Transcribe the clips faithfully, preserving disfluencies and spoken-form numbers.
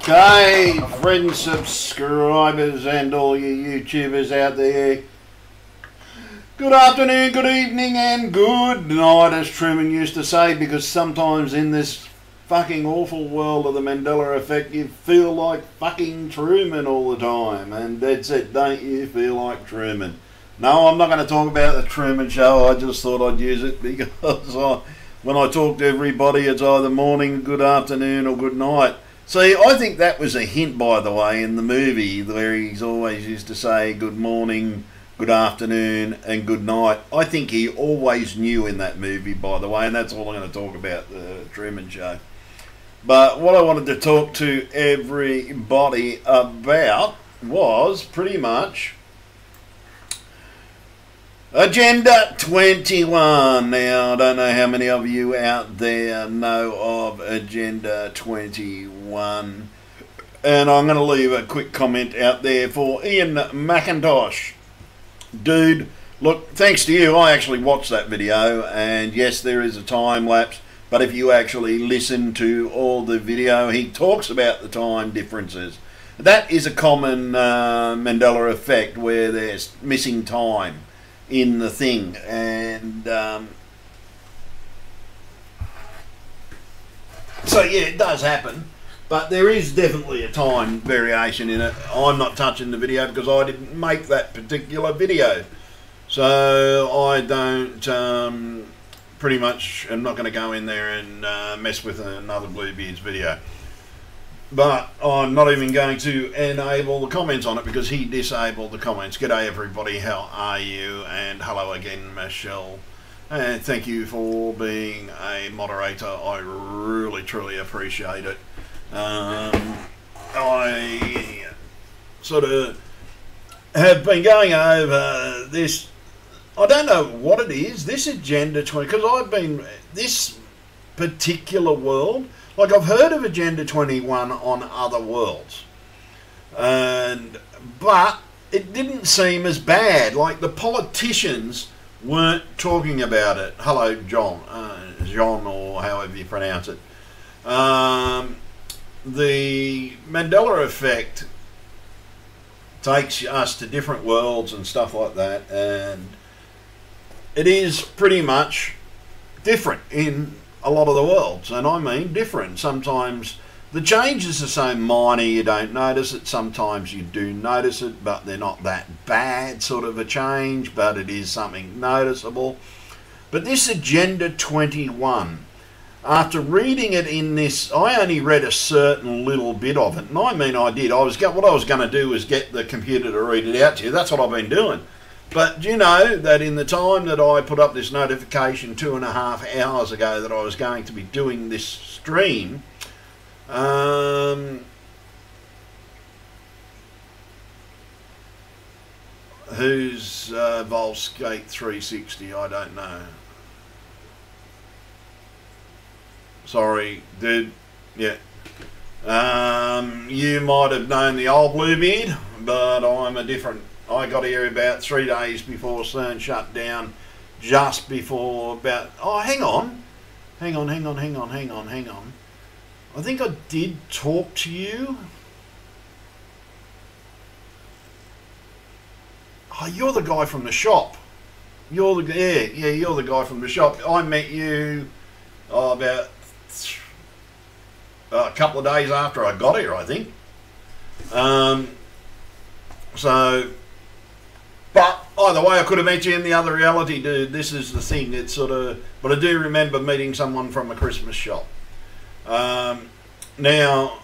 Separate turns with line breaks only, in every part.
Okay, friends, subscribers, and all you YouTubers out there. Good afternoon, good evening, and good night, as Truman used to say, because sometimes in this fucking awful world of the Mandela effect, you feel like fucking Truman all the time. And that's it, don't you feel like Truman? No, I'm not going to talk about the Truman Show. I just thought I'd use it because I, when I talk to everybody, it's either morning, good afternoon, or good night. See, I think that was a hint, by the way, in the movie where he's always used to say good morning, good afternoon, and good night. I think he always knew in that movie, by the way, and that's all I'm going to talk about, the Truman Show. But what I wanted to talk to everybody about was pretty much Agenda twenty-one. Now, I don't know how many of you out there know of Agenda twenty-one. And I'm going to leave a quick comment out there for Ian McIntosh. Dude, look, thanks to you, I actually watched that video. And yes, there is a time lapse. But if you actually listen to all the video, he talks about the time differences. That is a common uh, Mandela effect where there's missing time in the thing, and um, so yeah, it does happen, but there is definitely a time variation in it. I'm not touching the video because I didn't make that particular video, so I don't um, pretty much am not going to go in there and uh, mess with another Bluebeard's video. But I'm not even going to enable the comments on it because he disabled the comments. G'day everybody, how are you? And hello again, Michelle. And thank you for being a moderator. I really, truly appreciate it. Um, I sort of have been going over this. I don't know what it is, this Agenda twenty, because I've been, this particular world, like I've heard of Agenda twenty-one on other worlds, and but it didn't seem as bad. Like the politicians weren't talking about it. Hello, John, uh, John, or however you pronounce it. Um, the Mandela effect takes us to different worlds and stuff like that, and it is pretty much different in a lot of the worlds, and I mean different. Sometimes the changes are so minor you don't notice it, sometimes you do notice it, but they're not that bad sort of a change, but it is something noticeable. But this Agenda twenty-one, after reading it in this, I only read a certain little bit of it, and I mean I did. I was what I was going to do was get the computer to read it out to you. That's what I've been doing. But do you know that in the time that I put up this notification two and a half hours ago that I was going to be doing this stream, um, who's uh, Volskate three sixty? I don't know. Sorry, dude. Yeah. Um, you might have known the old Bluebeard, but I'm a different. I got here about three days before CERN shut down, just before about, oh, hang on, hang on, hang on, hang on, hang on, hang on. I think I did talk to you. Oh, you're the guy from the shop. You're the, yeah, yeah, you're the guy from the shop. I met you oh, about a couple of days after I got here, I think. Um, so... But either way, I could have met you in the other reality, dude. This is the thing. It's sort of, but I do remember meeting someone from a Christmas shop. Um, now,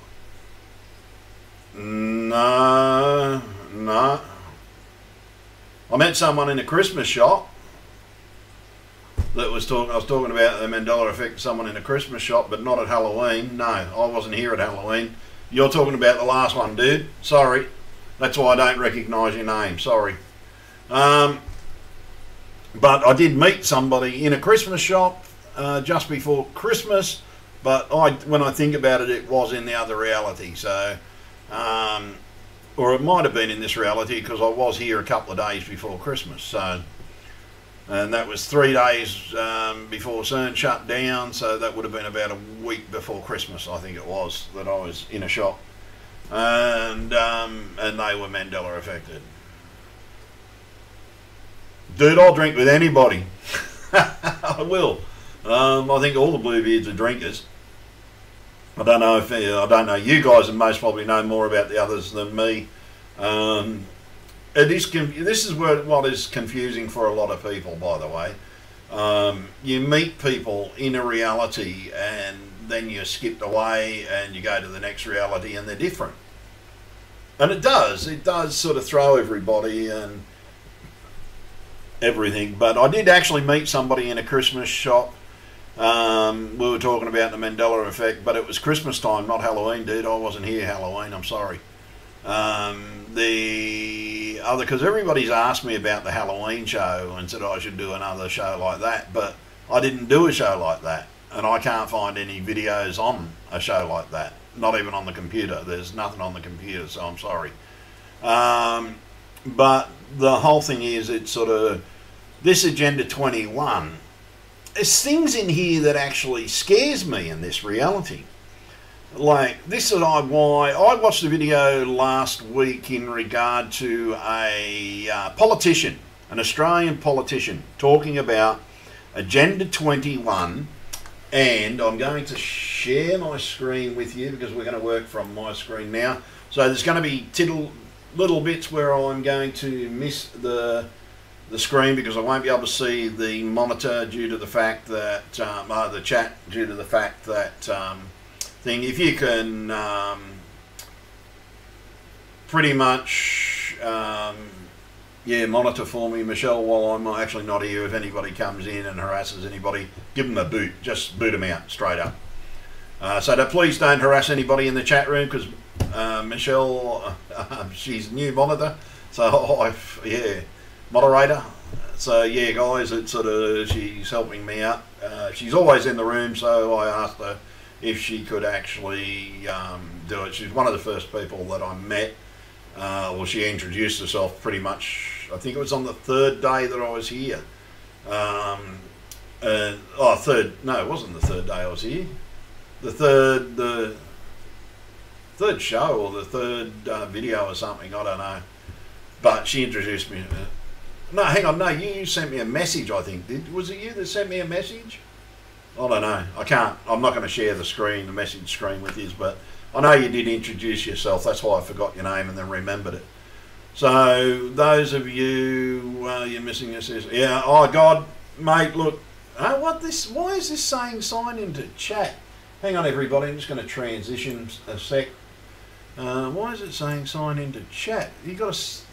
no, no. I met someone in a Christmas shop that was talking. I was talking about the Mandela effect. Someone in a Christmas shop, but not at Halloween. No, I wasn't here at Halloween. You're talking about the last one, dude. Sorry, that's why I don't recognise your name. Sorry. Um, but I did meet somebody in a Christmas shop uh, just before Christmas, but I, when I think about it, it was in the other reality. So, um, or it might have been in this reality because I was here a couple of days before Christmas. So, and that was three days um, before CERN shut down. So that would have been about a week before Christmas, I think it was, that I was in a shop. and um, and they were Mandela affected. Dude, I'll drink with anybody. I will. Um, I think all the Bluebeards are drinkers. I don't know if I don't know. You guys and most probably know more about the others than me. Um, it is. This is where what is confusing for a lot of people, by the way. Um, you meet people in a reality, and then you're skipped away, and you go to the next reality, and they're different. And it does. It does sort of throw everybody and everything. But I did actually meet somebody in a Christmas shop. Um, we were talking about the Mandela effect, but it was Christmas time, not Halloween, dude. I wasn't here Halloween, I'm sorry. Um, the other, because everybody's asked me about the Halloween show and said I should do another show like that, but I didn't do a show like that, and I can't find any videos on a show like that, not even on the computer. There's nothing on the computer, so I'm sorry. Um, but the whole thing is, it's sort of this Agenda twenty-one. There's things in here that actually scares me in this reality. Like, this is why I watched a video last week in regard to a uh, politician, an Australian politician, talking about Agenda twenty-one, and I'm going to share my screen with you because we're going to work from my screen now. So there's going to be tittle, little bits where I'm going to miss the the screen because I won't be able to see the monitor due to the fact that um, uh, the chat due to the fact that um, thing. If you can um, pretty much um, yeah monitor for me, Michelle, while I'm actually not here. If anybody comes in and harasses anybody, give them a boot. Just boot them out straight up. Uh, so that please don't harass anybody in the chat room because uh, Michelle, uh, she's new monitor, so I've, yeah. moderator. So yeah, guys, it's sort of, she's helping me out. Uh, she's always in the room, so I asked her if she could actually um, do it. She's one of the first people that I met. Uh, well, she introduced herself pretty much, I think it was on the third day that I was here. Um, uh, oh, third, no, it wasn't the third day I was here. The third, the third show or the third uh, video or something, I don't know. But she introduced me. No, hang on, no, you sent me a message, I think. Did, was it you that sent me a message? I don't know. I can't. I'm not going to share the screen, the message screen with you, but I know you did introduce yourself. That's why I forgot your name and then remembered it. So, those of you, uh, you're missing this. Yeah, oh, God, mate, look. Oh, what this? Why is this saying sign into chat? Hang on, everybody. I'm just going to transition a sec. Uh, why is it saying sign into chat? You got to...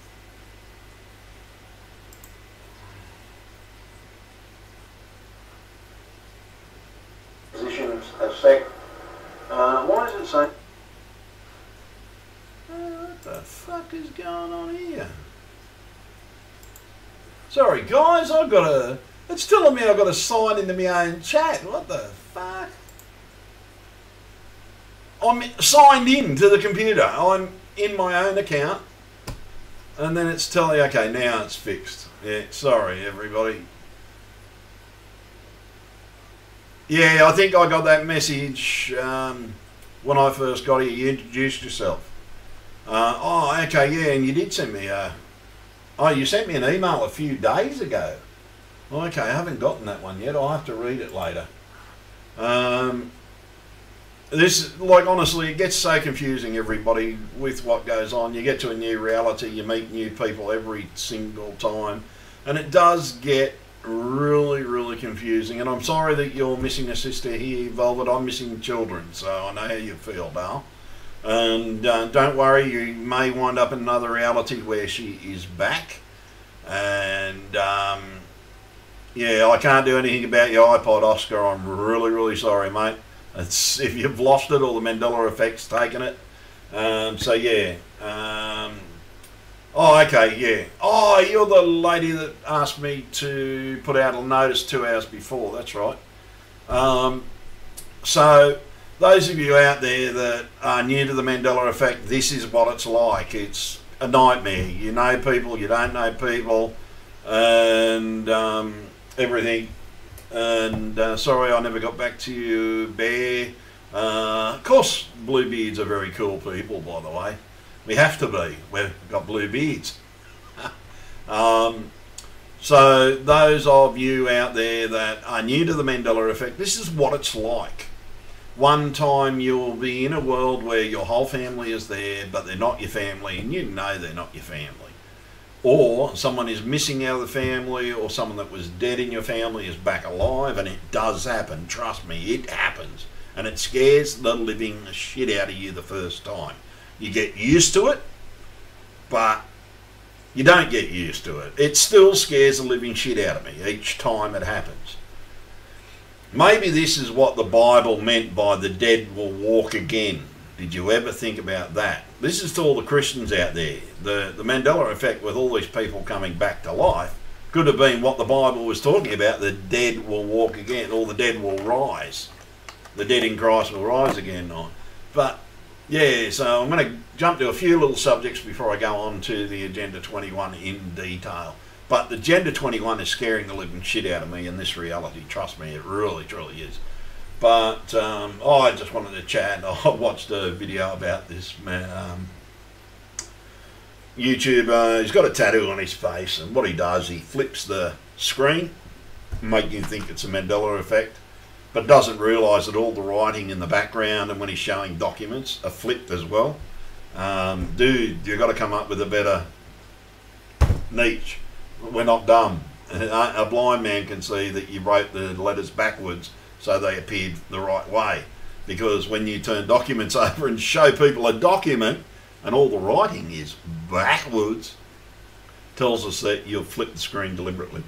a sec. Uh, why is it saying? Uh, what the fuck is going on here? Sorry, guys, I've got a. It's telling me I've got to sign into my own chat. What the fuck? I'm signed in to the computer. I'm in my own account, and then it's telling. Okay, now it's fixed. Yeah, sorry, everybody. Yeah, I think I got that message um, when I first got here. You introduced yourself. Uh, oh, okay, yeah, and you did send me a... Oh, you sent me an email a few days ago. Okay, I haven't gotten that one yet. I'll have to read it later. Um, this, like, honestly, it gets so confusing, everybody, with what goes on. You get to a new reality, you meet new people every single time, and it does get really, really confusing. And I'm sorry that you're missing a sister here, Velvet. I'm missing children, so I know how you feel, Dale. And uh, don't worry, you may wind up in another reality where she is back. And um, yeah, I can't do anything about your iPod, Oscar. I'm really, really sorry, mate. It's, if you've lost it or the Mandela effect's taken it. Um, so yeah. Um, Oh, okay, yeah. Oh, you're the lady that asked me to put out a notice two hours before. That's right. Um, so, those of you out there that are new to the Mandela effect, this is what it's like. It's a nightmare. You know people, you don't know people, and um, everything. And uh, sorry I never got back to you, Bear. Uh, of course, Bluebeards are very cool people, by the way. We have to be. We've got blue beards. um, so those of you out there that are new to the Mandela effect, this is what it's like. One time you'll be in a world where your whole family is there, but they're not your family, and you know they're not your family. Or someone is missing out of the family, or someone that was dead in your family is back alive, and it does happen. Trust me, it happens. And it scares the living shit out of you the first time. You get used to it, but you don't get used to it. It still scares the living shit out of me each time it happens. Maybe this is what the Bible meant by the dead will walk again. Did you ever think about that? This is to all the Christians out there. The, the Mandela effect with all these people coming back to life could have been what the Bible was talking about. The dead will walk again, or the dead will rise. The dead in Christ will rise again. But yeah, so I'm going to jump to a few little subjects before I go on to the Agenda twenty-one in detail. But the Agenda twenty-one is scaring the living shit out of me in this reality. Trust me, it really, truly is. But um, oh, I just wanted to chat. I watched a video about this man, um, YouTuber. He's got a tattoo on his face, and what he does, he flips the screen, making you think it's a Mandela effect, but doesn't realise that all the writing in the background and when he's showing documents are flipped as well. Um, dude, you've got to come up with a better niche. We're not dumb. A blind man can see that you wrote the letters backwards so they appeared the right way. Because when you turn documents over and show people a document and all the writing is backwards, tells us that you've flipped the screen deliberately.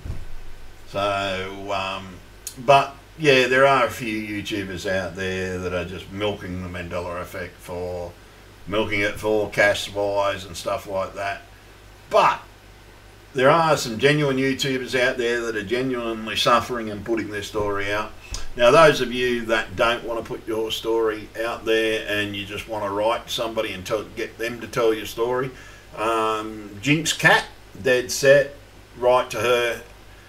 So, um, but yeah, there are a few YouTubers out there that are just milking the Mandela effect for, milking it for cash wise and stuff like that. But there are some genuine YouTubers out there that are genuinely suffering and putting their story out. Now, those of you that don't want to put your story out there and you just want to write somebody and tell, get them to tell your story, um, Jinx Cat, dead set, write to her.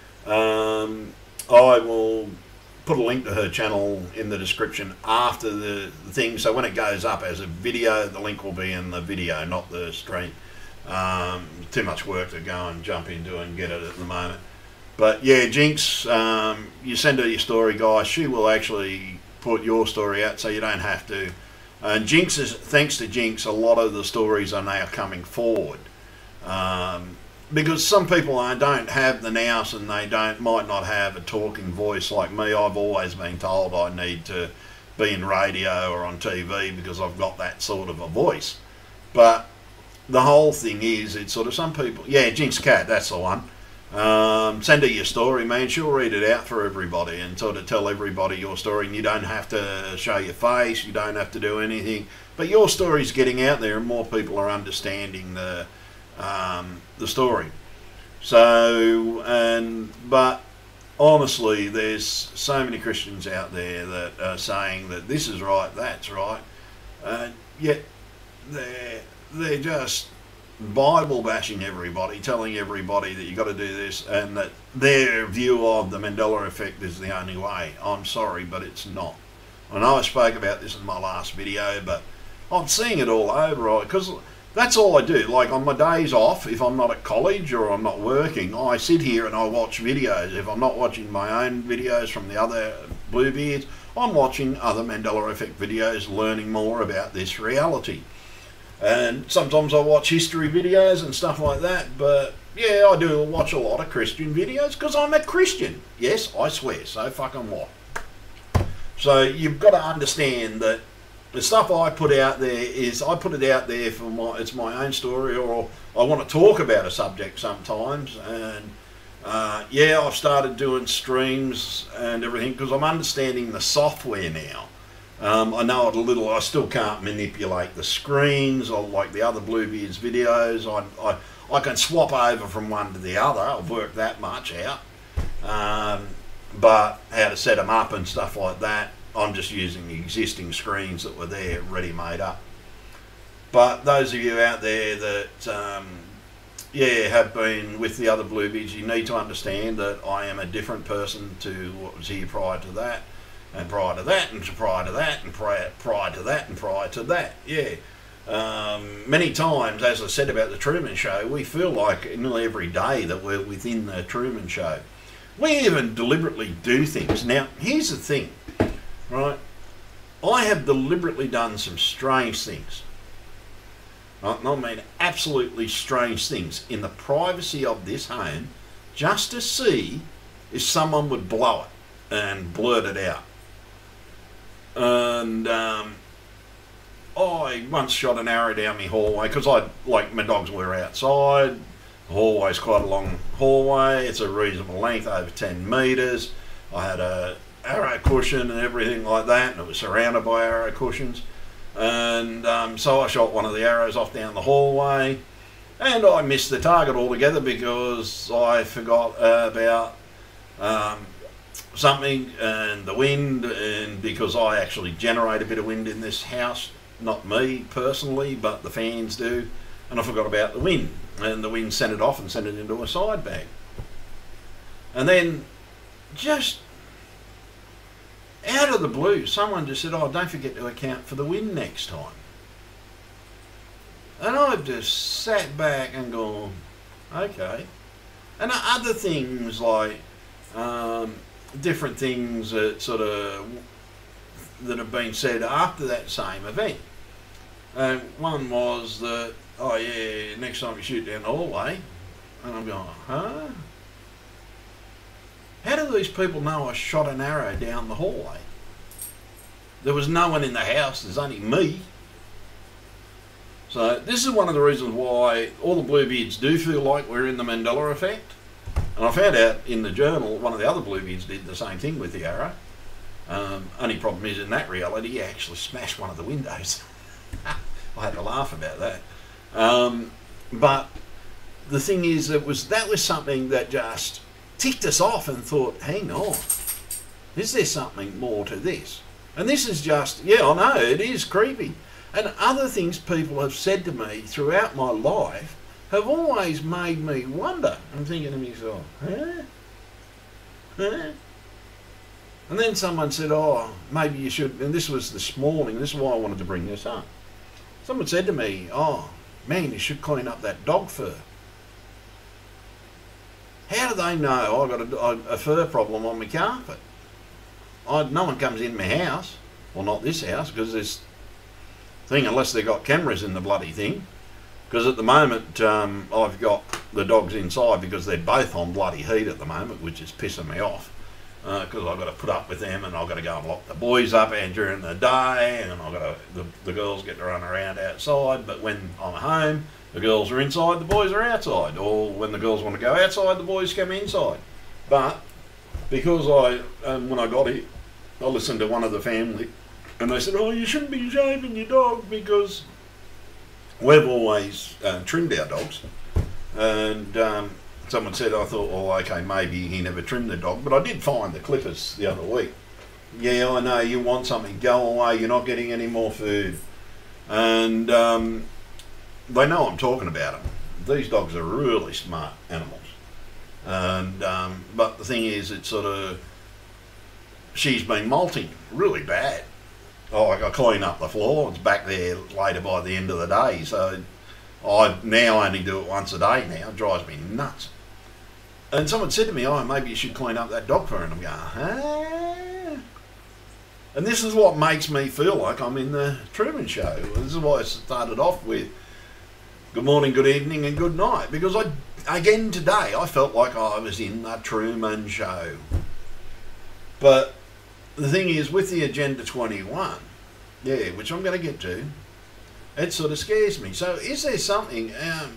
Um, I will put a link to her channel in the description after the, the thing, so when it goes up as a video, the link will be in the video, not the stream. Um, too much work to go and jump into and get it at the moment. But yeah, Jinx, um, you send her your story, guys. She will actually put your story out, so you don't have to. And Jinx is, thanks to Jinx, a lot of the stories are now coming forward. Um, because some people don't have the nous, and they don't might not have a talking voice like me. I've always been told I need to be in radio or on T V because I've got that sort of a voice. But the whole thing is, it's sort of some people, yeah, Jinx Cat, that's the one. Um, send her your story, man. She'll read it out for everybody and sort of tell everybody your story, and you don't have to show your face, you don't have to do anything, but your story's getting out there and more people are understanding the um, the story. So, and but honestly, there's so many Christians out there that are saying that this is right, that's right, uh, yet they're they're just Bible bashing everybody, telling everybody that you got to do this, and that their view of the Mandela effect is the only way. I'm sorry, but it's not. I know I spoke about this in my last video, but I'm seeing it all over, because that's all I do. Like on my days off, if I'm not at college or I'm not working, I sit here and I watch videos. If I'm not watching my own videos from the other Bluebeards, I'm watching other Mandela effect videos, learning more about this reality. And sometimes I watch history videos and stuff like that, but yeah, I do watch a lot of Christian videos because I'm a Christian. Yes, I swear, so fucking what. So you've got to understand that the stuff I put out there is, I put it out there for my, it's my own story, or I want to talk about a subject sometimes. And uh, yeah, I've started doing streams and everything because I'm understanding the software now. Um, I know it a little. I still can't manipulate the screens or like the other Bluebeards videos. I, I I can swap over from one to the other. I've worked that much out. Um, but how to set them up and stuff like that, I'm just using the existing screens that were there, ready made up. But those of you out there that um, yeah have been with the other Bluebeards, you need to understand that I am a different person to what was here prior to that. and prior to that, and prior to that, and prior, prior to that, and prior to that. Yeah. Um, many times, as I said about the Truman Show, we feel like nearly every day that we're within the Truman Show. We even deliberately do things. Now, here's the thing, right? I have deliberately done some strange things. I mean, absolutely strange things in the privacy of this home, just to see if someone would blow it and blurt it out. And um, I once shot an arrow down my hallway because I like my dogs were outside. The hallway's quite a long hallway. It's a reasonable length, over ten metres. I had a arrow cushion and everything like that, and it was surrounded by arrow cushions. And um, so I shot one of the arrows off down the hallway, and I missed the target altogether because I forgot uh, about um, something and the wind, and because I actually generate a bit of wind in this house, not me personally, but the fans do, and I forgot about the wind, and the wind sent it off and sent it into a side bag. And then just out of the blue, someone just said, oh, don't forget to account for the wind next time. And I've just sat back and gone, okay. And other things like um, different things that sort of that have been said after that same event. And one was that, oh yeah, next time you shoot down the hallway. And I'm going, huh? How do these people know I shot an arrow down the hallway? There was no one in the house, there's only me. So this is one of the reasons why all the Bluebeards do feel like we're in the Mandela effect. And I found out in the journal, one of the other Bluebeards did the same thing with the arrow. Um, only problem is, in that reality, he actually smashed one of the windows. I had to laugh about that. Um, but the thing is, it was that was something that just ticked us off and thought, hang on, is there something more to this? And this is just, yeah, I know, it is creepy. And other things people have said to me throughout my life have always made me wonder. I'm thinking to myself, huh? Huh? And then someone said, oh, maybe you should, and this was this morning, this is why I wanted to bring this up. Someone said to me, oh, man, you should clean up that dog fur. How do they know I've got a, a fur problem on my carpet? I, no one comes in my house, well, not this house, because this thing, unless they've got cameras in the bloody thing, because at the moment um, I've got the dogs inside because they're both on bloody heat at the moment, which is pissing me off, because uh, I've got to put up with them, and I've got to go and lock the boys up and during the day, and I've got to, the, the girls get to run around outside, but when I'm home, the girls are inside, the boys are outside, or when the girls want to go outside, the boys come inside. But because I, um, when I got here, I listened to one of the family, and they said, oh, you shouldn't be shaving your dog because we've always uh, trimmed our dogs. And um, someone said, I thought, well, okay, maybe he never trimmed the dog, but I did find the clippers the other week. Yeah, I know, you want something, go away, you're not getting any more food. And um, they know I'm talking about them. These dogs are really smart animals. And um, but the thing is, it's sort of, she's been molting really bad. Oh, I got to clean up the floor. It's back there later by the end of the day. So I now only do it once a day now. It drives me nuts. And someone said to me, oh, maybe you should clean up that dog fur. And I'm going, huh? And this is what makes me feel like I'm in the Truman Show. This is why I started off with good morning, good evening, and good night. Because I, again today, I felt like I was in the Truman Show. But the thing is, with the Agenda twenty-one, yeah, which I'm going to get to, it sort of scares me. So is there something... Um,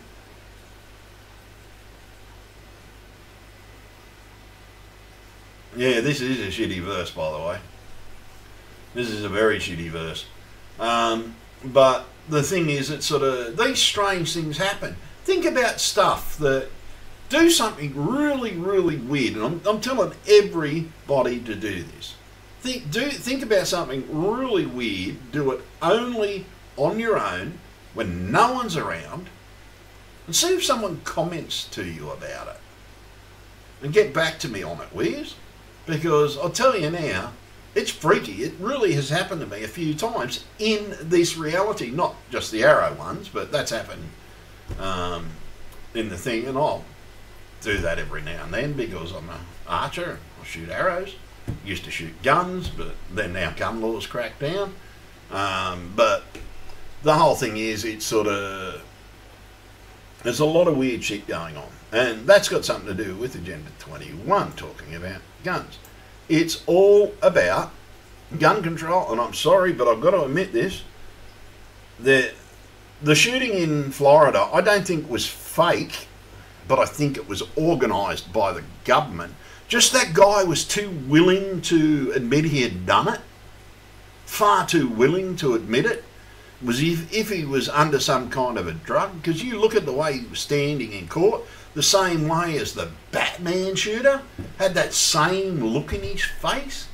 yeah, this is a shitty verse, by the way. This is a very shitty verse. Um, but the thing is, it's sort of... These strange things happen. Think about stuff that... Do something really, really weird. And I'm, I'm telling everybody to do this. Think, do, think about something really weird. Do it only on your own when no one's around. And see if someone comments to you about it. And get back to me on it, will you? Because I'll tell you now, It's freaky. It really has happened to me a few times in this reality. Not just the arrow ones, but that's happened um, in the thing. And I'll do that every now and then because I'm an archer. I shoot arrows. Used to shoot guns, but then now gun laws cracked down. Um, but the whole thing is, it's sort of, there's a lot of weird shit going on. And that's got something to do with Agenda twenty-one, talking about guns. It's all about gun control, and I'm sorry, but I've got to admit this. The, the shooting in Florida, I don't think was fake, but I think it was organised by the government. Just that guy was too willing to admit he had done it. Far too willing to admit it. It was if, if he was under some kind of a drug, because you look at the way he was standing in court, the same way as the Batman shooter, had that same look in his face.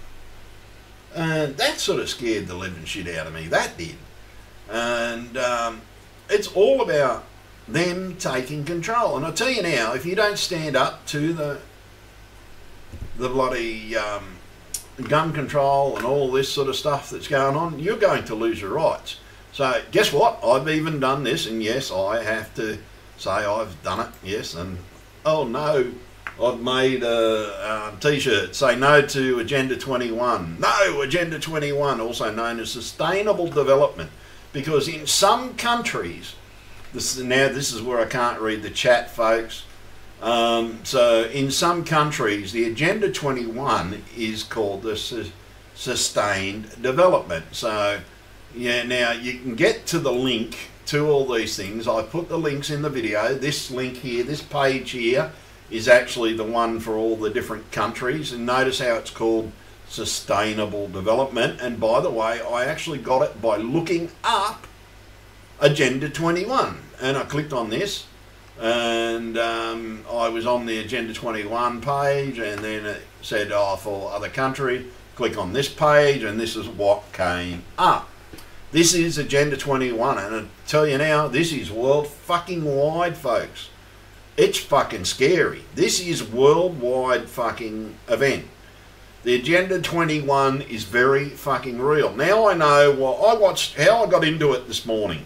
And that sort of scared the living shit out of me, that did. And um, it's all about them taking control. And I tell you now, if you don't stand up to the the bloody um, gun control and all this sort of stuff that's going on, you're going to lose your rights. So guess what? I've even done this, and yes, I have to say I've done it, yes, and oh no, I've made a, a t-shirt, say no to Agenda twenty-one. No, Agenda twenty-one, also known as Sustainable Development. Because in some countries, this is, now this is where I can't read the chat, folks. Um, so in some countries, the Agenda twenty-one is called the su Sustained Development. So yeah, now you can get to the link to all these things. I put the links in the video. This link here, this page here, is actually the one for all the different countries. And notice how it's called Sustainable Development. And by the way, I actually got it by looking up Agenda twenty-one. And I clicked on this, and um, I was on the Agenda twenty-one page, and then it said, oh, for other country, click on this page, and this is what came up. This is Agenda twenty-one, and I tell you now, this is world fucking wide, folks. It's fucking scary. This is worldwide fucking event. The Agenda twenty-one is very fucking real. Now I know, well, I watched how I got into it this morning.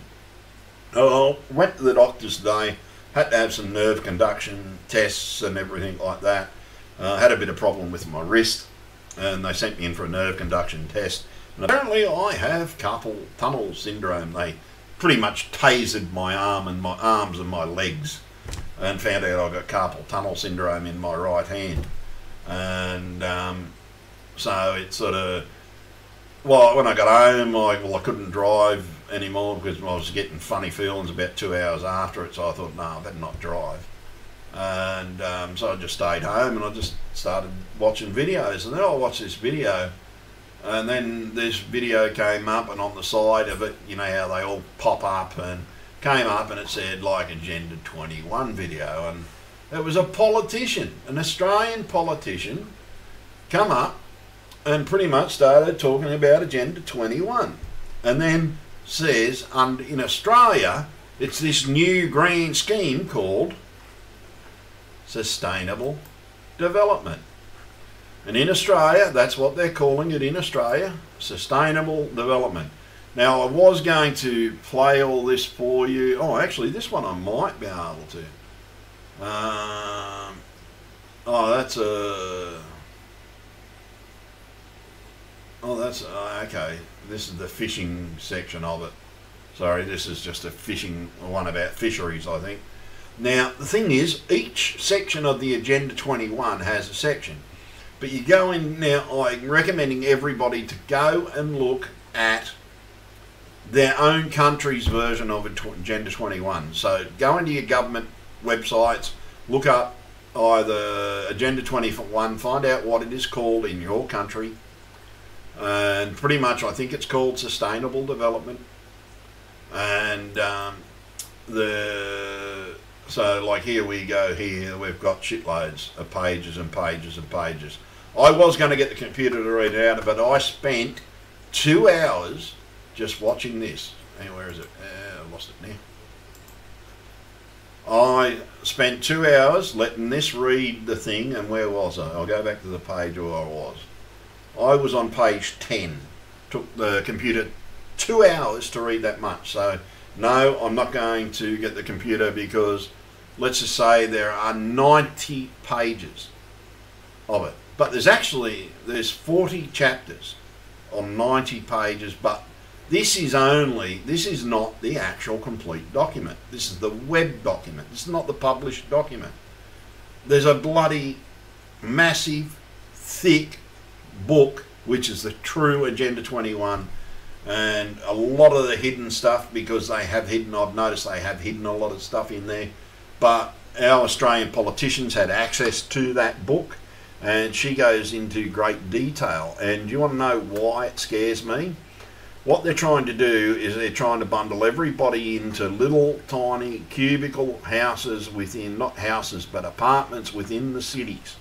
Oh, I went to the doctor's today, had to have some nerve conduction tests and everything like that. Uh, had a bit of problem with my wrist, and they sent me in for a nerve conduction test. And apparently I have carpal tunnel syndrome. They pretty much tasered my arm and my arms and my legs, and found out I got carpal tunnel syndrome in my right hand. And um, so it's sort of, well, when I got home, I, well, I couldn't drive anymore because I was getting funny feelings about two hours after it. So I thought, no, I better not drive. And um, so I just stayed home, and I just started watching videos. And then I watched this video, and then this video came up, and on the side of it, you know how they all pop up, and came up and it said like Agenda twenty-one video, and it was a politician, an Australian politician, come up and pretty much started talking about Agenda twenty-one, and then says, um, in Australia, it's this new green scheme called Sustainable Development. And in Australia, that's what they're calling it in Australia, Sustainable Development. Now, I was going to play all this for you. Oh, actually, this one I might be able to. Um, oh, that's a... Oh, that's... Uh, okay. This is the fishing section of it. Sorry, this is just a fishing one about fisheries, I think. Now, the thing is, each section of the Agenda twenty-one has a section. But you go in now, I'm recommending everybody to go and look at their own country's version of Agenda twenty-one. So go into your government websites, look up either Agenda twenty-one, find out what it is called in your country, and pretty much I think it's called Sustainable Development. And um, the so like here we go, here we've got shitloads of pages and pages and pages. I was going to get the computer to read it out, but I spent two hours just watching this. Hey, where is it? Uh, I lost it now. I spent two hours letting this read the thing, and where was I? I'll go back to the page where I was. I was on page ten. Took the computer two hours to read that much. So no, I'm not going to get the computer, because let's just say there are ninety pages of it. But there's actually, there's forty chapters on ninety pages, but this is only, this is not the actual complete document. This is the web document. This is not the published document. There's a bloody massive, thick book, which is the true Agenda twenty-one, and a lot of the hidden stuff, because they have hidden, I've noticed they have hidden a lot of stuff in there, but our Australian politicians had access to that book, and she goes into great detail. And you want to know why it scares me? What they're trying to do is they're trying to bundle everybody into little tiny cubicle houses within, not houses, but apartments within the cities,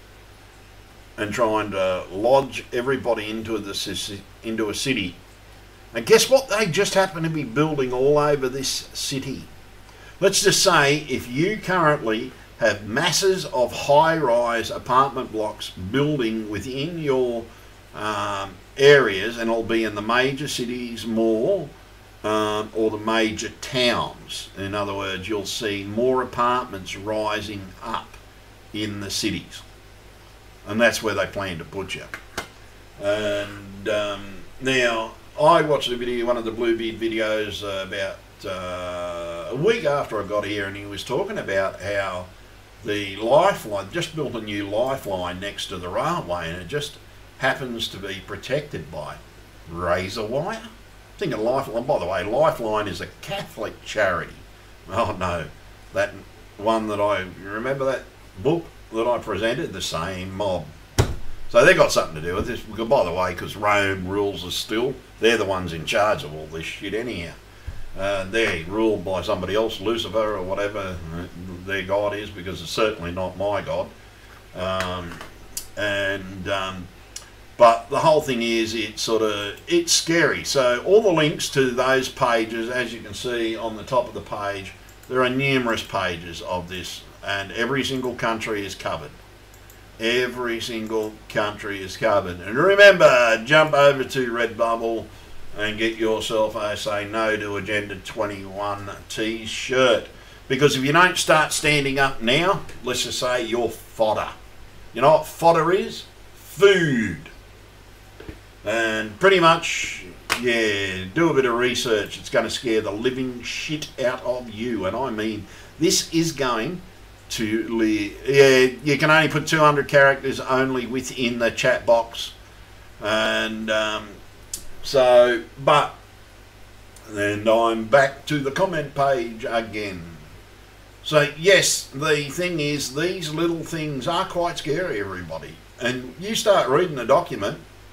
and trying to lodge everybody into the into a city. And guess what? They just happen to be building all over this city. Let's just say if you currently have masses of high-rise apartment blocks building within your um, areas, and it'll be in the major cities more, um, or the major towns. In other words, you'll see more apartments rising up in the cities, and that's where they plan to put you. And um, now, I watched a video, one of the Bluebeard videos, uh, about uh, a week after I got here, and he was talking about how the lifeline, just built a new lifeline next to the railway, and it just happens to be protected by razor wire. I think a Lifeline, by the way, Lifeline is a Catholic charity. Oh no, that one that I, you remember that book that I presented, the same mob. So they've got something to do with this, by the way, because Rome rules us still. They're the ones in charge of all this shit anyhow. Uh, they're ruled by somebody else, Lucifer or whatever their god is, because it's certainly not my god. Um, and um, but the whole thing is, it's sort of, it's scary. So all the links to those pages, as you can see on the top of the page, there are numerous pages of this, and every single country is covered. Every single country is covered. And remember, jump over to Redbubble and get yourself a Say No to Agenda twenty-one t-shirt. Because if you don't start standing up now, let's just say you're fodder. You know what fodder is? Food. And pretty much, yeah, do a bit of research. It's going to scare the living shit out of you. And I mean, this is going to live. Yeah, you can only put two hundred characters only within the chat box. And um, so, but, and I'm back to the comment page again. So yes, the thing is, these little things are quite scary, everybody. And you start reading the document,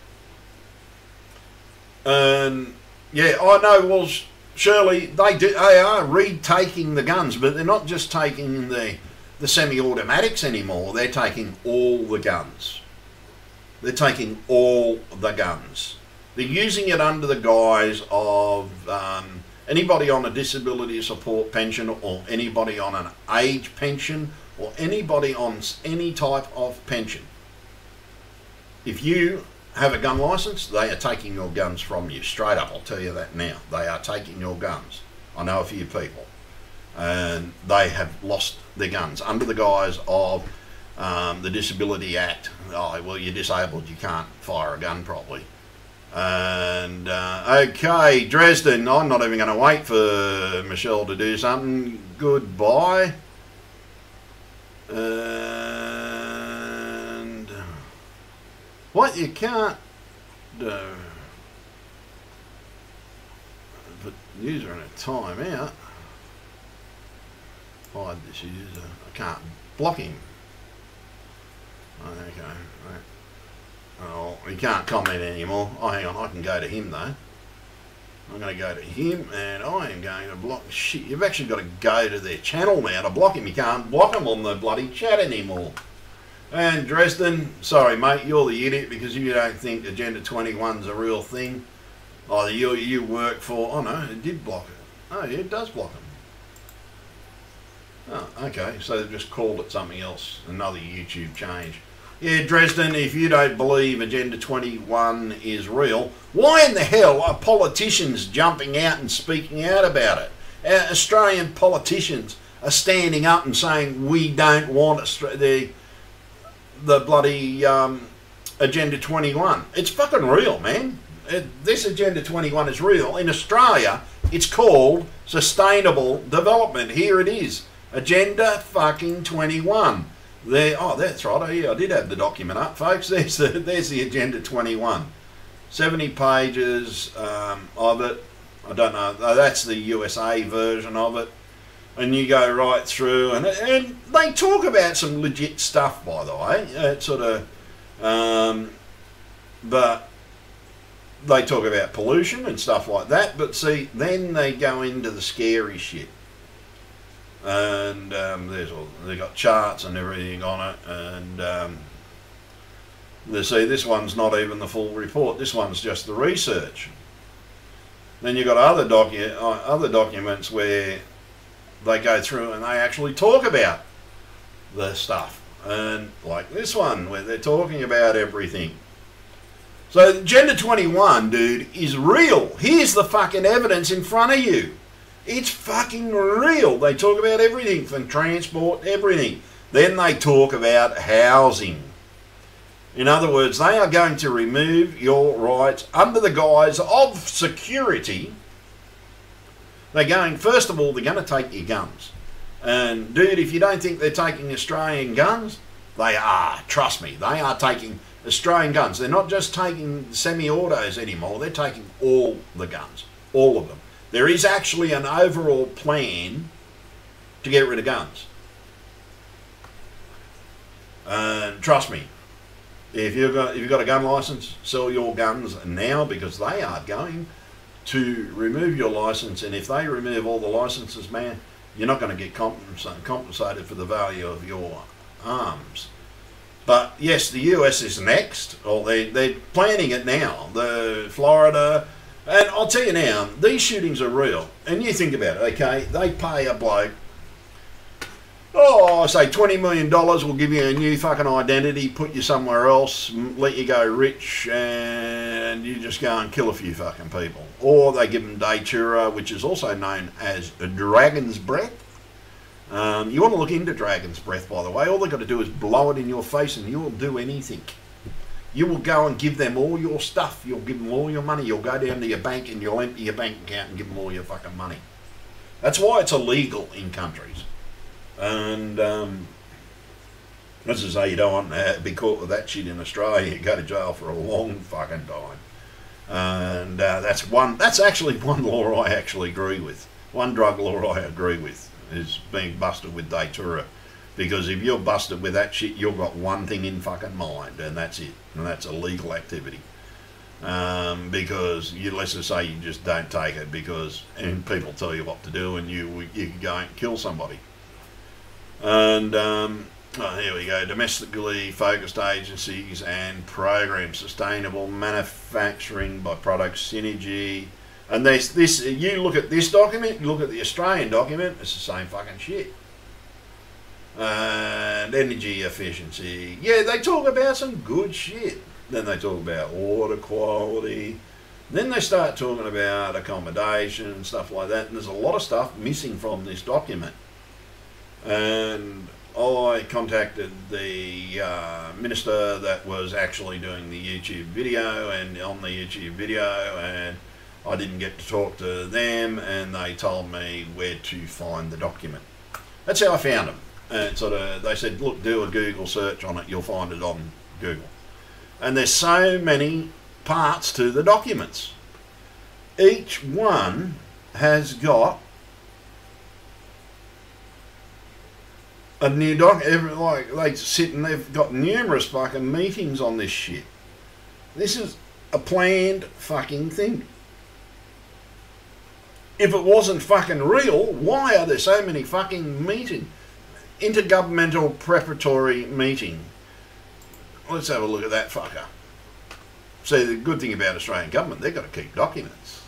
and yeah, I know, well, surely they do, they are retaking the guns, but they're not just taking the, the semi-automatics anymore, they're taking all the guns. They're taking all the guns. They're using it under the guise of um, anybody on a disability support pension, or anybody on an age pension, or anybody on any type of pension. If you have a gun license, they are taking your guns from you. Straight up, I'll tell you that now. They are taking your guns. I know a few people, and they have lost their guns under the guise of um, the Disability Act. Oh, well, you're disabled, you can't fire a gun properly. And uh, okay, Dresden, I'm not even going to wait for Michelle to do something. Goodbye. And what you can't do, put user in a timeout. Hide this user. I can't block him. Okay, right. Oh, he can't comment anymore. Oh, hang on, I can go to him though. I'm going to go to him, and I am going to block. Shit, you've actually got to go to their channel now to block him. You can't block him on the bloody chat anymore. And Dresden, sorry mate, you're the idiot because you don't think Agenda twenty-one's a real thing. Oh, you, you work for, oh no, it did block it. Oh yeah, it does block him. Oh, okay, so they've just called it something else, another YouTube change. Yeah, Dresden, if you don't believe Agenda twenty-one is real, why in the hell are politicians jumping out and speaking out about it? Uh, Australian politicians are standing up and saying we don't want Austra- the the bloody um, Agenda twenty-one. It's fucking real, man. It, this Agenda twenty-one is real. In Australia, it's called Sustainable Development. Here it is, Agenda fucking twenty-one. There, oh, that's right. Yeah, I did have the document up, folks. There's the, there's the Agenda twenty-one. seventy pages um, of it. I don't know. That's the U S A version of it. And you go right through, and, and they talk about some legit stuff, by the way. It's sort of, um, but they talk about pollution and stuff like that. But see, then they go into the scary shit. And um, there's all, they got charts and everything on it, and um, they see this one's not even the full report. This one's just the research. Then you've got other docu other documents where they go through and they actually talk about the stuff, and like this one where they're talking about everything. So Agenda twenty-one, dude, is real. Here's the fucking evidence in front of you. It's fucking real. They talk about everything from transport, everything. Then they talk about housing. In other words, they are going to remove your rights under the guise of security. They're going, first of all, they're going to take your guns. And dude, if you don't think they're taking Australian guns, they are. Trust me, they are taking Australian guns. They're not just taking semi-autos anymore. They're taking all the guns, all of them. There is actually an overall plan to get rid of guns. And trust me, if you've got, if you've got a gun license, sell your guns now, because they are going to remove your license. And if they remove all the licenses, man, you're not going to get compensated, compensated for the value of your arms. But yes, the U S is next, or they, they're planning it now. The Florida... And I'll tell you now, these shootings are real. And you think about it, okay? They pay a bloke, oh, I say twenty million dollars will give you a new fucking identity, put you somewhere else, let you go rich, and you just go and kill a few fucking people. Or they give them datura, which is also known as a dragon's breath. Um, you want to look into dragon's breath, by the way. All they've got to do is blow it in your face and you will do anything. You will go and give them all your stuff. You'll give them all your money. You'll go down to your bank and you'll empty your bank account and give them all your fucking money. That's why it's illegal in countries. And um, as I say, you don't want to be caught with that shit in Australia. You go to jail for a long fucking time. And uh, that's one. That's actually one law I actually agree with. One drug law I agree with is being busted with datura. Because if you're busted with that shit, you've got one thing in fucking mind, and that's it. And that's illegal activity. Um, because you, let's just say you just don't take it because and people tell you what to do, and you you can go and kill somebody. And um, oh, here we go. Domestically focused agencies and programs, sustainable manufacturing by product synergy. And there's this. You look at this document. You look at the Australian document. It's the same fucking shit. And energy efficiency. Yeah, they talk about some good shit. Then they talk about water quality. Then they start talking about accommodation and stuff like that. And there's a lot of stuff missing from this document. And I contacted the uh, minister that was actually doing the YouTube video, and on the YouTube video, and I didn't get to talk to them, and they told me where to find the document. That's how I found them. And sort of, they said, look, do a Google search on it, you'll find it on Google. And there's so many parts to the documents. Each one has got a new doc. Every, like they sit and they've got numerous fucking meetings on this shit. This is a planned fucking thing. If it wasn't fucking real, why are there so many fucking meetings? Intergovernmental preparatory meeting. Let's have a look at that fucker. See, the good thing about Australian government, they've got to keep documents.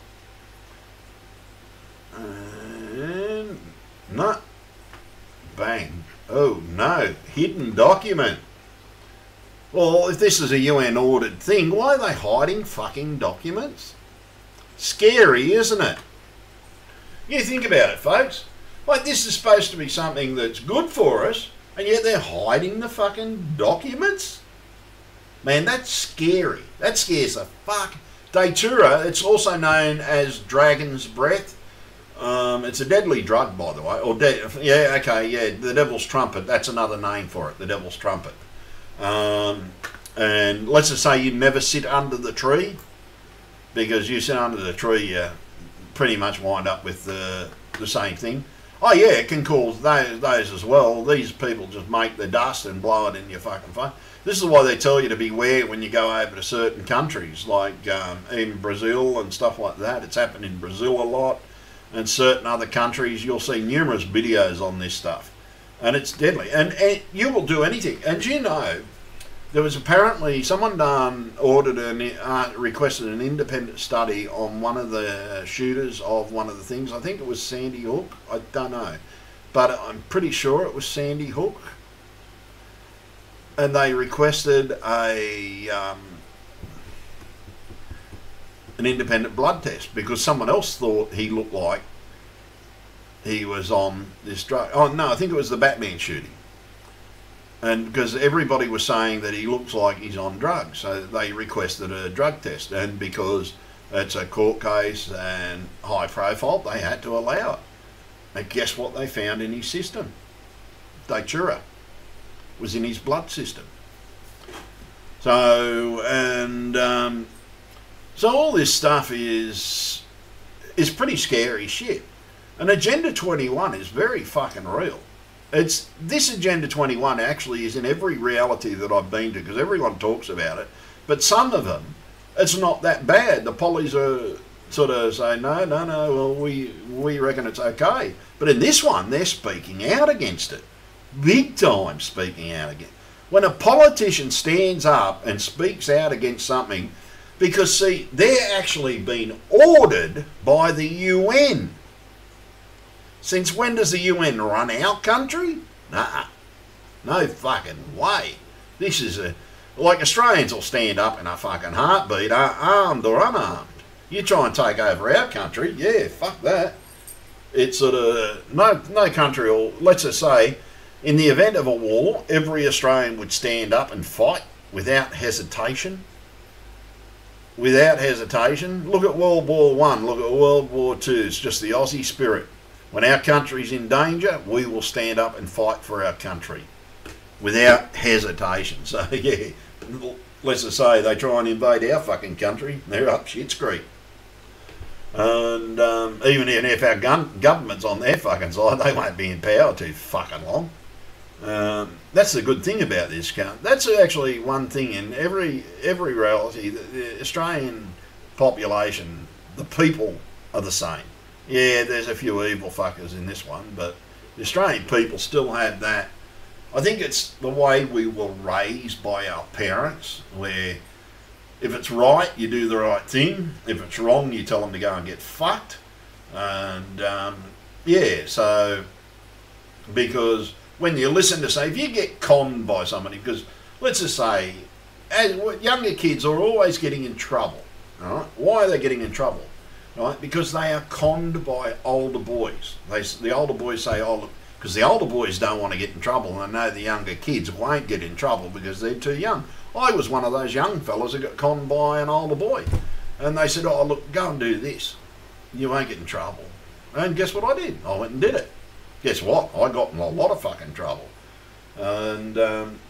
And no. Bang. Oh no, hidden document. Well, if this is a U N ordered thing, why are they hiding fucking documents? Scary, isn't it? You think about it, folks. Like, this is supposed to be something that's good for us, and yet they're hiding the fucking documents? Man, that's scary. That scares the fuck. Datura, it's also known as dragon's breath. Um, it's a deadly drug, by the way. Or de yeah, okay, yeah, the devil's trumpet. That's another name for it, the devil's trumpet. Um, and let's just say you never sit under the tree, because you sit under the tree, you pretty much wind up with the, the same thing. Oh yeah, it can cause those, those as well. These people just make the dust and blow it in your fucking face. This is why they tell you to beware when you go over to certain countries, like um, in Brazil and stuff like that. It's happened in Brazil a lot, and certain other countries. You'll see numerous videos on this stuff, and it's deadly. And, and you will do anything. And you know, there was apparently someone done ordered an uh, requested an independent study on one of the shooters of one of the things. I think it was Sandy Hook. I don't know, but I'm pretty sure it was Sandy Hook. And they requested a um, an independent blood test because someone else thought he looked like he was on this drug. Oh no, I think it was the Batman shooting. And because everybody was saying that he looks like he's on drugs, so they requested a drug test. And because it's a court case and high profile, they had to allow it. And guess what they found in his system? Datura was in his blood system. So, and um, so all this stuff is is pretty scary shit. And Agenda twenty-one is very fucking real. It's this Agenda twenty-one actually is in every reality that I've been to, because everyone talks about it. But some of them, it's not that bad. The pollies are sort of saying, no, no, no, well, we, we reckon it's okay. But in this one, they're speaking out against it. Big time speaking out against. When a politician stands up and speaks out against something, because see, they're actually being ordered by the U N. Since when does the U N run our country? Nah, no fucking way. This is a, like Australians will stand up in a fucking heartbeat, armed or unarmed. You try and take over our country, yeah, fuck that. It's sort of, no, no country will, let's just say, in the event of a war, every Australian would stand up and fight without hesitation. Without hesitation. Look at World War One, look at World War Two. It's just the Aussie spirit. When our country's in danger, we will stand up and fight for our country without hesitation. So yeah, let's just say they try and invade our fucking country, they're up shit's creek. And um, even if our gun government's on their fucking side, they won't be in power too fucking long. Um, that's the good thing about this country. That's actually one thing in every every reality. The, the Australian population, the people are the same. Yeah, there's a few evil fuckers in this one, but the Australian people still have that. I think it's the way we were raised by our parents, where if it's right, you do the right thing. If it's wrong, you tell them to go and get fucked. And um, yeah, so because when you listen to, say, if you get conned by somebody, because let's just say, as younger kids are always getting in trouble. All right, why are they getting in trouble? Right, because they are conned by older boys. They, the older boys say, oh, look, because the older boys don't want to get in trouble, and they know the younger kids won't get in trouble because they're too young. I was one of those young fellas who got conned by an older boy. And they said, oh, look, go and do this. You won't get in trouble. And guess what I did? I went and did it. Guess what? I got in a lot of fucking trouble. And um,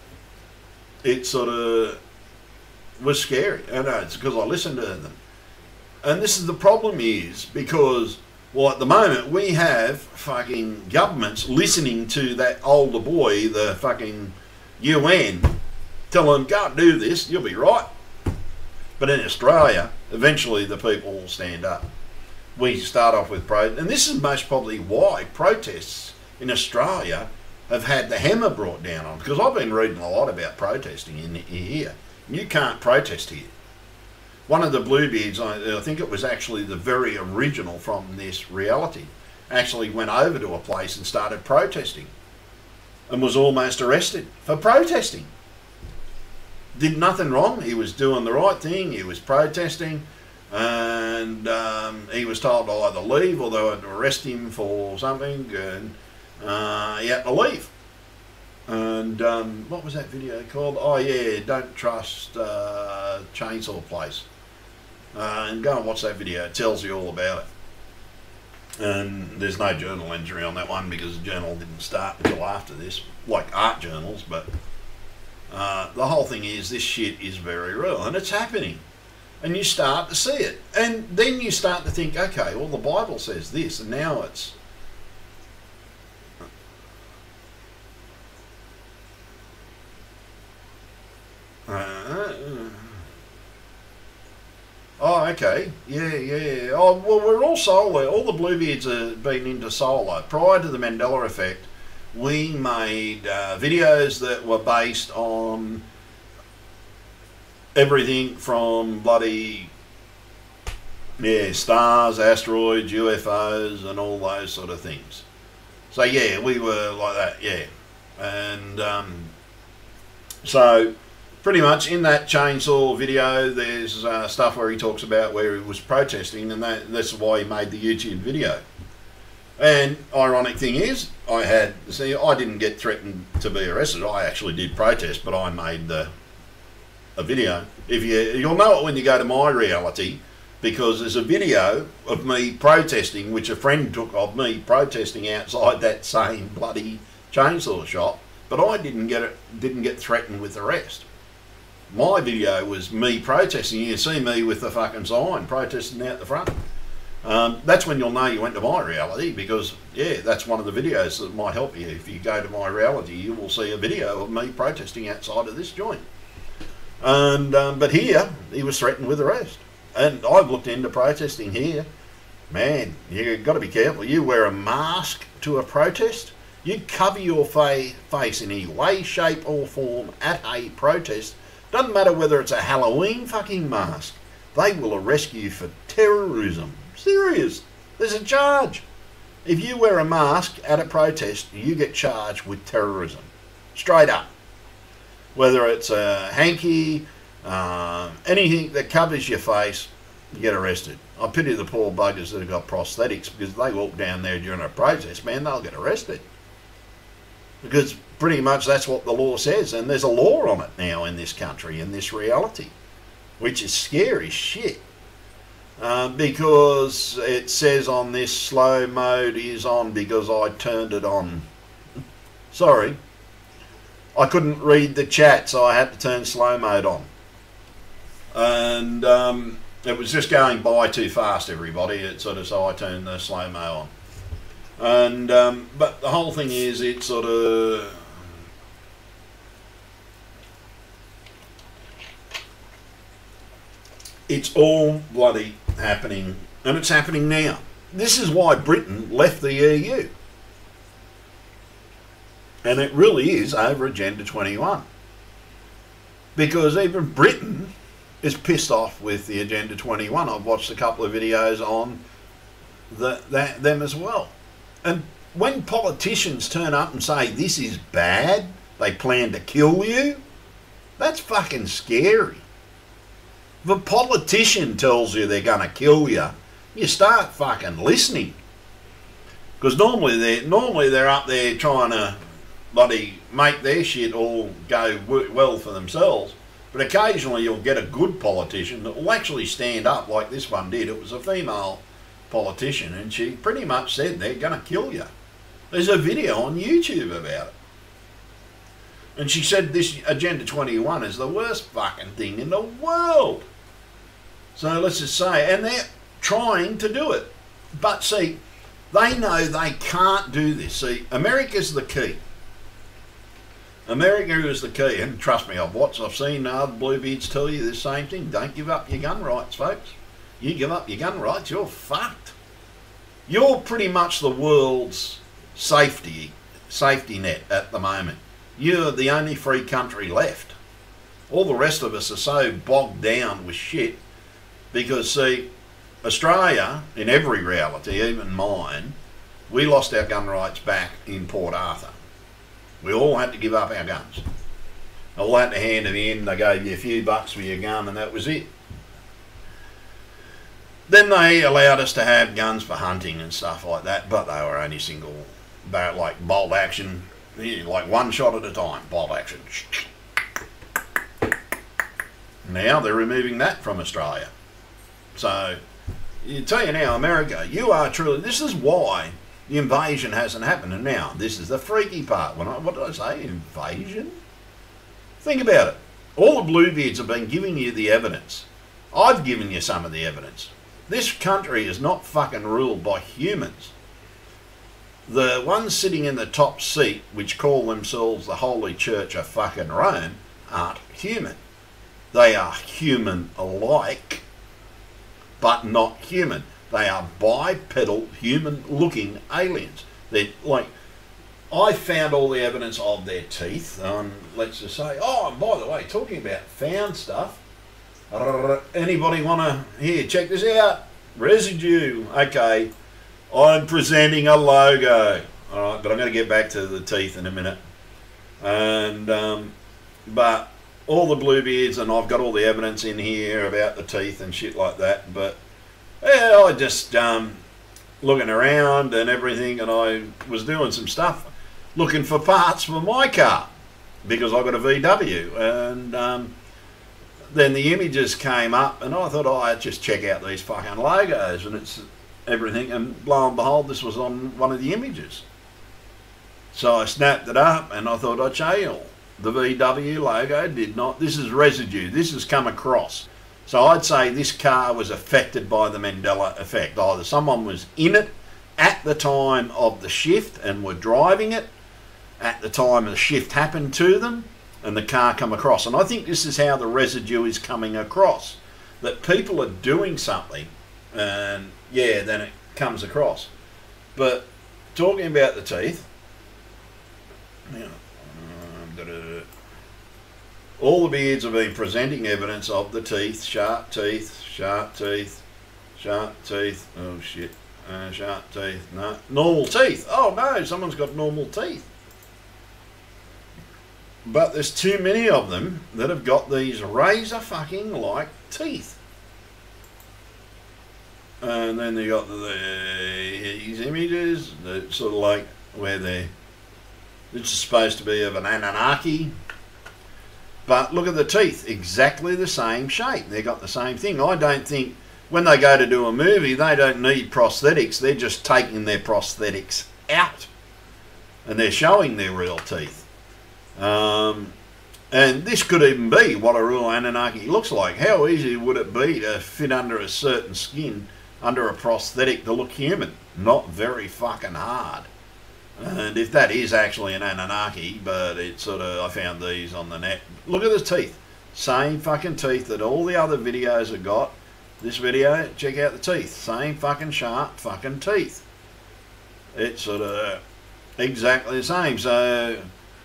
it sort of was scary. I know, it's because I listened to them. And this is the problem is because, well, at the moment we have fucking governments listening to that older boy, the fucking U N, tell them, go and do this, you'll be right. But in Australia, eventually the people will stand up. We start off with protest, and this is most probably why protests in Australia have had the hammer brought down on, because I've been reading a lot about protesting in here. You can't protest here. One of the Bluebeards, I, I think it was actually the very original from this reality, actually went over to a place and started protesting and was almost arrested for protesting. did nothing wrong. He was doing the right thing. He was protesting, and um, he was told to either leave or they had to arrest him for something, and uh, he had to leave. And um, what was that video called? Oh yeah, don't trust uh, Chainsaw Place. Uh, and go and watch that video. It tells you all about it. And there's no journal entry on that one because the journal didn't start until after this, like art journals. But uh, the whole thing is, this shit is very real, and it's happening. And you start to see it, and then you start to think, okay, well the Bible says this, and now it's uh, oh, okay, yeah, yeah. Oh, well, we're all solo. All the Bluebeards have been into solo. Prior to the Mandela effect, we made uh, videos that were based on everything from bloody, yeah, stars, asteroids, U F Os, and all those sort of things. So, yeah, we were like that, yeah. And um, so... pretty much in that chainsaw video, there's uh, stuff where he talks about where he was protesting, and that, that's why he made the YouTube video. And ironic thing is, I had, see, I didn't get threatened to be arrested. I actually did protest, but I made the a video. If you, you'll know it when you go to my reality, because there's a video of me protesting, which a friend took of me protesting outside that same bloody chainsaw shop, but I didn't get it, didn't get threatened with arrest. My video was me protesting. You see me with the fucking sign protesting out the front. Um, that's when you'll know you went to my reality, because, yeah, that's one of the videos that might help you. If you go to my reality, you will see a video of me protesting outside of this joint. And um, but here, he was threatened with arrest. And I've looked into protesting here. Man, you've got to be careful. You wear a mask to a protest. You cover your fa face in any way, shape or form at a protest. Doesn't matter whether it's a Halloween fucking mask. They will arrest you for terrorism. Serious. There's a charge. If you wear a mask at a protest, you get charged with terrorism. Straight up. Whether it's a hanky, uh, anything that covers your face, you get arrested. I pity the poor buggers that have got prosthetics, because if they walk down there during a protest, man, they'll get arrested. Because pretty much that's what the law says, and there's a law on it now in this country, in this reality, which is scary shit. Uh, because it says on this slow mode is on because I turned it on. Sorry. I couldn't read the chat, so I had to turn slow mode on. And um, it was just going by too fast, everybody. It sort of, so I turned the slow mo on. And um, but the whole thing is, it sort of, it's all bloody happening, and it's happening now. This is why Britain left the E U. And it really is over Agenda twenty-one. Because even Britain is pissed off with the Agenda twenty-one. I've watched a couple of videos on the, that, them as well. And when politicians turn up and say this is bad, they plan to kill you, that's fucking scary. If a politician tells you they're going to kill you, you start fucking listening. Because normally they're, normally they're up there trying to bloody make their shit all go well for themselves. But occasionally you'll get a good politician that will actually stand up like this one did. It was a female politician, and she pretty much said they're going to kill you. There's a video on YouTube about it. And she said this Agenda twenty-one is the worst fucking thing in the world. So let's just say, and they're trying to do it. But see, they know they can't do this. See, America's the key. America is the key, and trust me, I've watched, I've seen other Bluebeards tell you the same thing. Don't give up your gun rights, folks. You give up your gun rights, you're fucked. You're pretty much the world's safety safety net at the moment. You're the only free country left. All the rest of us are so bogged down with shit because, see, Australia, in every reality, even mine, we lost our gun rights back in Port Arthur. We all had to give up our guns. They had to hand them in, they gave you a few bucks for your gun and that was it. Then they allowed us to have guns for hunting and stuff like that, but they were only single, barrel, like bolt action, like one shot at a time, bolt action. Now they're removing that from Australia. So, you tell you now, America, you are truly, this is why the invasion hasn't happened. And now, this is the freaky part. When I, what did I say? Invasion? Think about it. All the Bluebeards have been giving you the evidence. I've given you some of the evidence. This country is not fucking ruled by humans. The ones sitting in the top seat, which call themselves the Holy Church of fucking Rome, aren't human. They are human-alike, but not human. They are bipedal, human-looking aliens. They're like, I found all the evidence of their teeth. Um, let's just say, oh, and by the way, talking about found stuff, anybody want to, here, check this out, residue. Okay, I'm presenting a logo. All right, but I'm going to get back to the teeth in a minute. And, um, but all the Bluebeards, and I've got all the evidence in here about the teeth and shit like that, but yeah, I just um, looking around and everything, and I was doing some stuff looking for parts for my car because I got a V W, and um, then the images came up, and I thought, oh, I'd just check out these fucking logos, and it's everything, and lo and behold, this was on one of the images. So I snapped it up, and I thought I'd show you all. The V W logo did not, this is residue, this has come across. So I'd say this car was affected by the Mandela effect. Either someone was in it at the time of the shift and were driving it, at the time the shift happened to them, and the car come across. And I think this is how the residue is coming across. That people are doing something, and yeah, then it comes across. But talking about the teeth, you know, all the beards have been presenting evidence of the teeth, sharp teeth, sharp teeth, sharp teeth, oh shit, uh, sharp teeth, no, normal teeth, oh no, someone's got normal teeth. But there's too many of them that have got these razor fucking like teeth. And then they got the, the, these images, that sort of like where they're, it's supposed to be of an Anunnaki. But look at the teeth, exactly the same shape. They've got the same thing. I don't think, when they go to do a movie, they don't need prosthetics. They're just taking their prosthetics out. And they're showing their real teeth. Um, and this could even be what a real Anunnaki looks like. How easy would it be to fit under a certain skin, under a prosthetic to look human? Not very fucking hard. And if that is actually an Anunnaki, but it's sort of, I found these on the net. Look at the teeth. Same fucking teeth that all the other videos have got. This video, check out the teeth. Same fucking sharp fucking teeth. It's sort of exactly the same. So,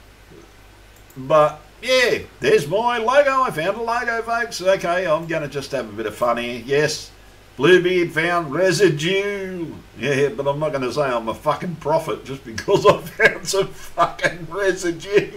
but yeah, there's my logo. I found a logo, folks. Okay, I'm going to just have a bit of fun here. Yes. Bluebeard found residue. Yeah, but I'm not going to say I'm a fucking prophet just because I found some fucking residue.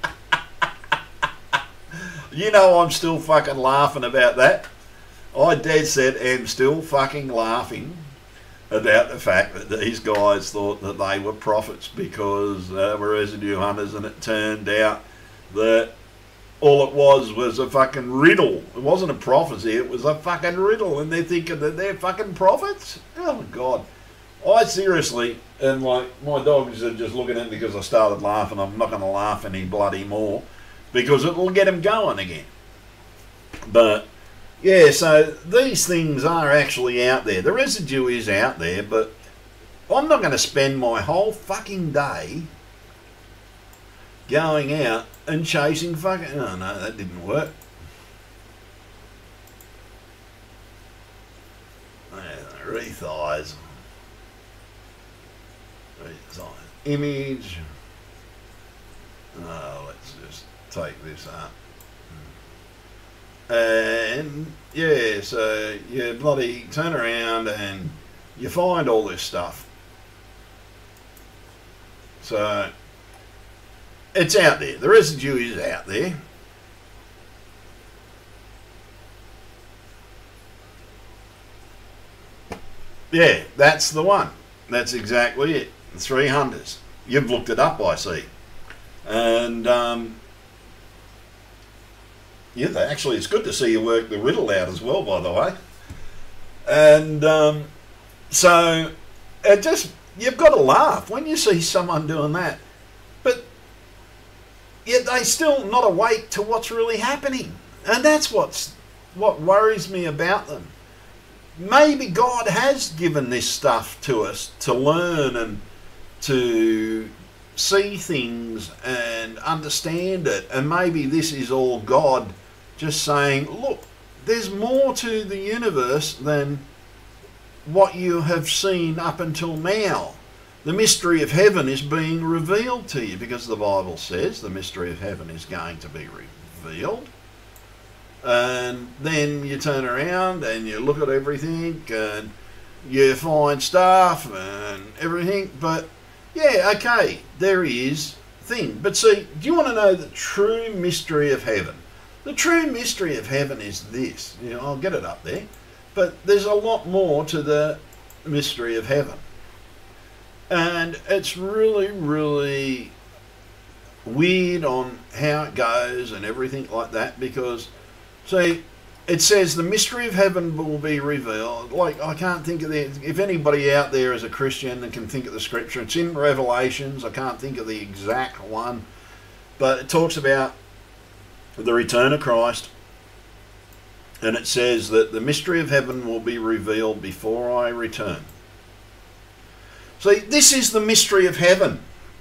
You know I'm still fucking laughing about that. I dead set am still fucking laughing about the fact that these guys thought that they were prophets because they were residue hunters, and it turned out that all it was was a fucking riddle. It wasn't a prophecy, it was a fucking riddle, and they're thinking that they're fucking prophets? Oh my God. I seriously, and like, my dogs are just looking at me because I started laughing. I'm not going to laugh any bloody more because it will get them going again. But, yeah, so these things are actually out there. The residue is out there, but I'm not going to spend my whole fucking day going out and chasing fucking, oh no, that didn't work. Yeah, resize. Resize. Image. Oh, let's just take this up. And yeah, so you bloody turn around and you find all this stuff. So it's out there. The residue is out there. Yeah, that's the one. That's exactly it. The three hunters. You've looked it up, I see. And um, yeah, actually, it's good to see you work the riddle out as well, by the way. And um, so it just, you've got to laugh when you see someone doing that. But yet they still not awake to what's really happening. And that's what's what worries me about them. Maybe God has given this stuff to us to learn and to see things and understand it, and maybe this is all God just saying, look, there's more to the universe than what you have seen up until now. The mystery of heaven is being revealed to you, because the Bible says the mystery of heaven is going to be revealed. And then you turn around and you look at everything and you find stuff and everything, but yeah, okay, there is thing. But see, do you want to know the true mystery of heaven? The true mystery of heaven is this. You know, I'll get it up there. But there's a lot more to the mystery of heaven. And it's really, really weird on how it goes and everything like that, because, see, it says the mystery of heaven will be revealed. Like, I can't think of the... If anybody out there is a Christian and can think of the scripture, it's in Revelations. I can't think of the exact one. But it talks about the return of Christ. And it says that the mystery of heaven will be revealed before I return. See, this is the mystery of heaven.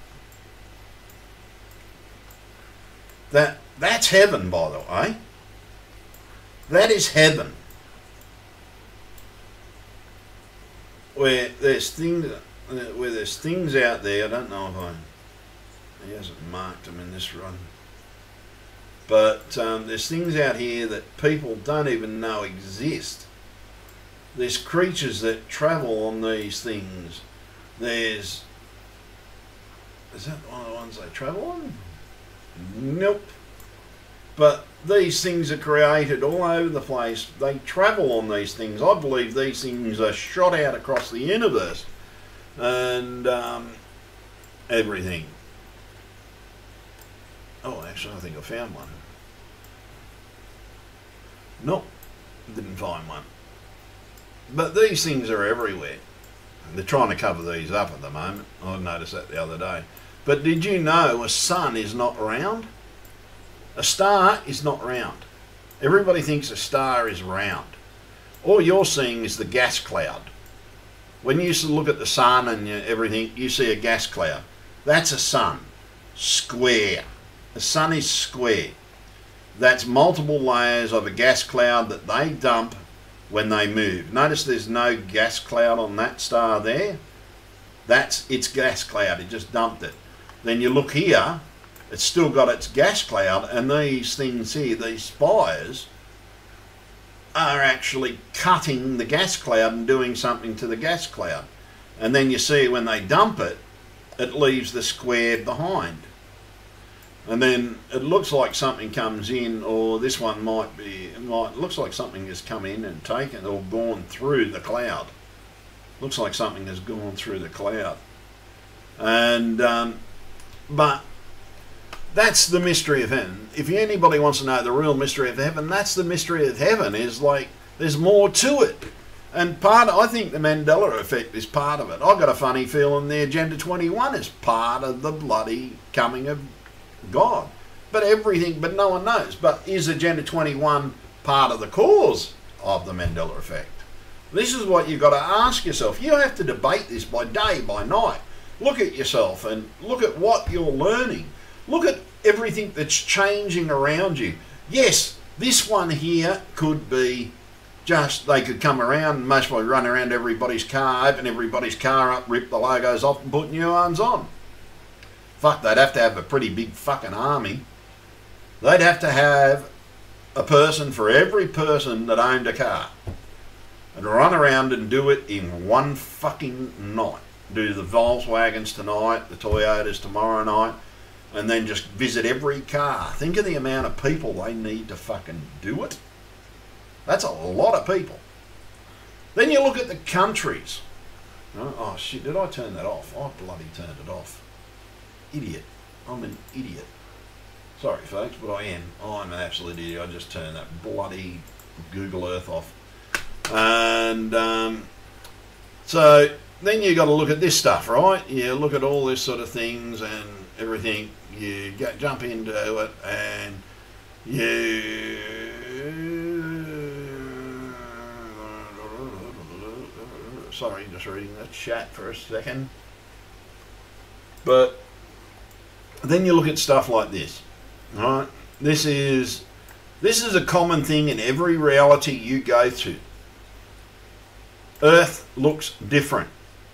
That That's heaven, by the way. That is heaven, where there's things, where there's things out there. I don't know if I, he hasn't marked them in this run, but um, there's things out here that people don't even know exist. There's creatures that travel on these things. There's, is that one of the ones they travel on? Nope. But these things are created all over the place. They travel on these things. I believe these things are shot out across the universe and um, everything. Oh, actually, I think I found one. Nope, didn't find one. But these things are everywhere. They're trying to cover these up at the moment. I noticed that the other day. But did you know a sun is not round? A star is not round. Everybody thinks a star is round. All you're seeing is the gas cloud. When you look at the sun and everything, you see a gas cloud. That's a sun. Square. The sun is square. That's multiple layers of a gas cloud that they dump when they move. Notice there's no gas cloud on that star there. That's its gas cloud. It just dumped it. Then you look here. It's still got its gas cloud, and these things here, these spires, are actually cutting the gas cloud and doing something to the gas cloud. And then you see when they dump it, it leaves the square behind. And then it looks like something comes in, or this one might be, it might, looks like something has come in and taken or gone through the cloud. Looks like something has gone through the cloud. And, um, but, that's the mystery of heaven. If anybody wants to know the real mystery of heaven, that's the mystery of heaven, is like, there's more to it. And part of, I think the Mandela effect is part of it. I've got a funny feeling the Agenda twenty-one is part of the bloody coming of God. But everything, but no one knows. But is Agenda twenty-one part of the cause of the Mandela effect? This is what you've got to ask yourself. You have to debate this by day, by night. Look at yourself and look at what you're learning. Look at everything that's changing around you. Yes, this one here could be just, they could come around and most probably run around everybody's car, open everybody's car up, rip the logos off and put new ones on. Fuck, they'd have to have a pretty big fucking army. They'd have to have a person for every person that owned a car. And run around and do it in one fucking night. Do the Volkswagens tonight, the Toyotas tomorrow night. And then just visit every car. Think of the amount of people they need to fucking do it. That's a lot of people. Then you look at the countries. Oh, oh shit, did I turn that off? I bloody turned it off. Idiot. I'm an idiot. Sorry folks, but I am. I'm an absolute idiot. I just turned that bloody Google Earth off. And um, so then you got to look at this stuff, right? You look at all this sort of things and everything. You get, jump into it and you... Sorry, just reading the chat for a second. But then you look at stuff like this, right? This is this is a common thing in every reality you go to. Earth looks different.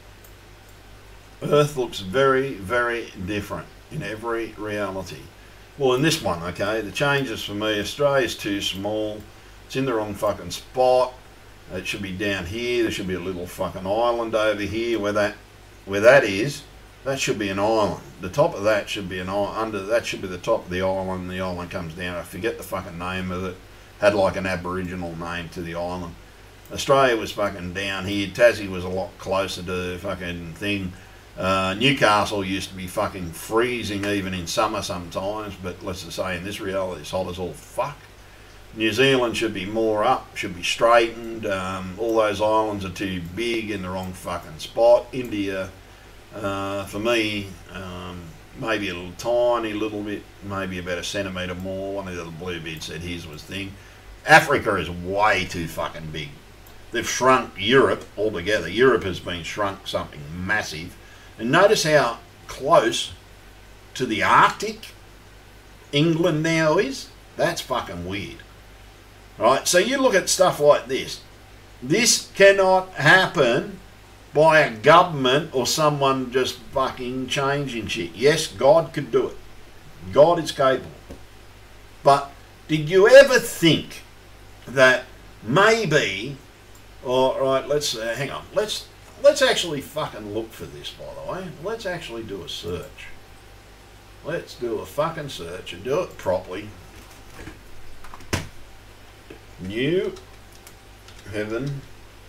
Earth looks very, very different in every reality. Well, in this one, okay, the changes for me, Australia's too small. It's in the wrong fucking spot. It should be down here. There should be a little fucking island over here where that where that is. That should be an island. The top of that should be an island. Under that should be the top of the island. The island comes down. I forget the fucking name of it. Had like an Aboriginal name to the island. Australia was fucking down here. Tassie was a lot closer to the fucking thing. Uh, Newcastle used to be fucking freezing even in summer sometimes. But let's just say in this reality it's hot as all fuck. New Zealand should be more up, should be straightened. Um, all those islands are too big in the wrong fucking spot. India, uh, for me, um, maybe a little tiny little bit, maybe about a centimetre more. One of the Bluebeard said his was thing. Africa is way too fucking big. They've shrunk Europe altogether. Europe has been shrunk something massive. And notice how close to the Arctic England now is. That's fucking weird. Right, so you look at stuff like this. This cannot happen by a government or someone just fucking changing shit. Yes, God could do it. God is capable. But did you ever think that maybe, all right, let's uh, hang on. Let's let's actually fucking look for this, by the way. Let's actually do a search. Let's do a fucking search and do it properly. New heaven,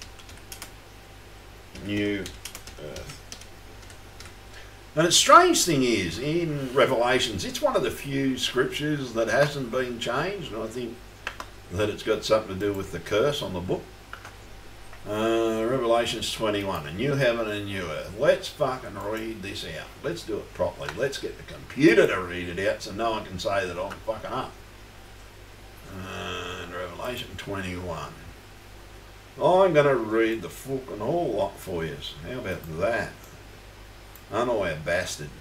new earth. And the strange thing is, in Revelations, it's one of the few scriptures that hasn't been changed, and I think that it's got something to do with the curse on the book. Uh, Revelations twenty-one, a new heaven and a new earth. Let's fucking read this out. Let's do it properly. Let's get the computer to read it out so no one can say that I'm fucking up. And Revelation twenty-one. I'm going to read the fucking whole lot for you. How about that? I know a bastard.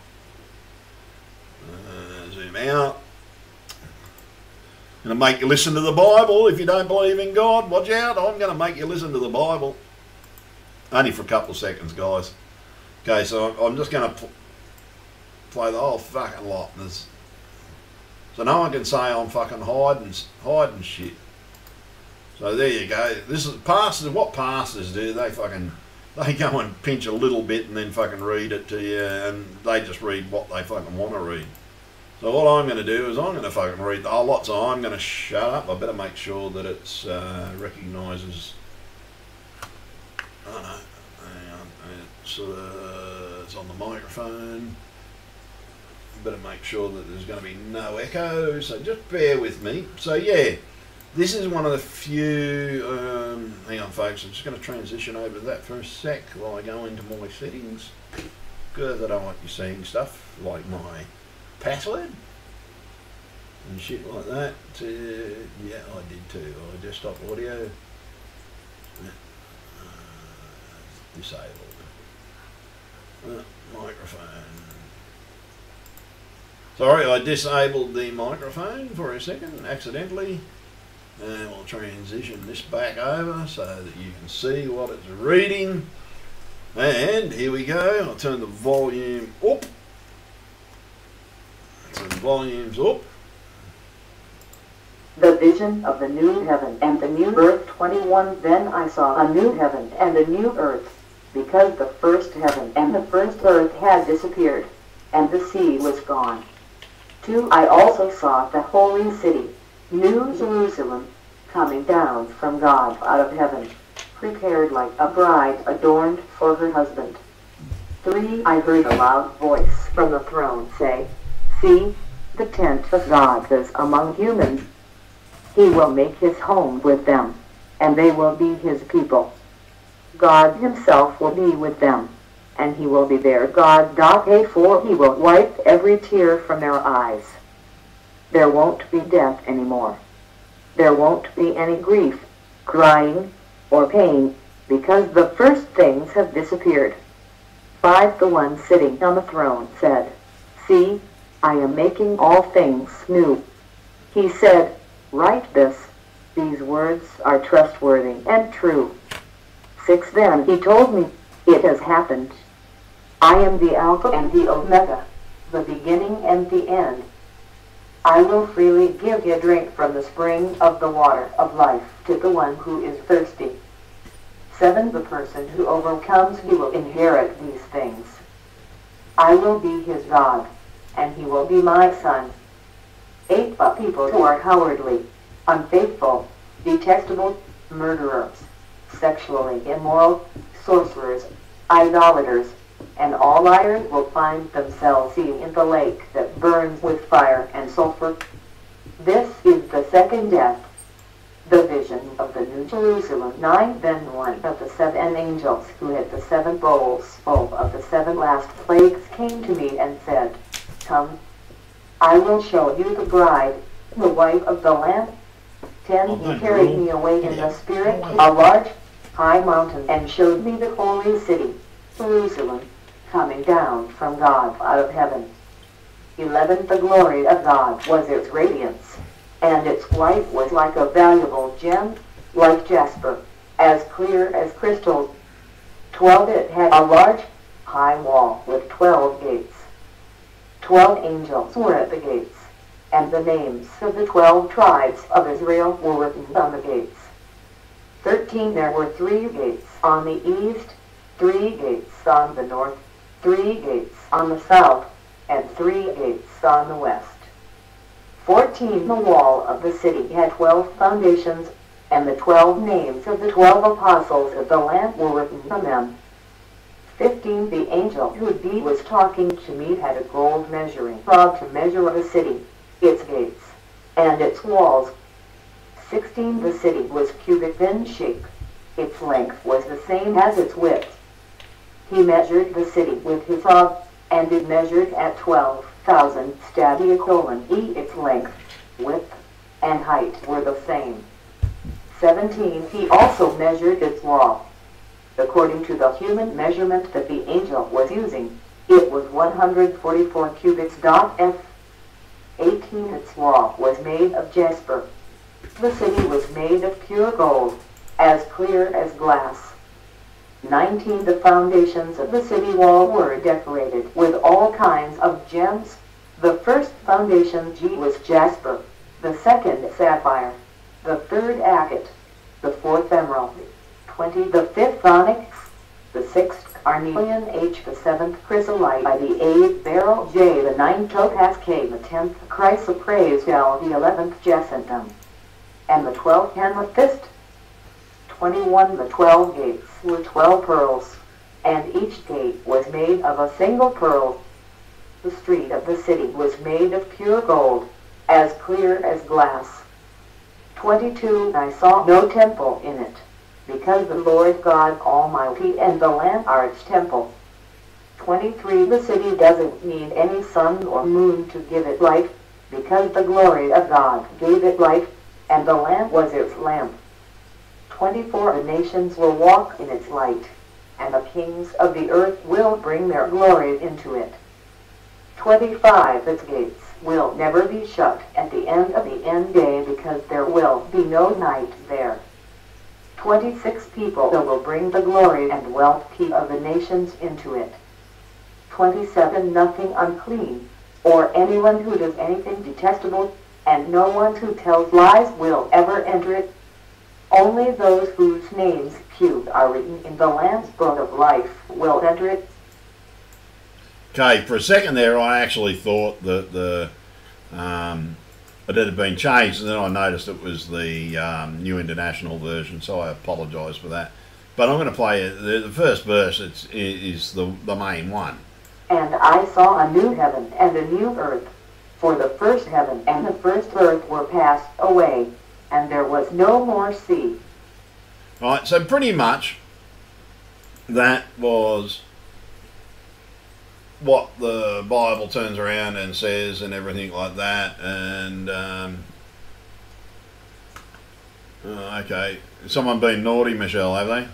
Uh, zoom out. I'm going to make you listen to the Bible. If you don't believe in God, watch out. I'm going to make you listen to the Bible. Only for a couple of seconds, guys. Okay, so I'm just going to pl play the whole fucking lot. There's So no one can say I'm fucking hiding, hiding shit. So there you go. This is pastors. What pastors do? They fucking they go and pinch a little bit and then fucking read it to you, and they just read what they fucking want to read. So what I'm going to do is I'm going to fucking read the whole lot. So I'm going to shut up. I better make sure that it's uh, recognises. Oh no, hang on. It's, uh, it's on the microphone. Better make sure that there's going to be no echo, so just bear with me. So yeah, this is one of the few, um, hang on folks, I'm just going to transition over to that for a sec while I go into my settings, because I don't want you seeing stuff like my password and shit like that. Uh, yeah, I did too. I desktop audio, uh, disabled, uh, microphone. Sorry, I disabled the microphone for a second, accidentally. And we'll transition this back over so that you can see what it's reading. And here we go. I'll turn the volume up. So the volume's up.
The vision of the new heaven and the new earth twenty-one. Then I saw a new heaven and a new earth, because the first heaven and the first earth had disappeared, and the sea was gone. Two, I also saw the holy city, New Jerusalem, coming down from God out of heaven, prepared like a bride adorned for her husband. Three, I heard a loud voice from the throne say, "See, the tent of God is among humans. He will make his home with them, and they will be his people. God himself will be with them, and he will be their God. For he will wipe every tear from their eyes. There won't be death anymore. There won't be any grief, crying, or pain, because the first things have disappeared." Five, the one sitting on the throne said, "See, I am making all things new." He said, "Write this. These words are trustworthy and true." Six, then he told me, "It has happened. I am the Alpha and the Omega, the beginning and the end. I will freely give you a drink from the spring of the water of life to the one who is thirsty." Seven, the person who overcomes, he will inherit these things. I will be his God, and he will be my son. Eight, but people who are cowardly, unfaithful, detestable, murderers, sexually immoral, sorcerers, idolaters, and all liars will find themselves in the lake that burns with fire and sulfur. This is the second death. The vision of the New Jerusalem. Nine, then one of the seven angels who had the seven bowls full of the seven last plagues came to me and said, "Come, I will show you the bride, the wife of the Lamb." Ten, he carried me away in the spirit to a large, high mountain and showed me the holy city, Jerusalem, coming down from God out of heaven. Eleven, the glory of God was its radiance, and its light was like a valuable gem, like jasper, as clear as crystal. Twelve, it had a large, high wall with twelve gates. Twelve angels were at the gates, and the names of the twelve tribes of Israel were written on the gates. Thirteen, there were three gates on the east, three gates on the north, three gates on the south, and three gates on the west. Fourteen, the wall of the city had twelve foundations, and the twelve names of the twelve apostles of the Lamb were written on them. Fifteen, the angel who was talking to me had a gold measuring rod to measure the city, its gates, and its walls. Sixteen, the city was cubic in shape. Its length was the same as its width. He measured the city with his rod, and it measured at twelve thousand stadia colon e. Its length, width, and height were the same. Seventeen, he also measured its wall. According to the human measurement that the angel was using, it was one hundred forty-four cubits. F. Eighteen, its wall was made of jasper. The city was made of pure gold, as clear as glass. Nineteen, the foundations of the city wall were decorated with all kinds of gems. The first foundation G was jasper, the second sapphire, the third agate, the fourth emerald, twenty, the fifth onyx, the sixth carnelian, H, the seventh chrysolite, I, the eighth beryl, J, the ninth topaz, K, the tenth chrysoprase, L, the eleventh jacinthum, and the twelfth amethyst. Twenty-one, the twelve gates were twelve pearls, and each gate was made of a single pearl. The street of the city was made of pure gold, as clear as glass. Twenty-two, I saw no temple in it, because the Lord God Almighty and the Lamb are its temple. Twenty-three, the city doesn't need any sun or moon to give it light, because the glory of God gave it light, and the Lamb was its lamp. Twenty-four, the nations will walk in its light, and the kings of the earth will bring their glory into it. Twenty-five, its gates will never be shut at the end of the end day, because there will be no night there. Twenty-six, people will bring the glory and wealth of the nations into it. Twenty-seven, nothing unclean, or anyone who does anything detestable, and no one who tells lies will ever enter it. Only those whose names Q are written in the Lamb's Book of Life will enter it.
Okay, for a second there I actually thought that the um, it had been changed, and then I noticed it was the um, New International Version, so I apologise for that. But I'm going to play the, the first verse. It's, is the, the main one.
And I saw a new heaven and a new earth, for the first heaven and the first earth were passed away, and there was no more sea.
Right, so pretty much that was what the Bible turns around and says and everything like that. And um, uh, okay, someone been naughty, Michelle, have they?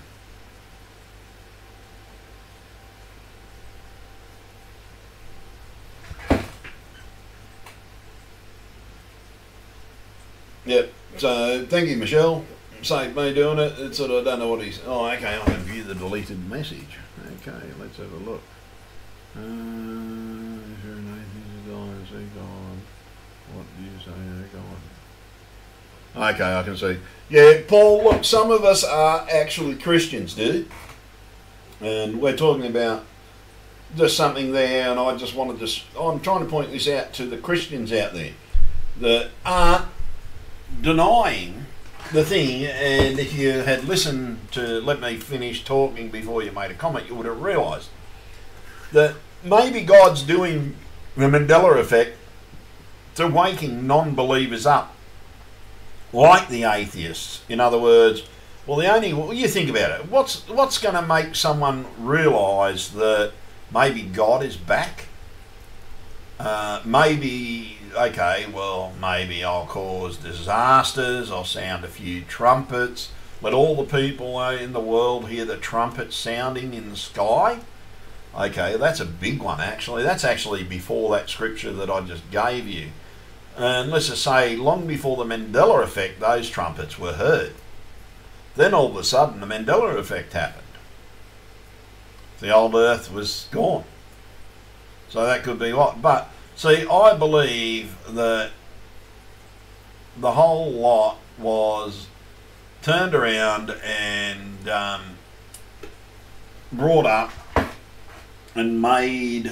Yep, so thank you, Michelle. Saved me doing it. It's sort of, I don't know what he's... Oh, okay, I can view the deleted message. Okay, let's have a look. Uh, is there an atheist gone? Is he gone? What do you say? They're gone. Okay, I can see. Yeah, Paul, look, some of us are actually Christians, dude. And we're talking about just something there, and I just wanted to... I'm trying to point this out to the Christians out there that aren't denying the thing. And if you had listened to let me finish talking before you made a comment, you would have realised that maybe God's doing the Mandela effect to waking non-believers up, like the atheists. In other words, well, the only, well, you think about it, what's what's going to make someone realise that maybe God is back? Uh, maybe, okay, well, maybe I'll cause disasters, I'll sound a few trumpets, let all the people in the world hear the trumpets sounding in the sky. Okay, that's a big one, actually. That's actually before that scripture that I just gave you. And let's just say, long before the Mandela effect, those trumpets were heard. Then all of a sudden, the Mandela effect happened. The old earth was gone. So that could be what. But, see, I believe that the whole lot was turned around and um, brought up and made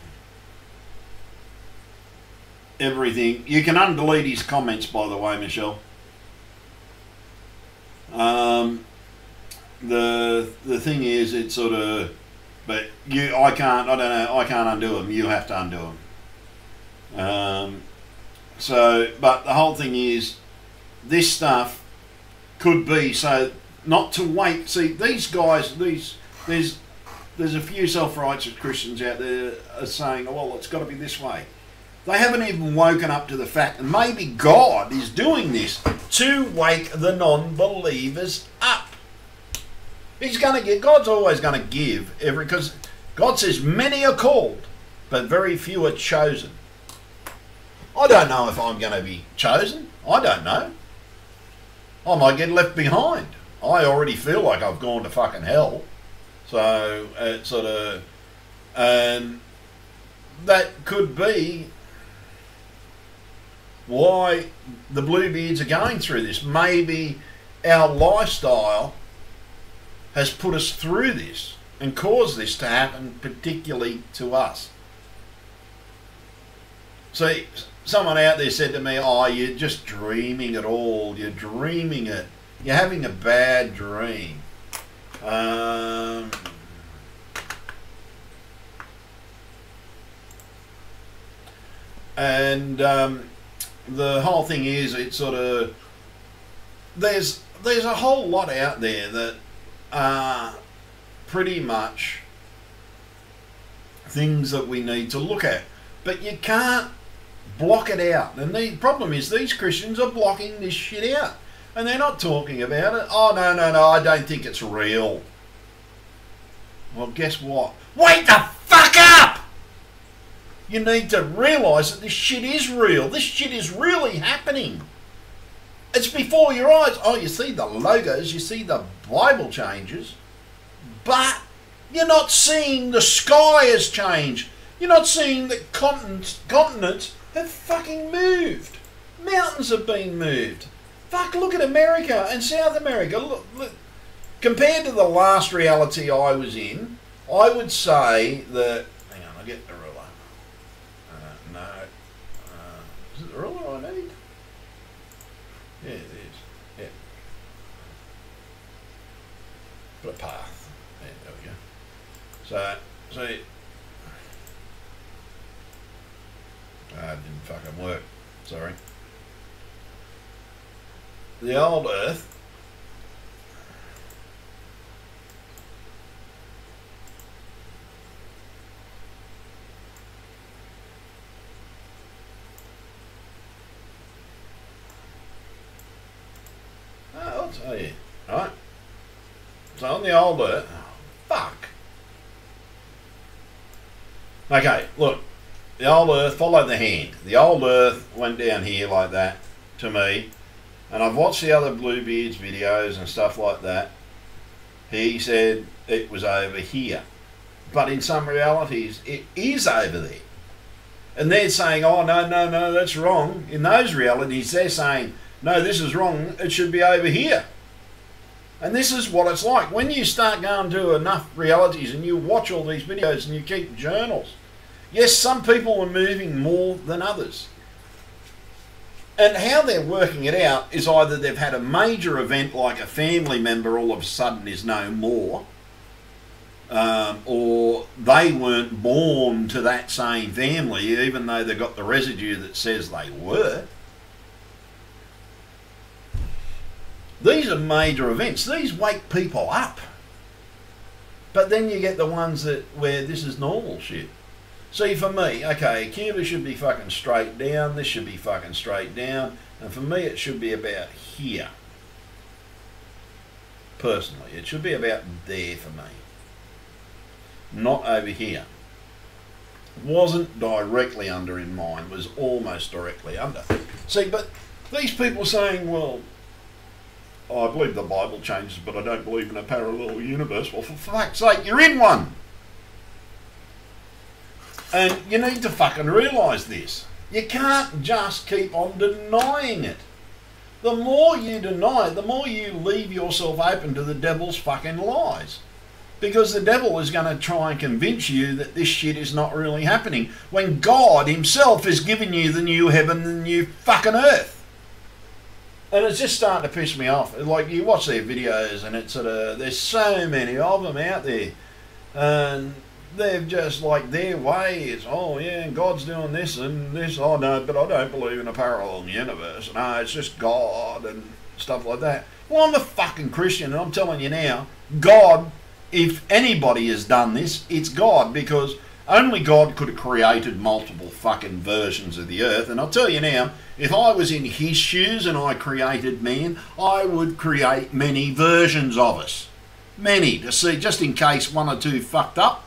everything. You can undelete his comments, by the way, Michelle. Um, the the thing is, it's sort of, but you, I can't, I don't know, I can't undo them. You have to undo them. Um, so, but the whole thing is, this stuff could be so not to wait. See, these guys, these there's there's a few self-righteous Christians out there are saying, oh, well, it's got to be this way. They haven't even woken up to the fact that maybe God is doing this to wake the non-believers up. He's going to get, God's always going to give every, because God says many are called, but very few are chosen. I don't know if I'm going to be chosen. I don't know. I might get left behind. I already feel like I've gone to fucking hell. So it's sort of, and that could be why the Bluebeards are going through this. Maybe our lifestyle has put us through this and caused this to happen, particularly to us. See, someone out there said to me, oh, you're just dreaming it all. You're dreaming it. You're having a bad dream. Um, and um, the whole thing is, it's sort of, there's there's a whole lot out there that are pretty much things that we need to look at, but you can't block it out. And the problem is, these Christians are blocking this shit out. And they're not talking about it. Oh, no, no, no, I don't think it's real. Well, guess what? Wake the fuck up! You need to realise that this shit is real. This shit is really happening. It's before your eyes. Oh, you see the logos, you see the Bible changes, but you're not seeing the sky has changed. You're not seeing that continents, continents have fucking moved. Mountains have been moved. Fuck, look at America and South America. Look, look. Compared to the last reality I was in, I would say that... Hang on, I'll get the ruler. Uh, no. Uh, is it the ruler I need? Yeah, it is. Put a path. Yeah, there we go. So, see. Ah, it didn't fucking work. Sorry. The old Earth. Oh, I'll tell you. Right. So on the old Earth. Oh, fuck. Okay, look. The old Earth, follow the hand. The old Earth went down here like that to me. And I've watched the other Bluebeard's videos and stuff like that. He said it was over here. But in some realities, it is over there. And they're saying, oh, no, no, no, that's wrong. In those realities, they're saying, no, this is wrong. It should be over here. And this is what it's like. When you start going to enough realities and you watch all these videos and you keep journals, yes, some people are moving more than others. And how they're working it out is either they've had a major event like a family member all of a sudden is no more, um, or they weren't born to that same family even though they've got the residue that says they were. These are major events. These wake people up. But then you get the ones that where this is normal shit. See, for me, okay, Cuba should be fucking straight down, this should be fucking straight down, and for me it should be about here. Personally, it should be about there for me. Not over here. Wasn't directly under in mine, was almost directly under. See, but these people saying, well, oh, I believe the Bible changes, but I don't believe in a parallel universe. Well, for fuck's sake, you're in one! And you need to fucking realise this. You can't just keep on denying it. The more you deny it, the more you leave yourself open to the devil's fucking lies. Because the devil is going to try and convince you that this shit is not really happening, when God himself has given you the new heaven and the new fucking earth. And it's just starting to piss me off. Like, you watch their videos and it's sort of, there's so many of them out there. And they've just, like, their way is, oh yeah, God's doing this and this. Oh no, but I don't believe in a parallel universe. No, it's just God and stuff like that. Well, I'm a fucking Christian and I'm telling you now, God, if anybody has done this, it's God, because only God could have created multiple fucking versions of the earth. And I'll tell you now, if I was in his shoes and I created man, I would create many versions of us. Many, to see, just in case one or two fucked up.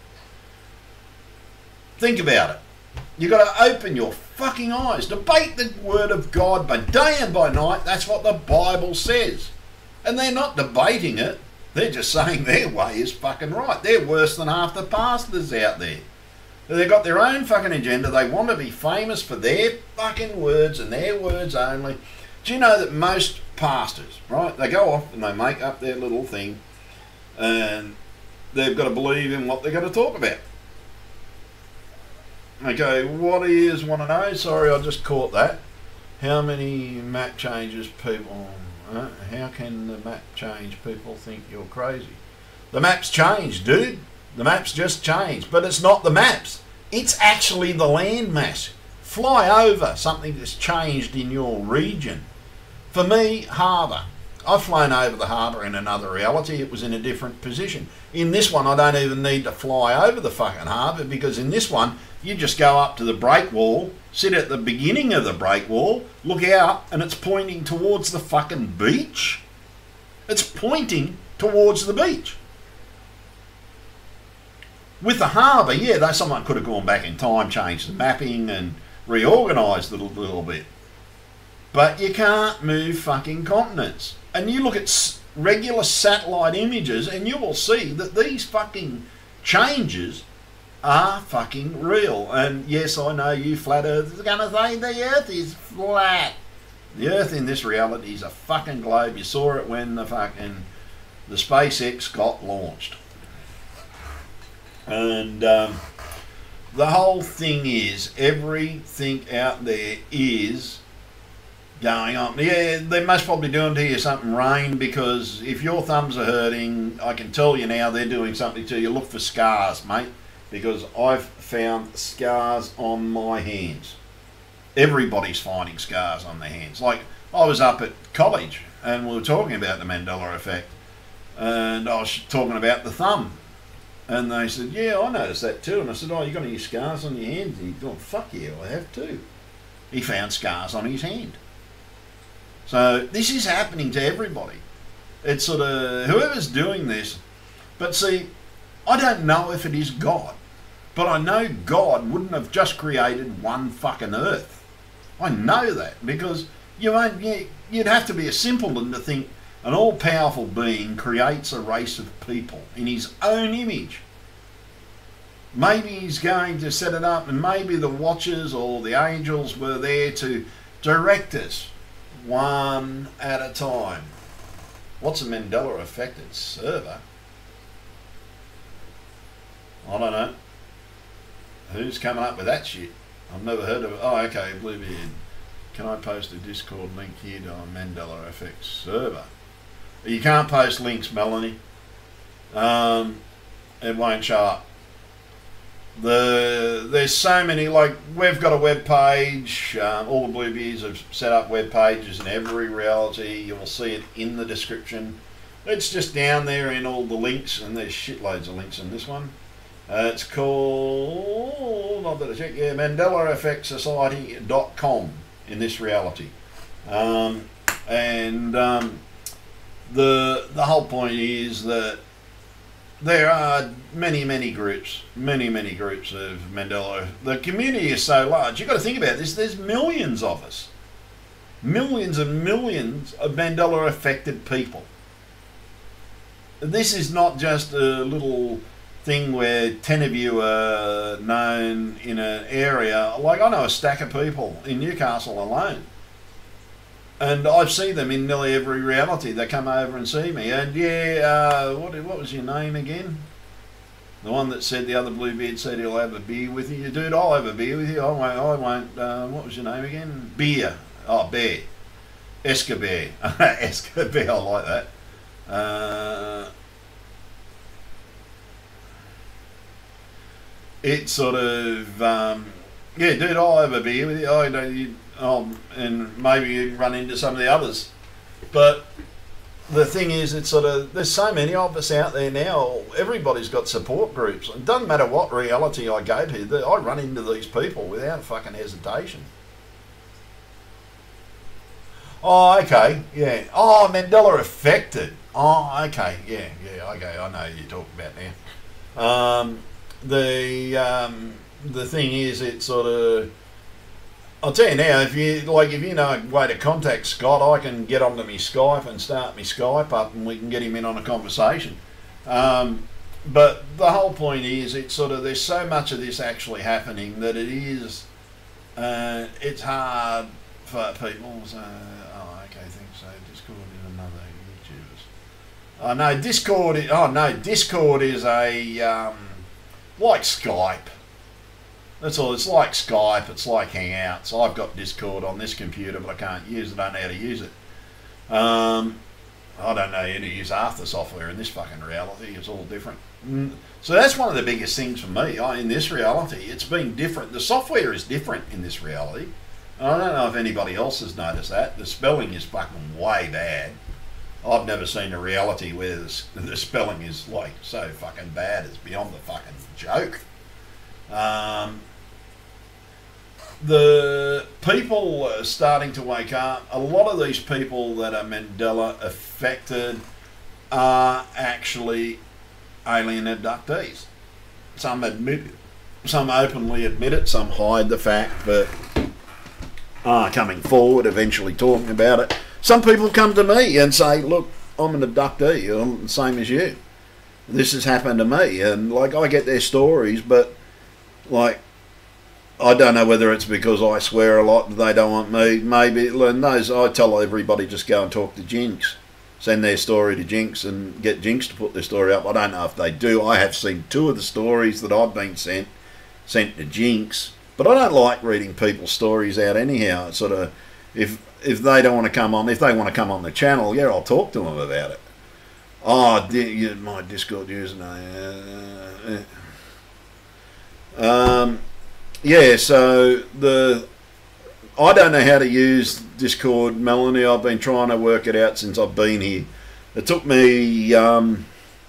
Think about it. You've got to open your fucking eyes. Debate the word of God by day and by night. That's what the Bible says. And they're not debating it. They're just saying their way is fucking right. They're worse than half the pastors out there. They've got their own fucking agenda. They want to be famous for their fucking words and their words only. Do you know that most pastors, right, they go off and they make up their little thing and they've got to believe in what they're going to talk about. Okay, what do you want to know? Sorry, I just caught that. How many map changes people... Uh, how can the map change people think you're crazy? The map's changed, dude. The map's just changed. But it's not the maps. It's actually the land mass. Fly over something that's changed in your region. For me, harbour. I've flown over the harbour in another reality. It was in a different position. In this one, I don't even need to fly over the fucking harbour, because in this one, you just go up to the break wall, sit at the beginning of the break wall, look out, and it's pointing towards the fucking beach. It's pointing towards the beach. With the harbour, yeah, though someone could have gone back in time, changed the mapping and reorganised it a little bit. But you can't move fucking continents. And you look at regular satellite images and you will see that these fucking changes are fucking real. And yes, I know you flat earthers are going to say the earth is flat. The earth in this reality is a fucking globe. You saw it when the fucking the SpaceX got launched. And um, the whole thing is, everything out there is going on. Yeah, they must probably doing to you something, Rain, because if your thumbs are hurting, I can tell you now they're doing something to you. Look for scars, mate, because I've found scars on my hands. Everybody's finding scars on their hands. Like, I was up at college and we were talking about the Mandela effect, and I was talking about the thumb, and they said, yeah, I noticed that too. And I said, oh, you got any scars on your hands? And he thought, fuck yeah, I have too. He found scars on his hand. So this is happening to everybody. It's sort of whoever's doing this. But see, I don't know if it is God, but I know God wouldn't have just created one fucking earth. I know that, because you won't, you, you'd have to be a simpleton to think an all-powerful being creates a race of people in his own image. Maybe he's going to set it up, and maybe the watchers or the angels were there to direct us one at a time. What's a Mandela affected server? I don't know. Who's coming up with that shit? I've never heard of it. Oh, okay, Bluebeard. Can I post a Discord link here to a Mandela effect server? You can't post links, Melanie. Um, it won't show up. The there's so many, like, we've got a web page. Um, all the Bluebeards have set up web pages in every reality. You'll see it in the description. It's just down there in all the links, and there's shitloads of links in this one. Uh, it's called, I've got to check, yeah, Mandela Effect Society dot com in this reality. Um, and um, the the whole point is that there are many, many groups, many, many groups of Mandela. The community is so large. You've got to think about this. There's millions of us. Millions and millions of Mandela affected people. This is not just a little thing where ten of you are known in an area. Like, I know a stack of people in Newcastle alone. And I see them in nearly every reality. They come over and see me. And yeah, uh, what, what was your name again? The one that said, the other Bluebeard said he'll have a beer with you. Dude, I'll have a beer with you. I won't. I won't. Uh, what was your name again? Beer. Oh, Bear. Escobar. Escobar, I like that. Uh, it's sort of, um, yeah, dude, I'll have a beer with you. I know you. Oh, and maybe you run into some of the others. But the thing is, it's sort of, there's so many of us out there now. Everybody's got support groups. It doesn't matter what reality I go to, I run into these people without fucking hesitation. Oh, okay, yeah. Oh, Mandela affected. Oh, okay, yeah, yeah, okay, I know who you're talking about now. Um, the um, the thing is, it's sort of, I'll tell you now, if you like, if you know a way to contact Scott, I can get onto me Skype and start me Skype up, and we can get him in on a conversation. Um, but the whole point is, it's sort of, there's so much of this actually happening that it is, uh, it's hard for people. So, oh, okay, thanks. So Discord is another YouTubers. Oh no, Discord. Is, oh no, Discord is a um, like Skype. That's all. It's like Skype. It's like Hangouts. I've got Discord on this computer, but I can't use it. I don't know how to use it. Um, I don't know how to use half the software in this fucking reality. It's all different. So that's one of the biggest things for me. In this reality, it's been different. The software is different in this reality. I don't know if anybody else has noticed that. The spelling is fucking way bad. I've never seen a reality where the spelling is like so fucking bad. It's beyond the fucking joke. Um, the people are starting to wake up. A lot of these people that are Mandela affected are actually alien abductees. Some admit it. Some openly admit it. Some hide the fact, but are coming forward, eventually talking about it. Some people come to me and say, look, I'm an abductee, I'm the same as you. This has happened to me. And like, I get their stories, but like, I don't know whether it's because I swear a lot and they don't want me. Maybe, and those, I tell everybody, just go and talk to Jinx. Send their story to Jinx and get Jinx to put their story up. I don't know if they do. I have seen two of the stories that I've been sent, sent to Jinx. But I don't like reading people's stories out anyhow. It's sort of, if if they don't want to come on, if they want to come on the channel, yeah, I'll talk to them about it. Oh, di my Discord username. Uh, um, yeah, so the I don't know how to use Discord, Melanie. I've been trying to work it out since I've been here. It took me um,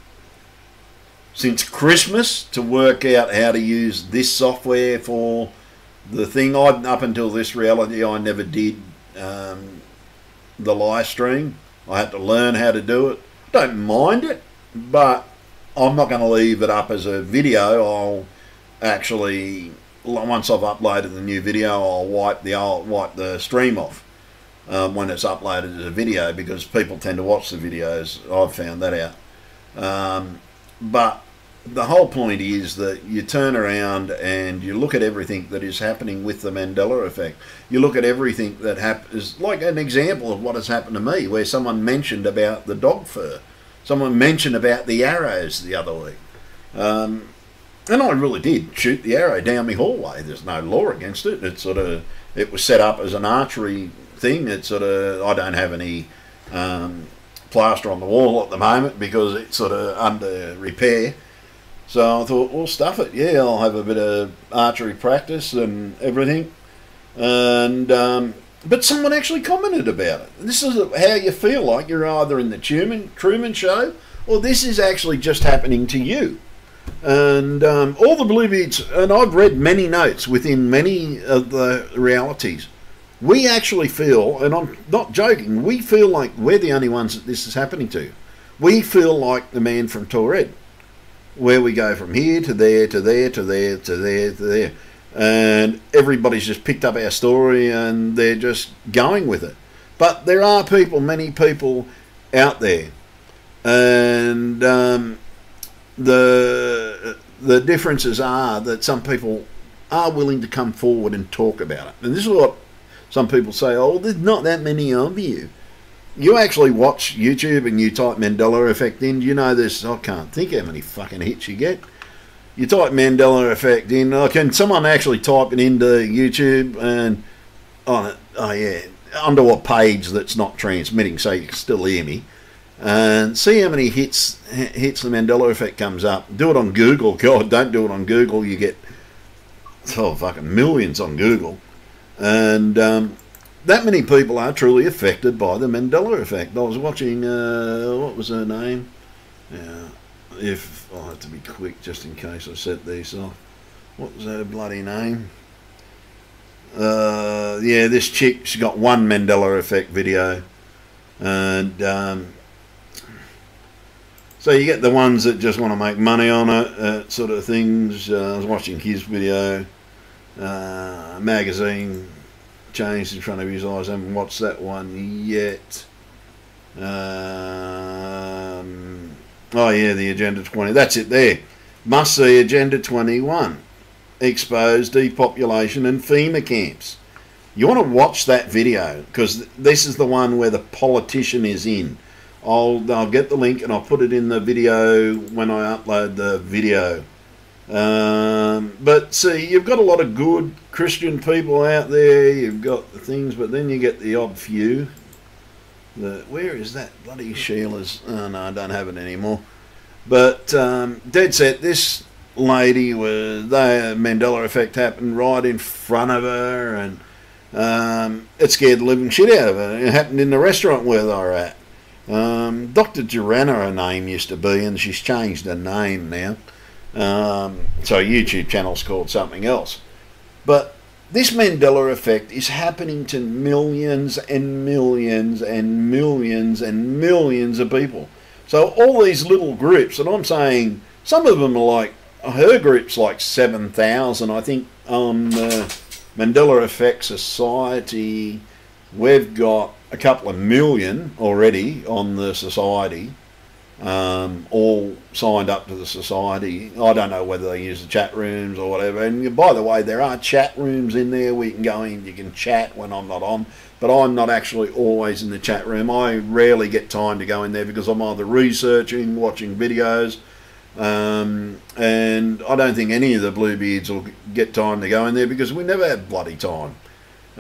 since Christmas to work out how to use this software for the thing. I, up until this reality, I never did um, the live stream. I had to learn how to do it. Don't mind it, but I'm not going to leave it up as a video. I'll actually, once I've uploaded the new video, I'll wipe the I'll wipe the stream off um, when it's uploaded as a video, because people tend to watch the videos. I've found that out. Um, but the whole point is that you turn around and you look at everything that is happening with the Mandela effect. You look at everything that happens, like an example of what has happened to me, where someone mentioned about the dog fur. Someone mentioned about the arrows the other week. Um, and I really did shoot the arrow down my hallway. There's no law against it. It's sort of, it was set up as an archery thing. It's sort of, I don't have any um, plaster on the wall at the moment because it's sort of under repair. So I thought, well, stuff it. Yeah, I'll have a bit of archery practice and everything. And um, but someone actually commented about it. This is how you feel like you're either in the Truman, Truman Show, or this is actually just happening to you. And um, all the Bluebeards, and I've read many notes within many of the realities. We actually feel, and I'm not joking, we feel like we're the only ones that this is happening to. We feel like the man from Torred, where we go from here to there to there to there to there to there, and everybody's just picked up our story and they're just going with it. But there are people, many people out there, and um, the the differences are that some people are willing to come forward and talk about it. And this is what some people say, oh, there's not that many of you. You actually watch YouTube and you type Mandela effect in, you know there's, I can't think how many fucking hits you get. You type Mandela effect in, oh, can someone actually type it into YouTube and, oh, oh yeah, under a page that's not transmitting so you can still hear me, and see how many hits hits the Mandela effect comes up. Do it on Google. God, don't do it on Google. You get, oh, fucking millions on Google. And um, that many people are truly affected by the Mandela effect. I was watching, uh, what was her name? Yeah, if I'll have to be quick just in case I set these off. What was her bloody name? Uh, yeah, this chick, she got one Mandela effect video. And um, so you get the ones that just want to make money on it, uh, sort of things. Uh, I was watching his video. Uh, magazine changed in front of his eyes. I haven't watched that one yet. Um, oh yeah, the Agenda twenty. That's it there. Must see Agenda twenty-one. Expose depopulation and FEMA camps. You want to watch that video because this is the one where the politician is in. I'll, I'll get the link and I'll put it in the video when I upload the video. Um, but see, you've got a lot of good Christian people out there, you've got the things, but then you get the odd few. The, where is that bloody Sheila's? Oh no, I don't have it anymore. But um, dead set, this lady was, the Mandela effect happened right in front of her, and um, it scared the living shit out of her. It happened in the restaurant where they were at. Um, Doctor Joanna, her name used to be, and she's changed her name now. Um, so YouTube channel's called something else. But this Mandela effect is happening to millions and millions and millions and millions of people. So all these little groups, and I'm saying some of them are like, her group's like seven thousand. I think on the Mandela Effect Society, we've got a couple of million already on the society. Um, all signed up to the society. I don't know whether they use the chat rooms or whatever. And by the way, there are chat rooms in there where you can go in, you can chat when I'm not on, but I'm not actually always in the chat room. I rarely get time to go in there because I'm either researching, watching videos, um, and I don't think any of the Bluebeards will get time to go in there because we never have bloody time.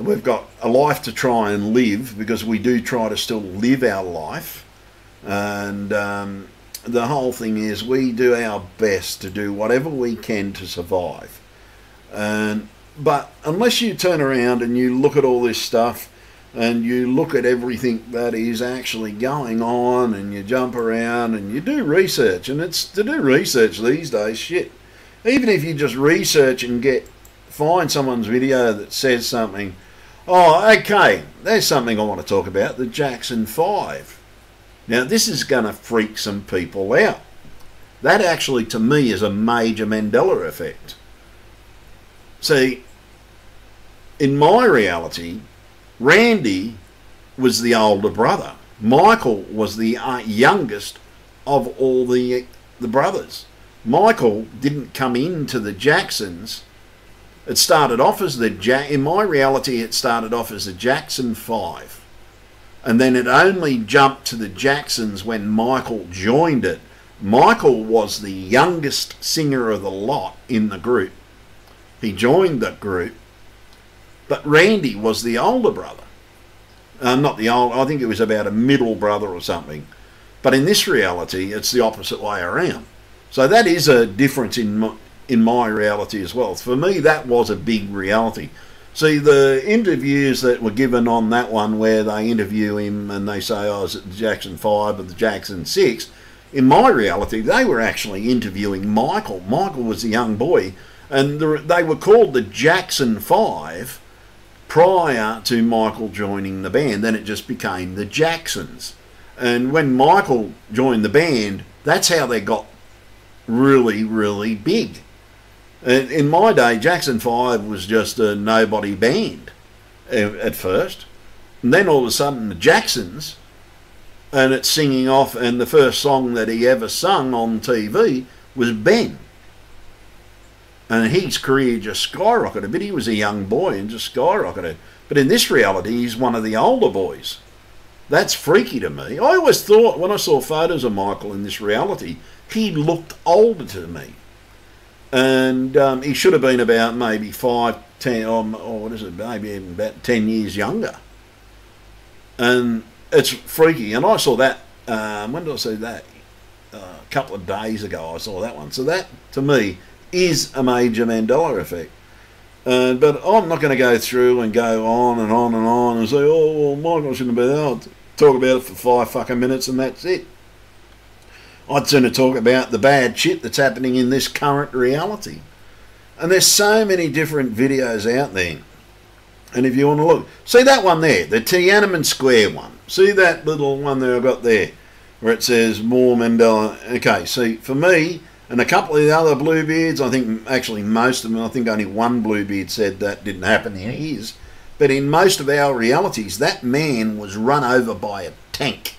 we've got a life to try and live, because we do try to still live our life. And um, the whole thing is we do our best to do whatever we can to survive. And but unless you turn around and you look at all this stuff and you look at everything that is actually going on, and you jump around and you do research, and it's to do research these days, shit. Even if you just research and get find someone's video that says something, oh, okay, there's something I want to talk about, the Jackson five. Now, this is going to freak some people out. That actually, to me, is a major Mandela effect. See, in my reality, Randy was the older brother. Michael was the uh, youngest of all the, the brothers. Michael didn't come into the Jacksons. It started off as the, ja in my reality, it started off as the Jackson five. And then it only jumped to the Jacksons when Michael joined it. Michael was the youngest singer of the lot in the group. He joined that group. But Randy was the older brother. Uh, not the old, I think it was about a middle brother or something. But in this reality, it's the opposite way around. So that is a difference in my, in my reality as well. For me, that was a big reality. See, the interviews that were given on that one, where they interview him and they say, oh, is it the Jackson five or the Jackson six? In my reality, they were actually interviewing Michael. Michael was a young boy, and they were called the Jackson five prior to Michael joining the band. Then it just became the Jacksons. And when Michael joined the band, that's how they got really, really big. In my day, Jackson five was just a nobody band at first. And then all of a sudden, the Jacksons, and it's singing off, and the first song that he ever sung on T V was Ben. And his career just skyrocketed, but he was a young boy and just skyrocketed. But in this reality, he's one of the older boys. That's freaky to me. I always thought, when I saw photos of Michael in this reality, he looked older to me. And um, he should have been about maybe five, ten, or, or what is it, maybe even about ten years younger. And it's freaky. And I saw that, um, when did I see that? Uh, a couple of days ago I saw that one. So that, to me, is a major Mandela effect. Uh, but I'm not going to go through and go on and on and on and say, oh, well, Michael shouldn't be there. I'll talk about it for five fucking minutes and that's it. I'd sooner talk about the bad shit that's happening in this current reality. And there's so many different videos out there. And if you want to look, see that one there, the Tiananmen Square one. See that little one there I've got there, where it says more Mandela. Okay, see, for me, and a couple of the other Bluebeards, I think actually most of them, I think only one Bluebeard said that didn't happen in his. But in most of our realities, that man was run over by a tank.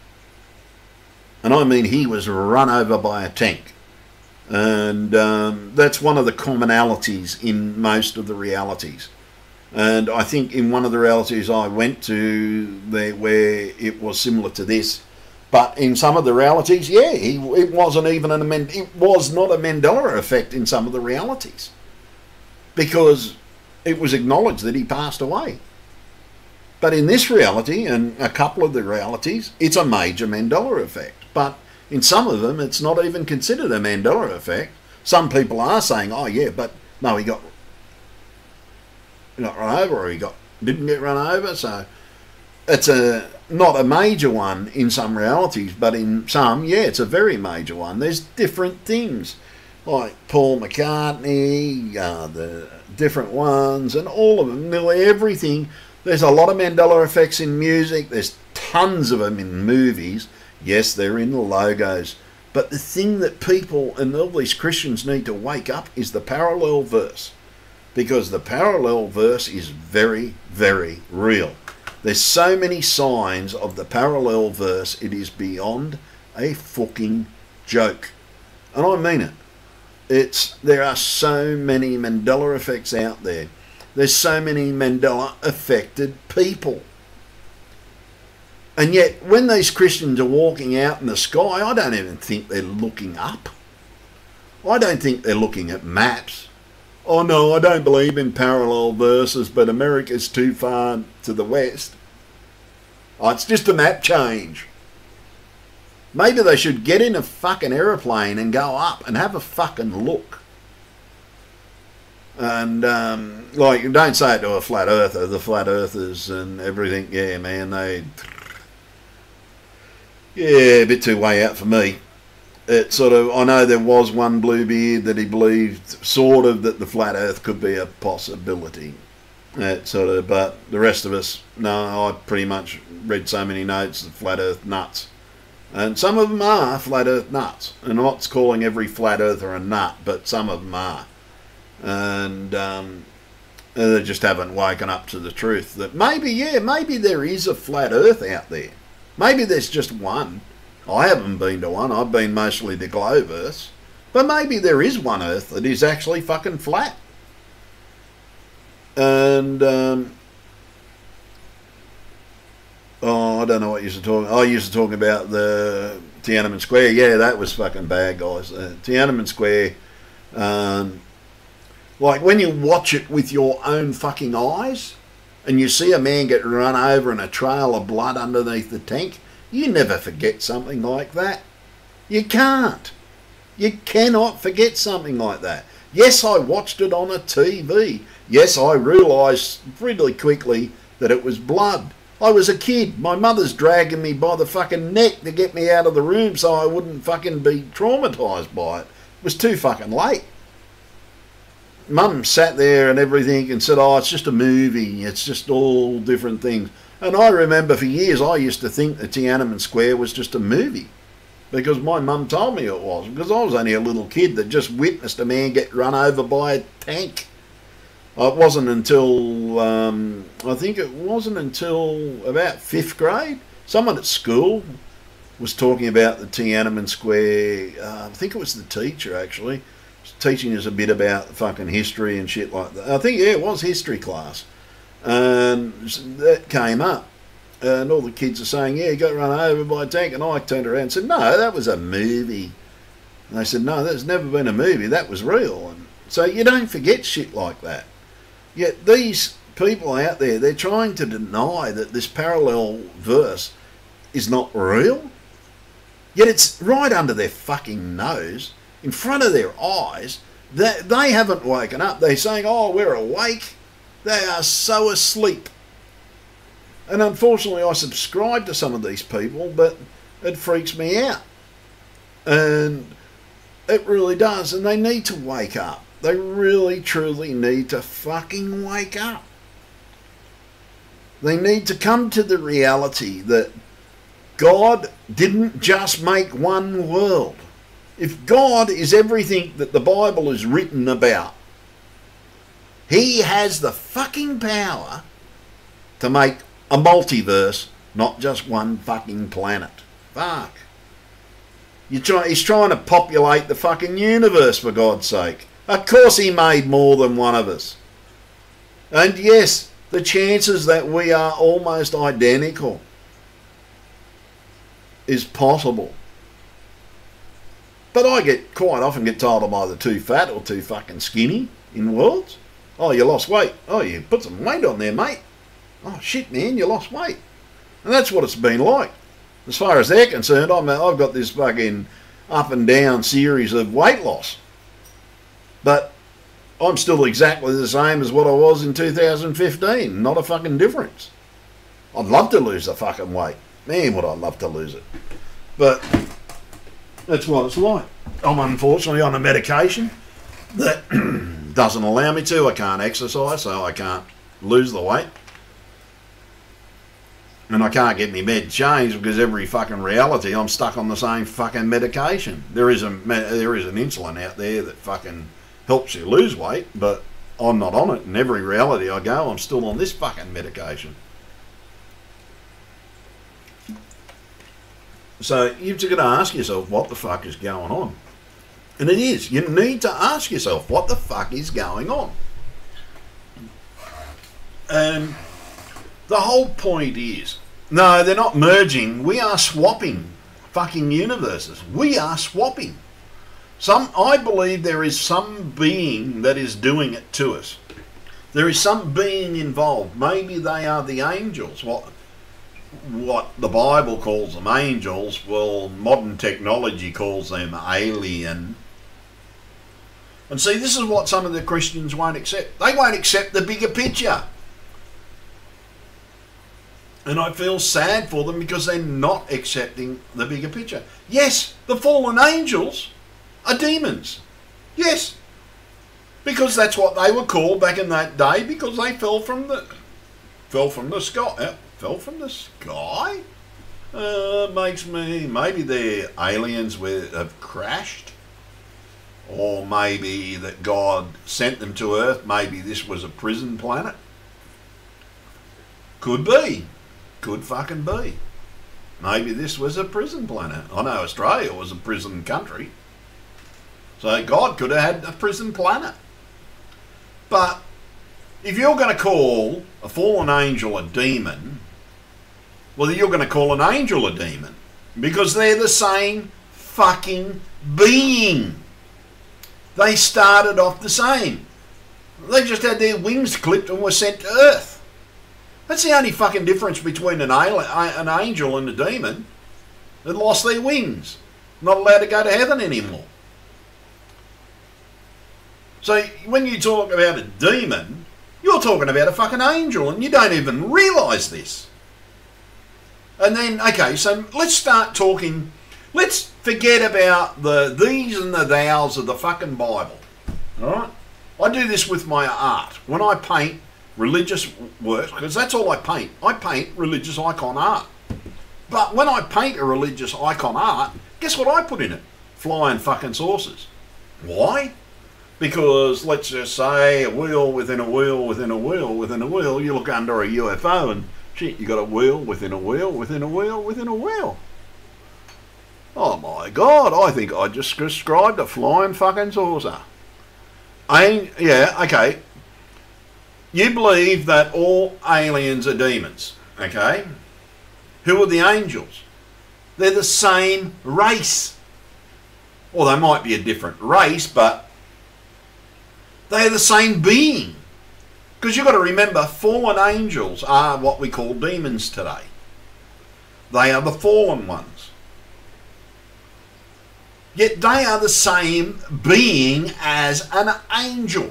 And I mean, he was run over by a tank. And um, that's one of the commonalities in most of the realities. And I think in one of the realities I went to there where it was similar to this. But in some of the realities, yeah, he, it wasn't even an, it was not a Mandela effect in some of the realities. Because it was acknowledged that he passed away. But in this reality, and a couple of the realities, it's a major Mandela effect. But in some of them, it's not even considered a Mandela effect. Some people are saying, oh yeah, but no, he got, he got run over, or he got didn't get run over. So it's a not a major one in some realities, but in some, yeah, it's a very major one. There's different things, like Paul McCartney, uh, the different ones, and all of them, nearly everything. There's a lot of Mandela effects in music. There's tons of them in movies. Yes, they're in the logos. But the thing that people and all these Christians need to wake up is the parallel verse. Because the parallel verse is very, very real. There's so many signs of the parallel verse, it is beyond a fucking joke. And I mean it. It's, there are so many Mandela effects out there. There's so many Mandela affected people. And yet, when these Christians are walking out in the sky, I don't even think they're looking up. I don't think they're looking at maps. oh no, I don't believe in parallel verses, but America's too far to the west. Oh, it's just a map change. Maybe they should get in a fucking aeroplane and go up and have a fucking look. And, um, like, don't say it to a flat earther, the flat earthers and everything. Yeah, man, they... Yeah, a bit too way out for me. It sort of, I know there was one Bluebeard that he believed sort of that the flat earth could be a possibility. It sort of, but the rest of us, no, I pretty much read so many notes of flat earth nuts. And some of them are flat earth nuts. And I'm not calling every flat earther a nut, but some of them are. And um, they just haven't woken up to the truth that maybe, yeah, maybe there is a flat earth out there. Maybe there's just one. I haven't been to one. I've been mostly to Gloverse. But maybe there is one earth that is actually fucking flat. And, um, oh, I don't know what you used to talk. I used to talk about the Tiananmen Square. Yeah, that was fucking bad, guys. Uh, Tiananmen Square, um, like when you watch it with your own fucking eyes and you see a man get run over and a trail of blood underneath the tank, you never forget something like that. You can't. You cannot forget something like that. Yes, I watched it on a T V. Yes, I realised really quickly that it was blood. I was a kid. My mother's dragging me by the fucking neck to get me out of the room so I wouldn't fucking be traumatised by it. It was too fucking late. Mum sat there and everything and said, oh, it's just a movie. It's just all different things. And I remember for years I used to think that Tiananmen Square was just a movie. Because my mum told me it was. Because I was only a little kid that just witnessed a man get run over by a tank. It wasn't until, um, I think it wasn't until about fifth grade. Someone at school was talking about the Tiananmen Square. Uh, I think it was the teacher actually. Teaching us a bit about fucking history and shit like that. I think, yeah, it was history class. And that came up. And all the kids are saying, yeah, he got run over by a tank. And I turned around and said, no, that was a movie. And they said, no, that's never been a movie. That was real. And so you don't forget shit like that. Yet these people out there, they're trying to deny that this parallel verse is not real. Yet it's right under their fucking nose, in front of their eyes. They, they haven't woken up. They're saying, oh, we're awake. They are so asleep. And unfortunately, I subscribe to some of these people, but it freaks me out. And it really does. And they need to wake up. They really, truly need to fucking wake up. They need to come to the reality that God didn't just make one world. If God is everything that the Bible is written about, He has the fucking power to make a multiverse, not just one fucking planet. Fuck. You try, he's trying to populate the fucking universe, for God's sake. Of course he made more than one of us. And yes, the chances that we are almost identical is possible. But I get quite often get told I'm either too fat or too fucking skinny in worlds. Oh, you lost weight. Oh, you put some weight on there, mate. Oh, shit, man, you lost weight. And that's what it's been like. As far as they're concerned, I'm, I've got this fucking up and down series of weight loss. But I'm still exactly the same as what I was in two thousand fifteen. Not a fucking difference. I'd love to lose the fucking weight. Man, would I love to lose it. But that's what it's like. I'm unfortunately on a medication that doesn't allow me to. I can't exercise, so I can't lose the weight. And I can't get my med changed because every fucking reality I'm stuck on the same fucking medication. There is a there is an insulin out there that fucking helps you lose weight, but I'm not on it. In every reality I go, I'm still on this fucking medication. So you've got to ask yourself what the fuck is going on. And it is. You need to ask yourself what the fuck is going on. And the whole point is, no, they're not merging. We are swapping fucking universes. We are swapping. Some, I believe there is some being that is doing it to us. There is some being involved. Maybe they are the angels. What, what the Bible calls them angels, well, modern technology calls them alien. And see, this is what some of the Christians won't accept. They won't accept the bigger picture. And I feel sad for them because they're not accepting the bigger picture. Yes, the fallen angels are demons. Yes. Because that's what they were called back in that day, because they fell from the fell from the sky. Uh, fell from the sky? Uh, makes me, maybe they're aliens that have crashed. Or maybe that God sent them to Earth. Maybe this was a prison planet. Could be. Could fucking be. Maybe this was a prison planet. I know Australia was a prison country. So God could have had a prison planet. But if you're going to call a fallen angel a demon, well, you're going to call an angel a demon. Because they're the same fucking being. They started off the same. They just had their wings clipped and were sent to Earth. That's the only fucking difference between an, an angel and a demon. They lost their wings. Not allowed to go to heaven anymore. So when you talk about a demon, you're talking about a fucking angel, and you don't even realise this. And then, okay, so let's start talking. Let's forget about the these and the thous of the fucking Bible. Alright? I do this with my art. When I paint religious works, because that's all I paint. I paint religious icon art. But when I paint a religious icon art, guess what I put in it? Flying fucking saucers. Why? Because let's just say a wheel within a wheel within a wheel within a wheel. You look under a U F O and shit, you got a wheel within a wheel within a wheel within a wheel. Oh my God, I think I just described a flying fucking saucer. I, yeah, okay. You believe that all aliens are demons, okay? Who are the angels? They're the same race. Or they might be a different race, but they're the same being. Because you've got to remember, fallen angels are what we call demons today. They are the fallen ones. Yet they are the same being as an angel.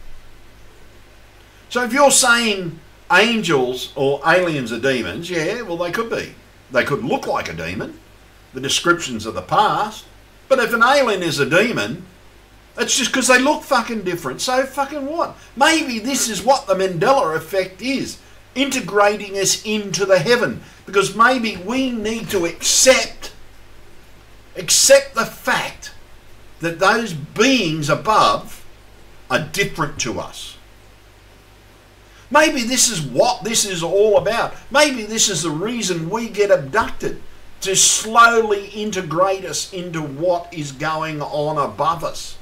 So if you're saying angels or aliens are demons, yeah, well they could be. They could look like a demon, the descriptions of the past. But if an alien is a demon, it's just because they look fucking different. So fucking what? Maybe this is what the Mandela effect is. Integrating us into the heaven. Because maybe we need to accept, accept the fact that those beings above are different to us. Maybe this is what this is all about. Maybe this is the reason we get abducted. To slowly integrate us into what is going on above us.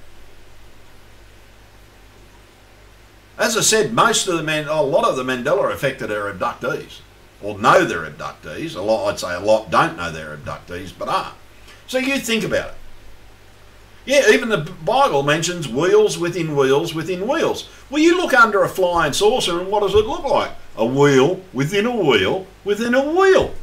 As I said, most of the men, a lot of the Mandela affected are abductees, or know they're abductees. A lot, I'd say, a lot don't know they're abductees, but are. So you think about it. Yeah, even the Bible mentions wheels within wheels within wheels. Well, you look under a flying saucer, and what does it look like? A wheel within a wheel within a wheel.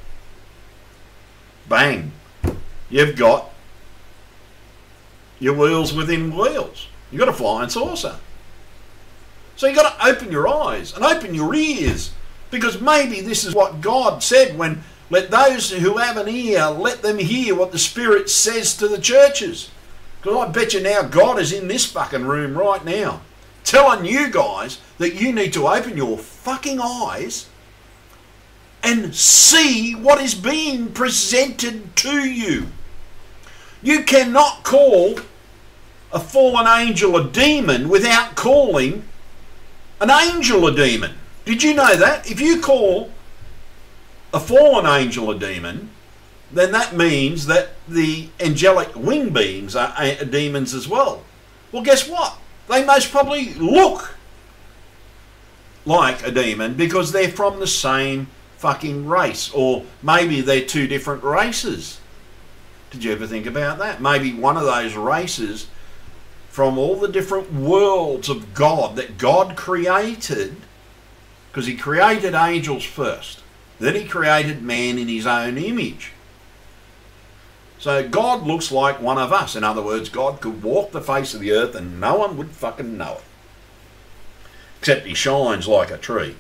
Bang! You've got your wheels within wheels. You've got a flying saucer. So you've got to open your eyes and open your ears, because maybe this is what God said when, let those who have an ear, let them hear what the Spirit says to the churches. Because I bet you now God is in this fucking room right now, telling you guys that you need to open your fucking eyes and see what is being presented to you. You cannot call a fallen angel a demon without calling an angel a demon. Did you know that? If you call a fallen angel a demon, then that means that the angelic wing beings are demons as well. Well, guess what? They most probably look like a demon because they're from the same fucking race, or maybe they're two different races. Did you ever think about that? Maybe one of those races from all the different worlds of God that God created, because he created angels first. Then he created man in his own image. So God looks like one of us. In other words, God could walk the face of the earth and no one would fucking know it. Except he shines like a tree.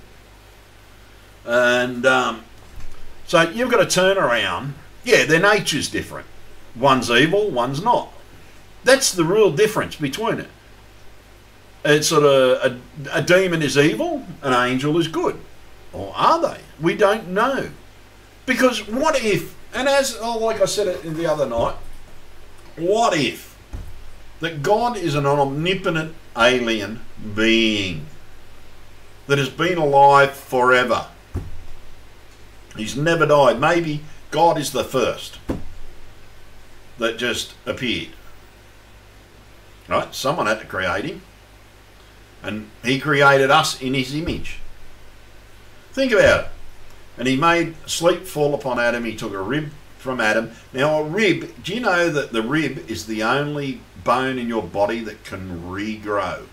And um, so you've got to turn around. Yeah, their nature's different. One's evil, one's not. That's the real difference between it. It's sort of a, a demon is evil, an angel is good. Or are they? We don't know. Because what if, and as oh, like I said it the other night, what if that God is an omnipotent alien being that has been alive forever? He's never died. Maybe God is the first that just appeared. Right? Someone had to create him. And he created us in his image. Think about it. And he made sleep fall upon Adam. He took a rib from Adam. Now a rib, do you know that the rib is the only bone in your body that can regrow?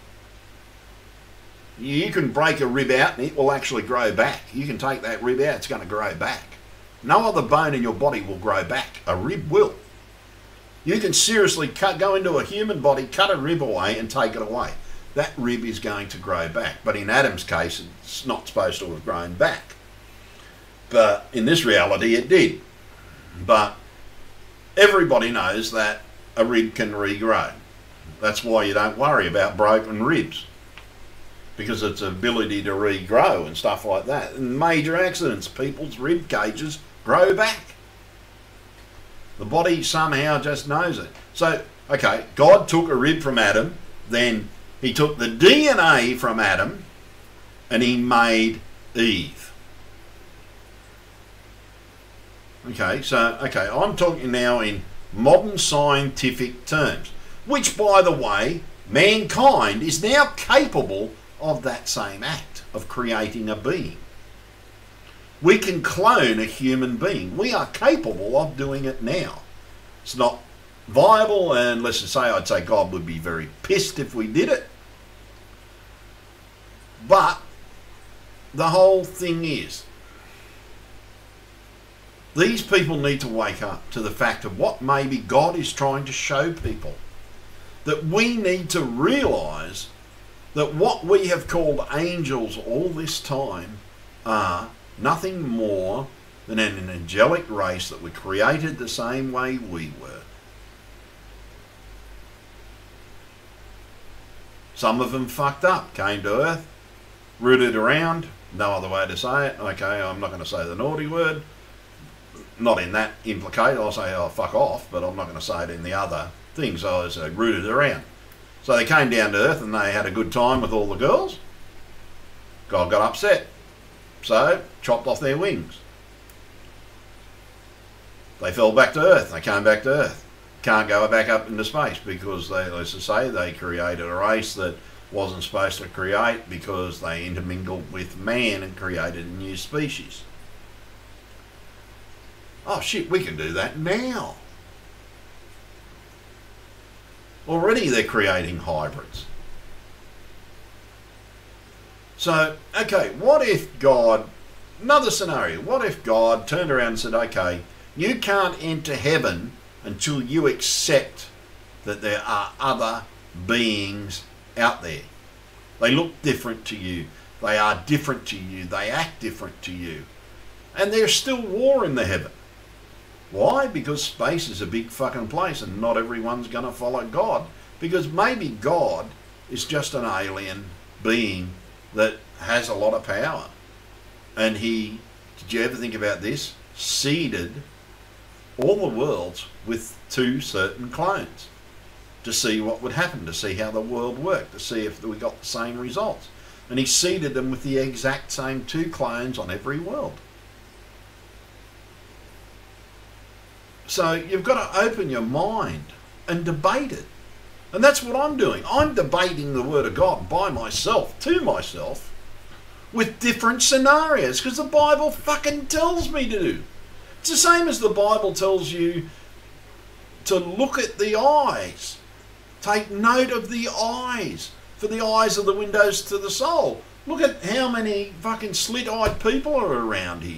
You can break a rib out and it will actually grow back. You can take that rib out, it's going to grow back. No other bone in your body will grow back. A rib will. You can seriously cut, go into a human body, cut a rib away and take it away. That rib is going to grow back. But in Adam's case, it's not supposed to have grown back. But in this reality, it did. But everybody knows that a rib can regrow. That's why you don't worry about broken ribs. Because its ability to regrow and stuff like that. In major accidents, people's rib cages grow back. The body somehow just knows it. So, okay, God took a rib from Adam, then he took the D N A from Adam and he made Eve. Okay, so, okay, I'm talking now in modern scientific terms, which, by the way, mankind is now capable of that same act of creating a being. We can clone a human being. We are capable of doing it now. It's not viable, and let's just say I'd say God would be very pissed if we did it. But the whole thing is, these people need to wake up to the fact of what maybe God is trying to show people. That we need to realise that what we have called angels all this time are nothing more than an angelic race that were created the same way we were. Some of them fucked up, came to earth, rooted around, no other way to say it. Okay, I'm not going to say the naughty word. Not in that implicate, I'll say, oh, fuck off, but I'm not going to say it in the other things. I was uh, rooted around. So they came down to earth and they had a good time with all the girls. God got upset. So, chopped off their wings. They fell back to earth. They came back to earth. Can't go back up into space because they, let's just say, they created a race that wasn't supposed to create because they intermingled with man and created a new species. Oh shit, we can do that now. Already they're creating hybrids. So, okay, what if God, another scenario, what if God turned around and said, okay, you can't enter heaven until you accept that there are other beings out there. They look different to you. They are different to you. They act different to you. And there's still war in the heaven. Why? Because space is a big fucking place and not everyone's going to follow God. Because maybe God is just an alien being that has a lot of power. And he, did you ever think about this? Seeded all the worlds with two certain clones to see what would happen, to see how the world worked, to see if we got the same results. And he seeded them with the exact same two clones on every world. So you've got to open your mind and debate it. And that's what I'm doing. I'm debating the Word of God by myself, to myself, with different scenarios, because the Bible fucking tells me to do. It's the same as the Bible tells you to look at the eyes. Take note of the eyes. For the eyes are the windows to the soul. Look at how many fucking slit-eyed people are around here.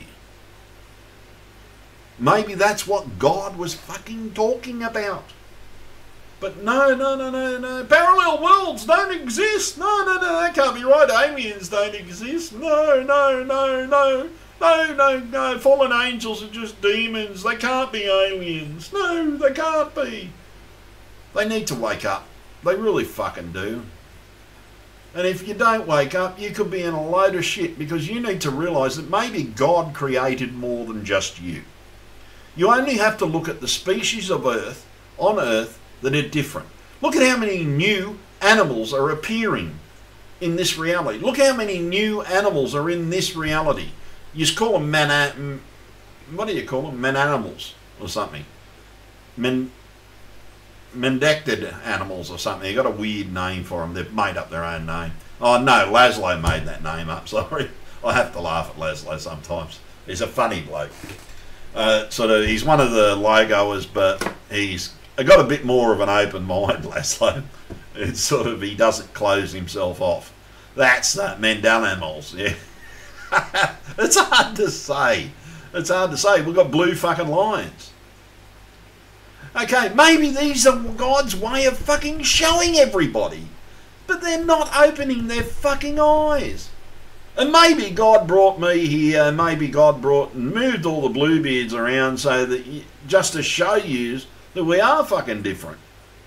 Maybe that's what God was fucking talking about. But no, no, no, no, no. Parallel worlds don't exist. No, no, no, that can't be right. Aliens don't exist. No, no, no, no. No, no, no. Fallen angels are just demons. They can't be aliens. No, they can't be. They need to wake up. They really fucking do. And if you don't wake up, you could be in a load of shit, because you need to realise that maybe God created more than just you. You only have to look at the species of Earth, on Earth, that are different. Look at how many new animals are appearing in this reality. Look how many new animals are in this reality. You just call them man... What do you call them? Man-animals or something. Men... Mendected animals or something. They've got a weird name for them. They've made up their own name. Oh no, Laszlo made that name up. Sorry. I have to laugh at Laszlo sometimes. He's a funny bloke. Uh, sort of, he's one of the logoers, but he's got a bit more of an open mind, Laszlo. It's sort of, he doesn't close himself off. That's uh, Mandela animals, yeah. It's hard to say. It's hard to say. We've got blue fucking lions. Okay, maybe these are God's way of fucking showing everybody. But they're not opening their fucking eyes. And maybe God brought me here, maybe God brought and moved all the Bluebeards around so that you, just to show you that we are fucking different.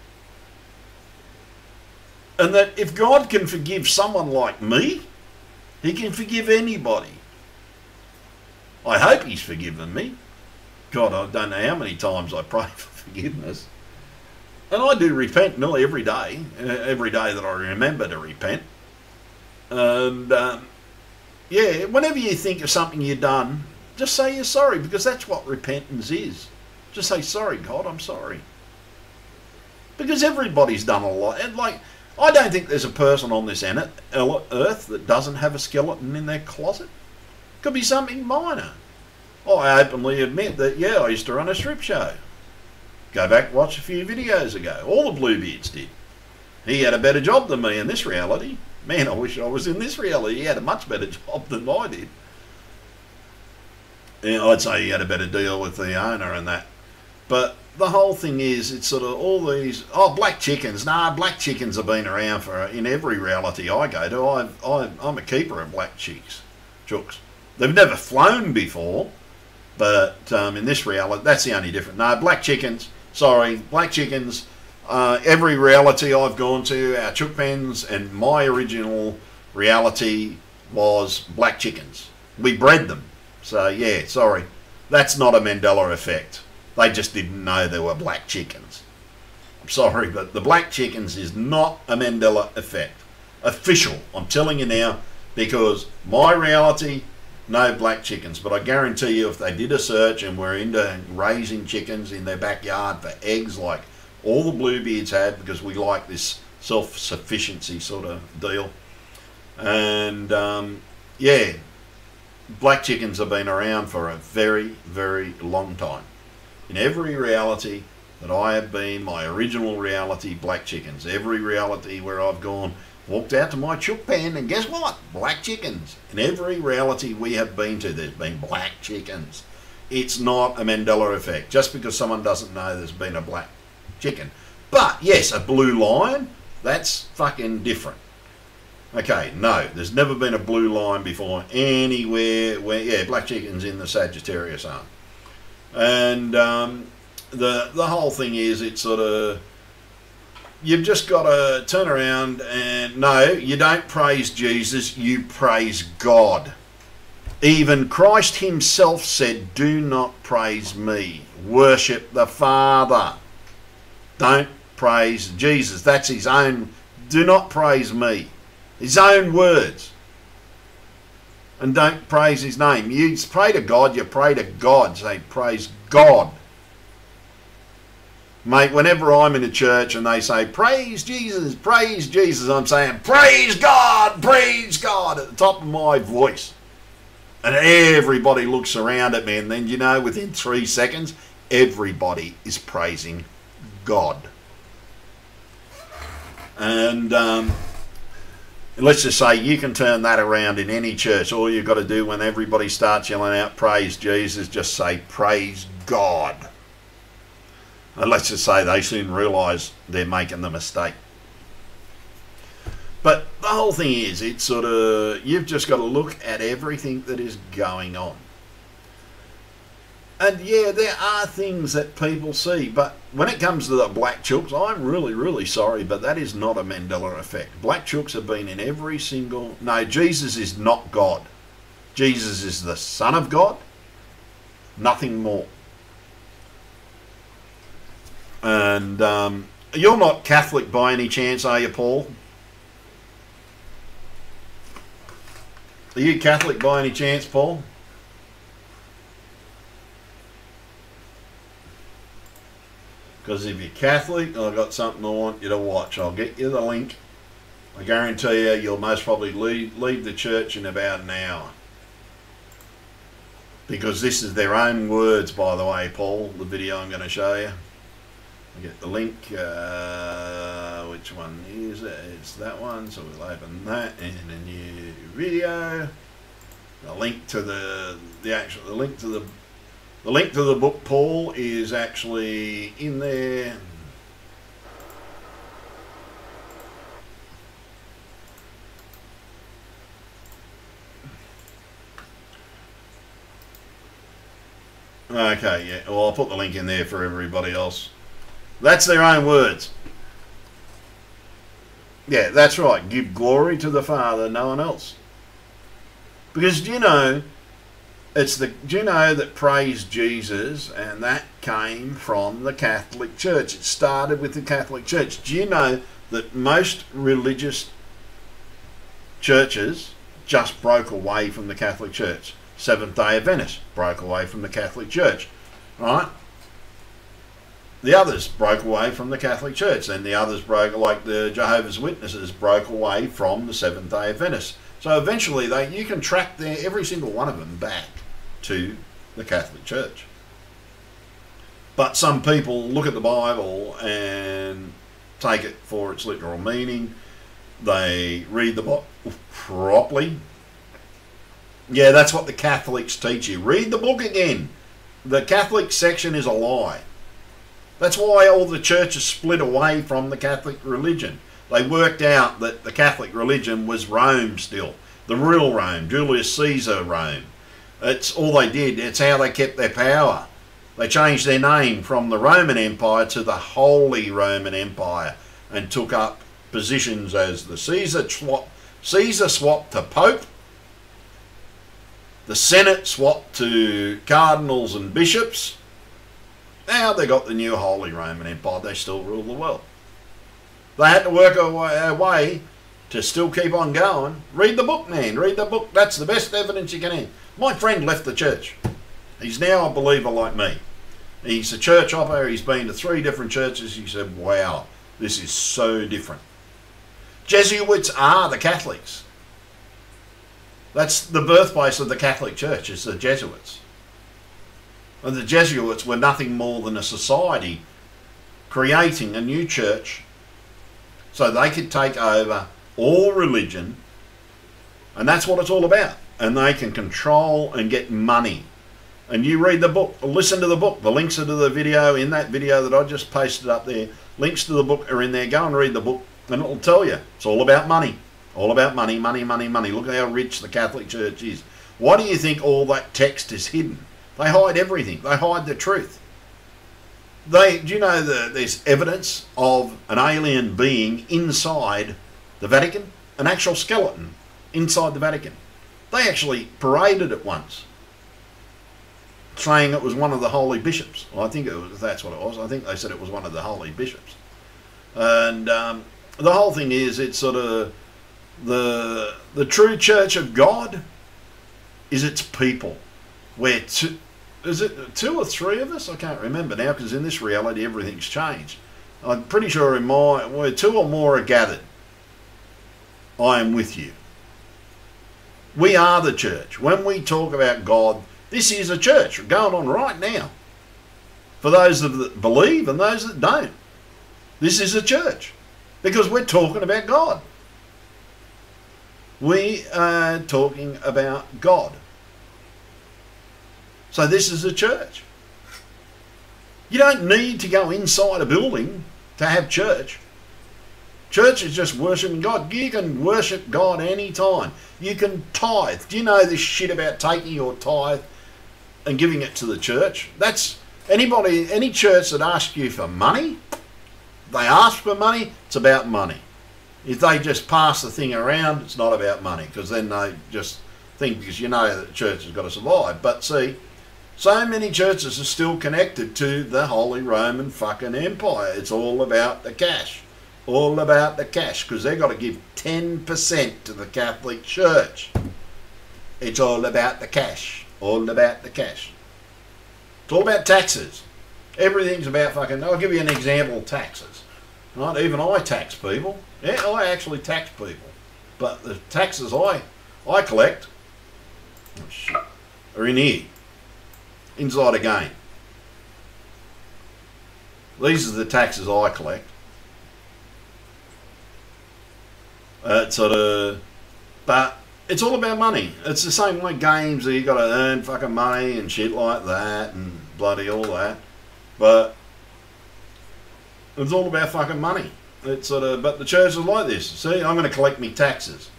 And that if God can forgive someone like me, he can forgive anybody. I hope he's forgiven me. God, I don't know how many times I pray for forgiveness. And I do repent nearly every day, every day that I remember to repent. And um, yeah, whenever you think of something you've done, just say you're sorry, because that's what repentance is. Just say, sorry, God, I'm sorry. Because everybody's done a lot. And like, I don't think there's a person on this earth that doesn't have a skeleton in their closet. Could be something minor. I openly admit that, yeah, I used to run a strip show. Go back and watch a few videos ago. All the Bluebeards did. He had a better job than me in this reality. Man, I wish I was in this reality. He had a much better job than I did. Yeah, I'd say he had a better deal with the owner and that. But the whole thing is, it's sort of all these... Oh, black chickens. Nah, black chickens have been around for in every reality I go to. I've, I've, I'm a keeper of black chicks. Chooks. They've never flown before. But um, in this reality, that's the only difference. No, black chickens, sorry, black chickens, uh, every reality I've gone to, our chook pens, and my original reality was black chickens. We bred them. So, yeah, sorry. That's not a Mandela effect. They just didn't know there were black chickens. I'm sorry, but the black chickens is not a Mandela effect. Official, I'm telling you now, because my reality... No black chickens, but I guarantee you if they did a search and were into raising chickens in their backyard for eggs like all the Bluebeards had, because we like this self-sufficiency sort of deal. And um, yeah, black chickens have been around for a very, very long time. In every reality that I have been, my original reality, black chickens. Every reality where I've gone... Walked out to my chook pen and guess what? Black chickens. In every reality we have been to, there's been black chickens. It's not a Mandela effect. Just because someone doesn't know there's been a black chicken. But, yes, a blue lion, that's fucking different. Okay, no, there's never been a blue lion before anywhere where, yeah, black chickens in the Sagittarius arm. And um, the, the whole thing is, it's sort of... You've just got to turn around and, no, you don't praise Jesus, you praise God. Even Christ himself said, do not praise me, worship the Father. Don't praise Jesus. That's his own, do not praise me. His own words. And don't praise his name. You pray to God, you pray to God. Say, praise God. Mate, whenever I'm in a church and they say, praise Jesus, praise Jesus, I'm saying, praise God, praise God, at the top of my voice. And everybody looks around at me, and then, you know, within three seconds, everybody is praising God. And um, let's just say you can turn that around in any church. All you've got to do when everybody starts yelling out praise Jesus, just say praise God. And let's just say they soon realise they're making the mistake. But the whole thing is, it's sort of, you've just got to look at everything that is going on. And yeah, there are things that people see, but when it comes to the black chooks, I'm really, really sorry, but that is not a Mandela effect. Black chooks have been in every single... No, Jesus is not God. Jesus is the Son of God, nothing more. And um, you're not Catholic by any chance, are you, Paul? Are you Catholic by any chance, Paul? Because if you're Catholic, I've got something I want you to watch. I'll get you the link. I guarantee you, you'll most probably leave, leave the church in about an hour. Because this is their own words, by the way, Paul, the video I'm going to show you. I'll get the link. Uh, which one is it? It's that one. So we'll open that in a new video. The link to the, the actual, the link to the The link to the book, Paul, is actually in there. Okay, yeah. Well, I'll put the link in there for everybody else. That's their own words. Yeah, that's right. Give glory to the Father, no one else. Because, do you know... It's the, do you know that praise Jesus, and that came from the Catholic Church. It started with the Catholic Church. Do you know that most religious churches just broke away from the Catholic Church? Seventh-day Adventists broke away from the Catholic Church, right? The others broke away from the Catholic Church, and the others broke, like the Jehovah's Witnesses, broke away from the Seventh-day Adventists. So eventually, they you can track their, every single one of them back to the Catholic Church. But some people look at the Bible and take it for its literal meaning. They read the book properly. Yeah, that's what the Catholics teach you. Read the book again. The Catholic section is a lie. That's why all the churches split away from the Catholic religion. They worked out that the Catholic religion was Rome still. The real Rome, Julius Caesar Rome. It's all they did. It's how they kept their power. They changed their name from the Roman Empire to the Holy Roman Empire and took up positions as the Caesar swap. Caesar swapped to Pope. The Senate swapped to cardinals and bishops. Now they got the new Holy Roman Empire. They still rule the world. They had to work a way, a way to still keep on going. Read the book, man. Read the book. That's the best evidence you can have. My friend left the church. He's now a believer like me. He's a church hopper. He's been to three different churches. He said, wow, this is so different. Jesuits are the Catholics. That's the birthplace of the Catholic Church, is the Jesuits. And the Jesuits were nothing more than a society creating a new church so they could take over all religion, and that's what it's all about. And they can control and get money. And you read the book, listen to the book. The links are to the video, in that video that I just pasted up there. Links to the book are in there. Go and read the book and it'll tell you. It's all about money. All about money, money, money, money. Look at how rich the Catholic Church is. Why do you think all that text is hidden? They hide everything. They hide the truth. They, do you know that there's evidence of an alien being inside the Vatican? An actual skeleton inside the Vatican. They actually paraded it once, saying it was one of the holy bishops. Well, I think it was, that's what it was. I think they said it was one of the holy bishops. And um, the whole thing is, it's sort of the the true Church of God is its people. Where two, is it two or three of us? I can't remember now, because in this reality everything's changed. I'm pretty sure in my where two or more are gathered, I am with you. We are the church. When we talk about God, this is a church going on right now. for those that believe and those that don't. This is a church because we're talking about God. We are talking about God. So this is a church. You don't need to go inside a building to have church. Church is just worshiping God. You can worship God anytime. You can tithe. Do you know this shit about taking your tithe and giving it to the church? That's anybody, any church that asks you for money, they ask for money, it's about money. If they just pass the thing around, it's not about money, because then they just think, because you know that the church has got to survive. But see, so many churches are still connected to the Holy Roman fucking Empire. It's all about the cash. All about the cash, because they've got to give ten percent to the Catholic Church. It's all about the cash. All about the cash. It's all about taxes. Everything's about fucking... I'll give you an example of taxes. Right? Even I tax people. Yeah, I actually tax people. But the taxes I, I collect oh shit, are in here. Inside again. These are the taxes I collect. Uh, it's sort of, but it's all about money. It's the same like games that you got to earn fucking money and shit like that and bloody all that. But it's all about fucking money. It's sort of, but the church is like this. See, I'm going to collect me taxes.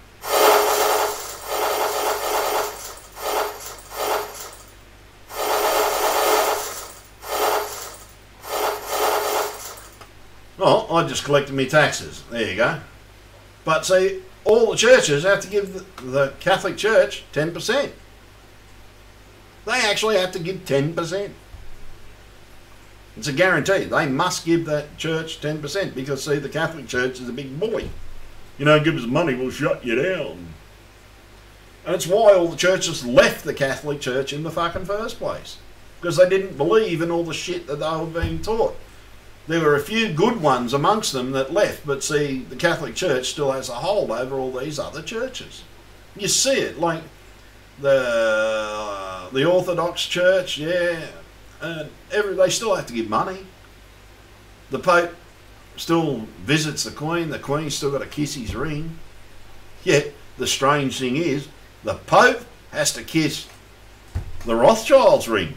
Well, I just collected me taxes. There you go. But see, all the churches have to give the, the Catholic Church ten percent. They actually have to give ten percent. It's a guarantee. They must give that church ten percent because, see, the Catholic Church is a big bully. You know, give us money, we'll shut you down. And it's why all the churches left the Catholic Church in the fucking first place. Because they didn't believe in all the shit that they were being taught. There were a few good ones amongst them that left, but see, the Catholic Church still has a hold over all these other churches. You see it, like the uh, the Orthodox Church, yeah, and every they still have to give money. The Pope still visits the Queen. The Queen's still got to kiss his ring. Yet the strange thing is, the Pope has to kiss the Rothschild's ring.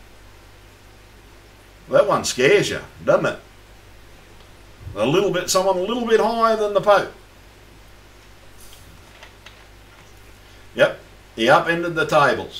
That one scares you, doesn't it? A little bit, someone a little bit higher than the Pope. Yep, he upended the tables.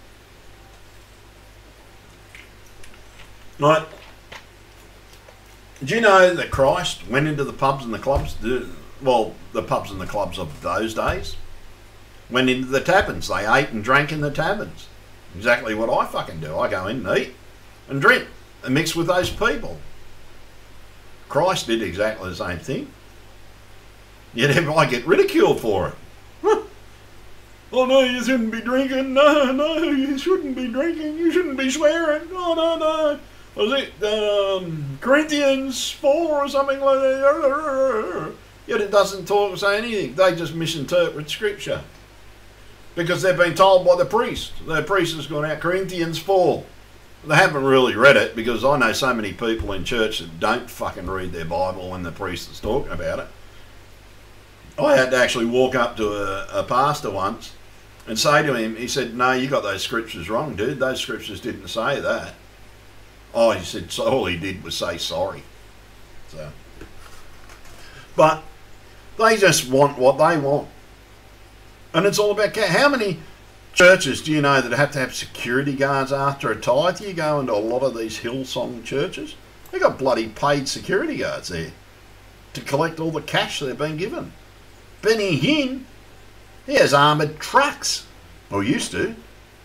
Right. Do you know that Christ went into the pubs and the clubs? Well, the pubs and the clubs of those days went into the taverns. They ate and drank in the taverns. Exactly what I fucking do. I go in and eat and drink and mix with those people. Christ did exactly the same thing. Yet I get ridiculed for it. Huh. Oh no, you shouldn't be drinking. No, no, you shouldn't be drinking. You shouldn't be swearing. No, no, no. Was it um, Corinthians four or something like that? Yet it doesn't talk say anything. They just misinterpret scripture. Because they've been told by the priest. The priest has gone out, Corinthians four. They haven't really read it, because I know so many people in church that don't fucking read their Bible when the priest is talking about it. I had to actually walk up to a, a pastor once and say to him, he said, no, you got those scriptures wrong, dude. Those scriptures didn't say that. Oh, he said, so all he did was say sorry. So, but they just want what they want. And it's all about how many churches do you know that have to have security guards after a tithe? You go into a lot of these Hillsong churches, they've got bloody paid security guards there to collect all the cash they've been given. Benny Hinn, he has armoured trucks, or used to.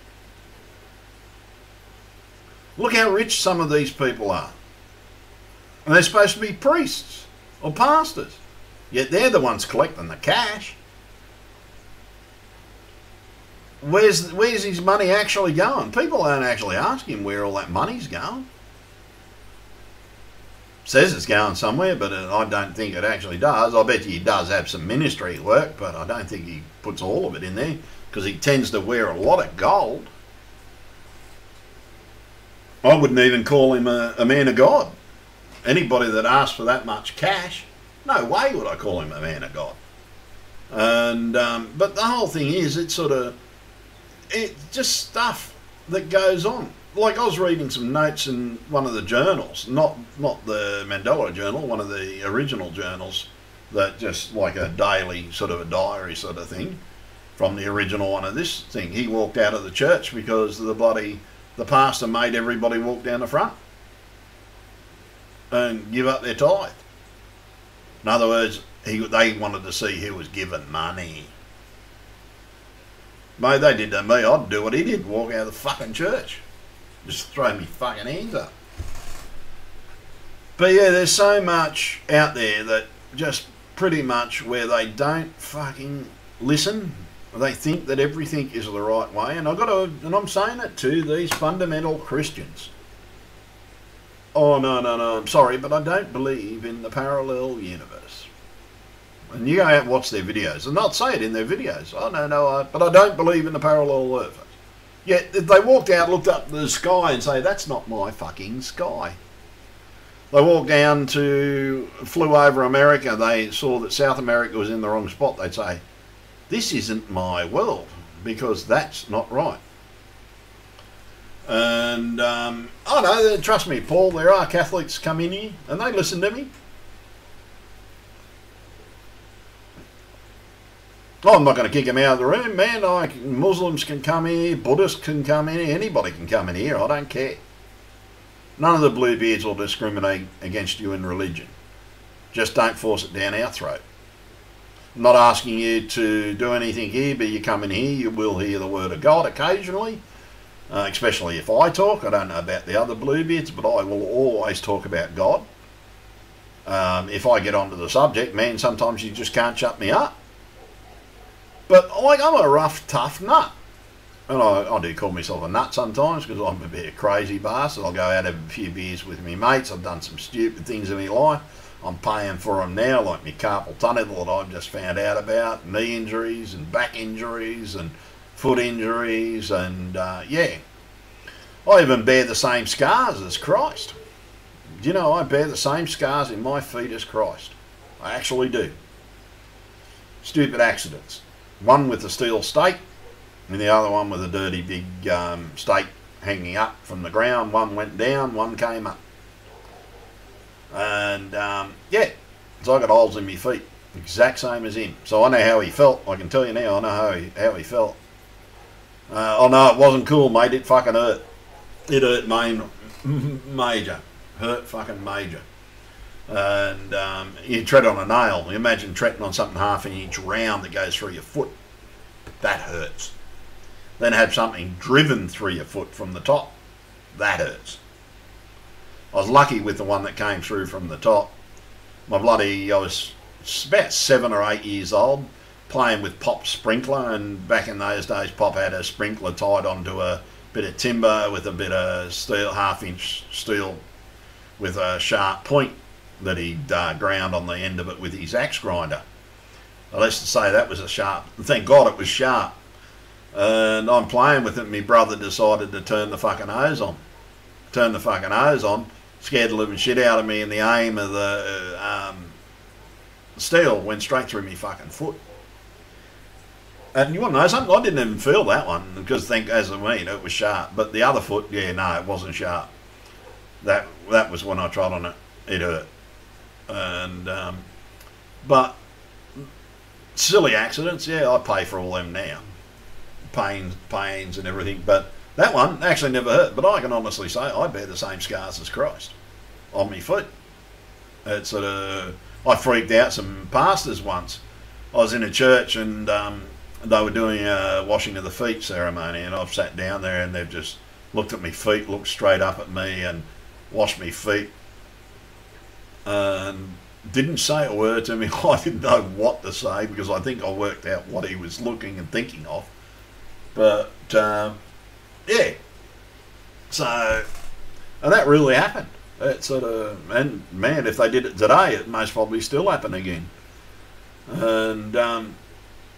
Look how rich some of these people are. And they're supposed to be priests or pastors, yet they're the ones collecting the cash. Where's, where's his money actually going? People don't actually ask him where all that money's going. Says it's going somewhere, but I don't think it actually does. I bet he does have some ministry work, but I don't think he puts all of it in there, because he tends to wear a lot of gold. I wouldn't even call him a, a man of God. Anybody that asked for that much cash, no way would I call him a man of God. And um, but the whole thing is, it's sort of, it's just stuff that goes on. Like I was reading some notes in one of the journals, not not the Mandela journal, one of the original journals, that just like a daily sort of a diary sort of thing, from the original one of this thing. He walked out of the church because the bloody the pastor made everybody walk down the front and give up their tithe. In other words, he they wanted to see who was giving money. Mate, they did to me. I'd do what he did, walk out of the fucking church. Just throw me fucking hands up. But yeah, there's so much out there that just pretty much where they don't fucking listen. They think that everything is the right way, and I got to, and I'm saying it to these fundamental Christians. Oh no, no, no! I'm sorry, but I don't believe in the parallel universe. And you go out and watch their videos, and they'll say it in their videos. Oh no, no, I, but I don't believe in the parallel universe. Yet if they walked out, looked up at the sky, and say, "That's not my fucking sky." They walked down to, flew over America. They saw that South America was in the wrong spot. They'd say, "This isn't my world, because that's not right." And um, I know, trust me, Paul, there are Catholics come in here and they listen to me. I'm not going to kick them out of the room, man. I, Muslims can come here, Buddhists can come in here, anybody can come in here. I don't care. None of the Bluebeards will discriminate against you in religion. Just don't force it down our throat. I'm not asking you to do anything here, but you come in here, you will hear the word of God occasionally, uh, especially if I talk. I don't know about the other Bluebeards, but I will always talk about God. Um, if I get onto the subject, man, sometimes you just can't shut me up. But like, I'm a rough, tough nut. And I, I do call myself a nut sometimes because I'm a bit of a crazy bastard. I'll go out and have a few beers with me mates. I've done some stupid things in my life. I'm paying for them now, like my carpal tunnel that I've just found out about, knee injuries and back injuries and foot injuries, and uh, yeah. I even bear the same scars as Christ. Do you know, I bear the same scars in my feet as Christ. I actually do. Stupid accidents. One with a steel stake, and the other one with a dirty big um, stake hanging up from the ground. One went down, one came up. And um, yeah, so I got holes in my feet, exact same as him. So I know how he felt. I can tell you now, I know how he, how he felt. Uh, oh no, it wasn't cool, mate. It fucking hurt. It hurt main, major. Hurt fucking major. And um, you tread on a nail. You imagine treading on something half an inch round that goes through your foot. That hurts. Then have something driven through your foot from the top. That hurts. I was lucky with the one that came through from the top. My bloody, I was about seven or eight years old, playing with Pop's sprinkler, and back in those days Pop had a sprinkler tied onto a bit of timber with a bit of steel, half inch steel with a sharp point that he'd uh, ground on the end of it with his axe grinder. I used to say that was a sharp, thank God it was sharp. And I'm playing with it, and my brother decided to turn the fucking hose on. Turn the fucking hose on, scared the living shit out of me, and the aim of the uh, um, steel went straight through me fucking foot. And you want to know something? I didn't even feel that one, because think as I mean, it was sharp. But the other foot, yeah, no, it wasn't sharp. That that was when I trod on it. It hurt. And um, but silly accidents, yeah, I pay for all them now. Pains, pains, and everything. But that one actually never hurt. But I can honestly say I bear the same scars as Christ on my feet. It's sort of, I freaked out some pastors once. I was in a church, and um, they were doing a washing of the feet ceremony, and I've sat down there, and they've just looked at my feet, looked straight up at me, and washed my feet, and didn't say a word to me. I didn't know what to say, because I think I worked out what he was looking and thinking of. But um, yeah, so, and that really happened. It sort of, and man, if they did it today, it most probably still happen again. And um,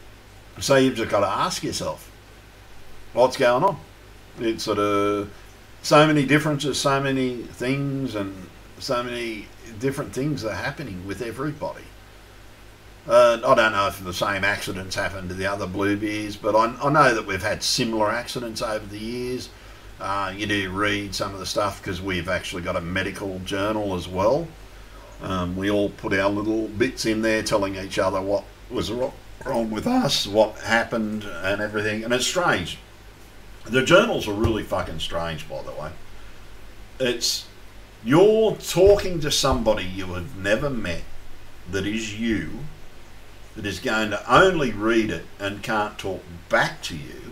so you've just got to ask yourself, what's going on? It's sort of, so many differences, so many things, and so many different things are happening with everybody. Uh, I don't know if the same accidents happen to the other Bluebeards, but I, I know that we've had similar accidents over the years. Uh, you do read some of the stuff because we've actually got a medical journal as well. Um, we all put our little bits in there telling each other what was wrong with us, what happened and everything. And it's strange. The journals are really fucking strange, by the way. It's, you're talking to somebody you have never met that is you, that is going to only read it and can't talk back to you.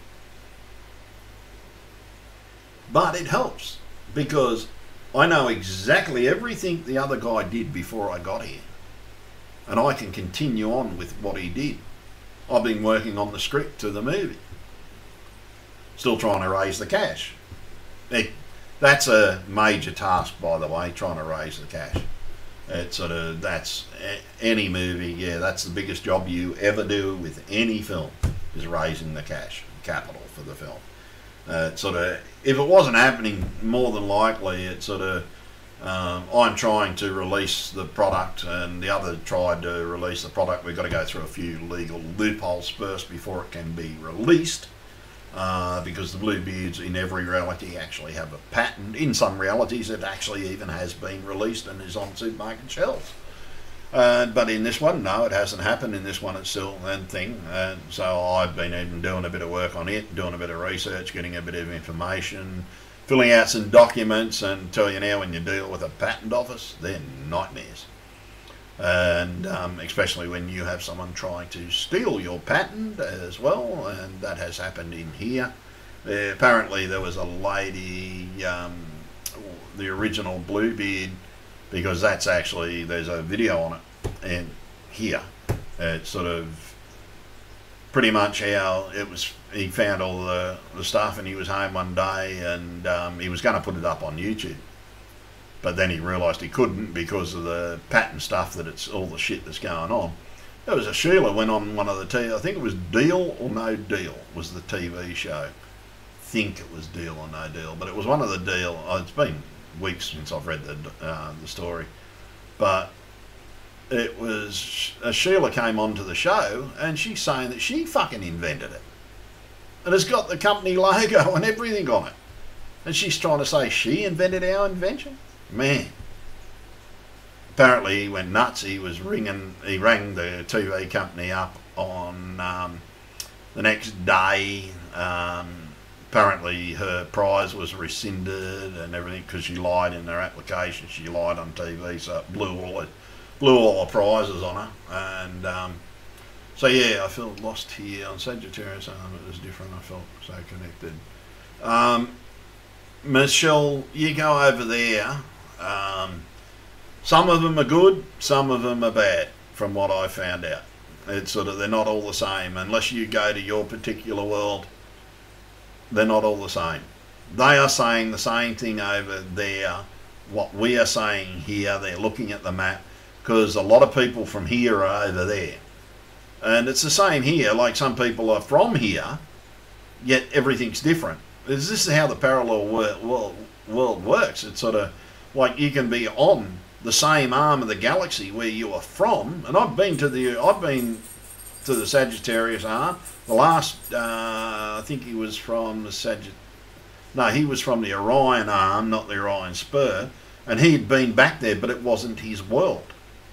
But it helps because I know exactly everything the other guy did before I got here. And I can continue on with what he did. I've been working on the script to the movie. Still trying to raise the cash. It, that's a major task, by the way, trying to raise the cash. It's sort of, that's any movie, yeah, that's the biggest job you ever do with any film, is raising the cash, capital for the film. Uh, it's sort of, if it wasn't happening, more than likely, it's sort of, um, I'm trying to release the product and the other tried to release the product. We've got to go through a few legal loopholes first before it can be released. Uh, because the Bluebeards in every reality actually have a patent. In some realities it actually even has been released and is on supermarket shelves. Uh, but in this one, no, it hasn't happened. In this one it's still a thing. And so I've been even doing a bit of work on it, doing a bit of research, getting a bit of information, filling out some documents, and tell you now, when you deal with a patent office, they're nightmares. And um, especially when you have someone trying to steal your patent as well, and that has happened in here. Uh, apparently there was a lady, um, the original Bluebeard, because that's actually, there's a video on it, and here it's sort of pretty much how it was. He found all the, the stuff, and he was home one day, and um, he was going to put it up on YouTube. But then he realised he couldn't because of the patent stuff, that it's all the shit that's going on. There was a Sheila went on one of the T V, I think it was Deal or No Deal was the T V show. I think it was Deal or No Deal, but it was one of the Deal. Oh, it's been weeks since I've read the uh, the story, but it was uh, Sheila came onto the show, and she's saying that she fucking invented it, and it's got the company logo and everything on it, and she's trying to say she invented our invention. Man, apparently he went nuts. He was ringing, he rang the T V company up on um, the next day. Um, apparently her prize was rescinded and everything because she lied in her application. She lied on T V, so it blew all the, blew all the prizes on her. And um, so yeah, I felt lost here on Sagittarius. Um, it was different. I felt so connected. Um, Michelle, you go over there. Um, some of them are good, some of them are bad, from what I found out. It's sort of, they're not all the same. Unless you go to your particular world, they're not all the same. They are saying the same thing over there, what we are saying here. They're looking at the map, because a lot of people from here are over there. And it's the same here, like some people are from here, yet everything's different. This is how the parallel world, world works. It's sort of like you can be on the same arm of the galaxy where you are from, and I've been to the I've been to the Sagittarius arm. The last, uh, I think he was from the Sagitt. No, he was from the Orion arm, not the Orion spur, and he'd been back there, but it wasn't his world.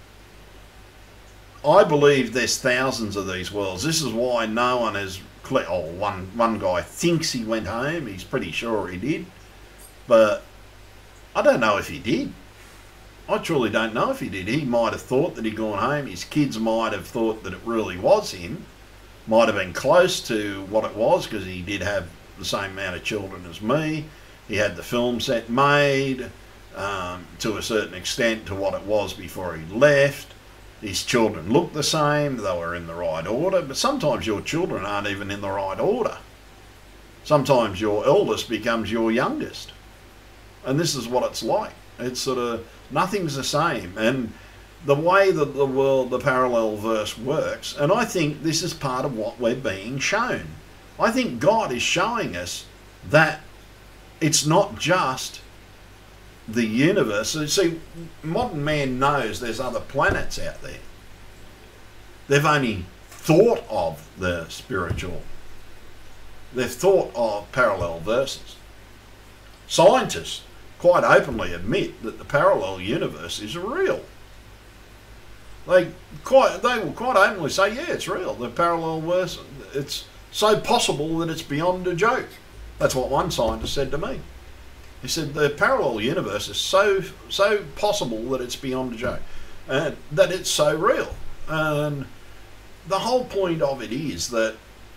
I believe there's thousands of these worlds. This is why no one has. Oh, one one guy thinks he went home. He's pretty sure he did, but I don't know if he did. I truly don't know if he did. He might have thought that he'd gone home. His kids might have thought that it really was him. Might have been close to what it was, because he did have the same amount of children as me. He had the film set made um, to a certain extent to what it was before he left. His children looked the same. They were in the right order. But sometimes your children aren't even in the right order. Sometimes your eldest becomes your youngest. And this is what it's like. It's sort of, nothing's the same. And the way that the world, the parallel verse works, and I think this is part of what we're being shown. I think God is showing us that it's not just the universe. So, see, modern man knows there's other planets out there. They've only thought of the spiritual. They've thought of parallel verses. Scientists quite openly admit that the parallel universe is real. They quite they will quite openly say, yeah, it's real. The parallel verse, it's so possible that it's beyond a joke. That's what one scientist said to me. He said the parallel universe is so so possible that it's beyond a joke, and that it's so real. And the whole point of it is that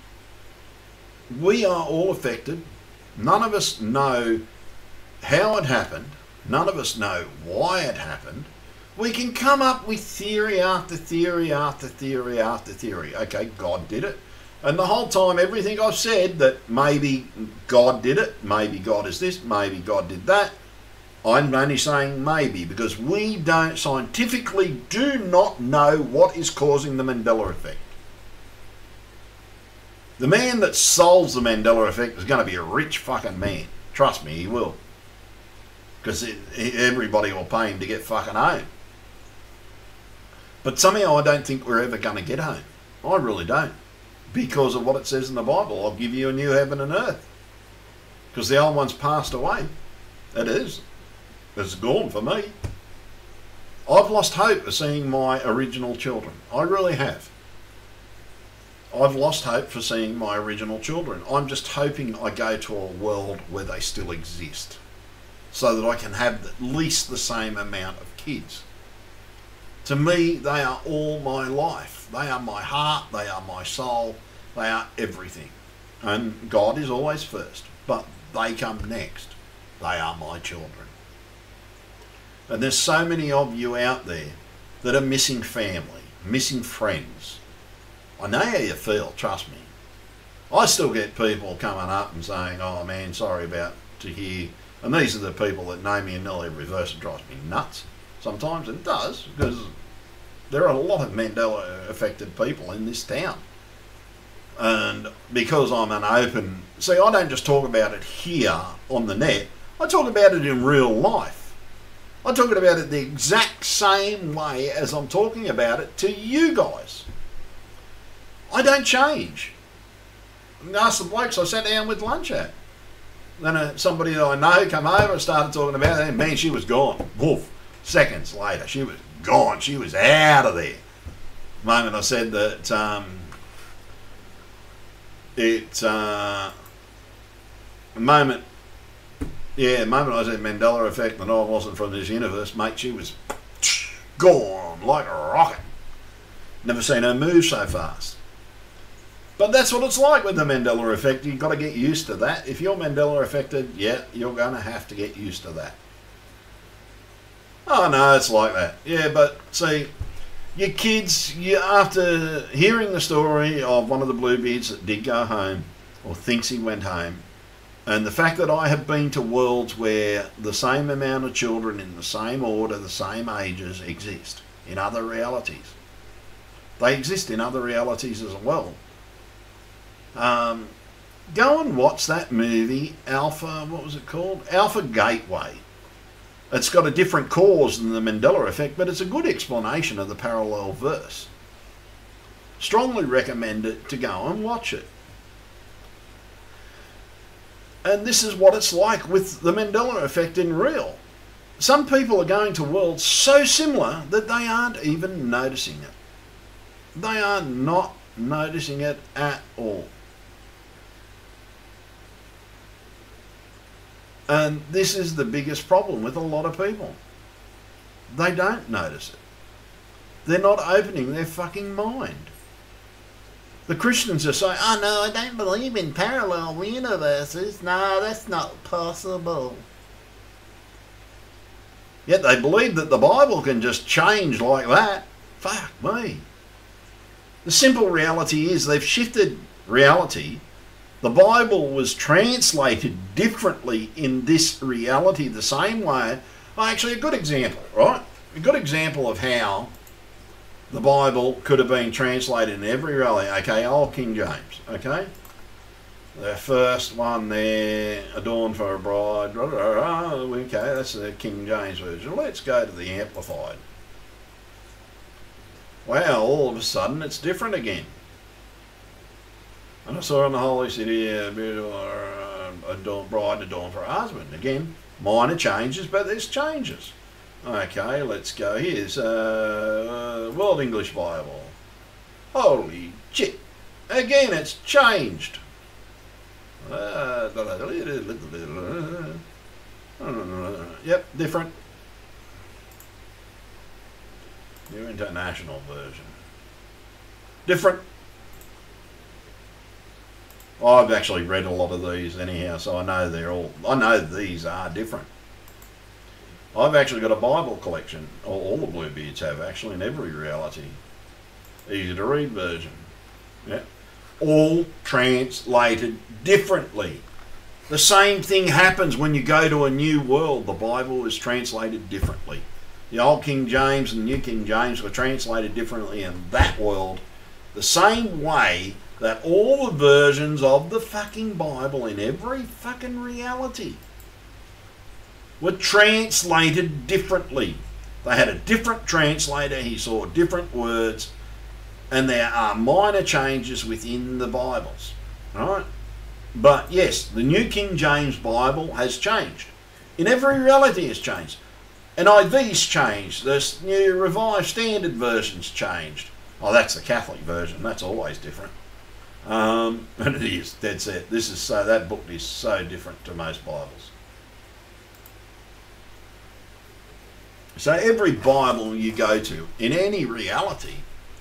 we are all affected. None of us know how it happened. None of us know why it happened. We can come up with theory after theory after theory after theory. Okay, God did it. And the whole time, everything I've said, that maybe God did it, maybe God is this, maybe God did that, I'm only saying maybe, because we don't, scientifically do not know what is causing the Mandela effect. The man that solves the Mandela effect is going to be a rich fucking man. Trust me, he will. Because everybody will pay him to get fucking home. But somehow I don't think we're ever going to get home. I really don't. Because of what it says in the Bible. I'll give you a new heaven and earth. Because the old one's passed away. It is. It's gone for me. I've lost hope of seeing my original children. I really have. I've lost hope for seeing my original children. I'm just hoping I go to a world where they still exist, so that I can have at least the same amount of kids. To me, they are all my life. They are my heart, they are my soul, they are everything. And God is always first, but they come next. They are my children. And there's so many of you out there that are missing family, missing friends. I know how you feel, trust me. I still get people coming up and saying, oh man, sorry about to hear. And these are the people that know me and know every verse. It drives me nuts. Sometimes it does, because there are a lot of Mandela affected people in this town. And because I'm an open, see, I don't just talk about it here on the net, I talk about it in real life. I talk about it the exact same way as I'm talking about it to you guys. I don't change. Ask the blokes I sat down with lunch at. Then uh, somebody that I know come over and started talking about it, and man, she was gone. Woof. Seconds later, she was gone. She was out of there. The moment I said that um, it, uh, the moment, yeah, the moment I said Mandela effect and I wasn't from this universe, mate, she was gone like a rocket. Never seen her move so fast. But that's what it's like with the Mandela effect. You've got to get used to that. If you're Mandela affected, yeah, you're going to have to get used to that. Oh no, it's like that. Yeah, but see, your kids, you, after hearing the story of one of the Bluebeards that did go home, or thinks he went home, and the fact that I have been to worlds where the same amount of children in the same order, the same ages exist in other realities. They exist in other realities as well. Um, go and watch that movie, Alpha, what was it called? Alpha Gateway. It's got a different cause than the Mandela effect, but it's a good explanation of the parallel verse. Strongly recommend it to go and watch it. And this is what it's like with the Mandela effect in real. Some people are going to worlds so similar that they aren't even noticing it. They are not noticing it at all. And this is the biggest problem with a lot of people. They don't notice it. They're not opening their fucking mind. The Christians are saying, oh no, I don't believe in parallel universes. No, that's not possible. Yet they believe that the Bible can just change like that. Fuck me. The simple reality is they've shifted reality. The Bible was translated differently in this reality the same way. Well, actually, a good example, right? A good example of how the Bible could have been translated in every reality. Okay, old King James, okay? The first one there, Adorned for a Bride. Okay, that's the King James Version. Let's go to the Amplified. Well, all of a sudden it's different again. And I saw in the Holy City a beautiful uh, adorned bride adorned for her husband. Again, minor changes, but there's changes. Okay, let's go. Here's uh, World English Bible. Holy shit. Again, it's changed. Uh, yep, different. New International Version. Different. I've actually read a lot of these anyhow, so I know they're all, I know these are different. I've actually got a Bible collection, all, all the Bluebeards have actually, in every reality. Easy to read version. Yeah. All translated differently. The same thing happens when you go to a new world. The Bible is translated differently. The Old King James and the New King James were translated differently in that world, the same way that all the versions of the fucking Bible in every fucking reality were translated differently. They had a different translator, he saw different words, and there are minor changes within the Bibles, right? But yes, the New King James Bible has changed. In every reality has changed. N I V's changed. The New Revised Standard Version's changed. Oh, that's the Catholic version. That's always different. Um, and it is, dead set. This is so, that book is so different to most Bibles. So every Bible you go to, in any reality,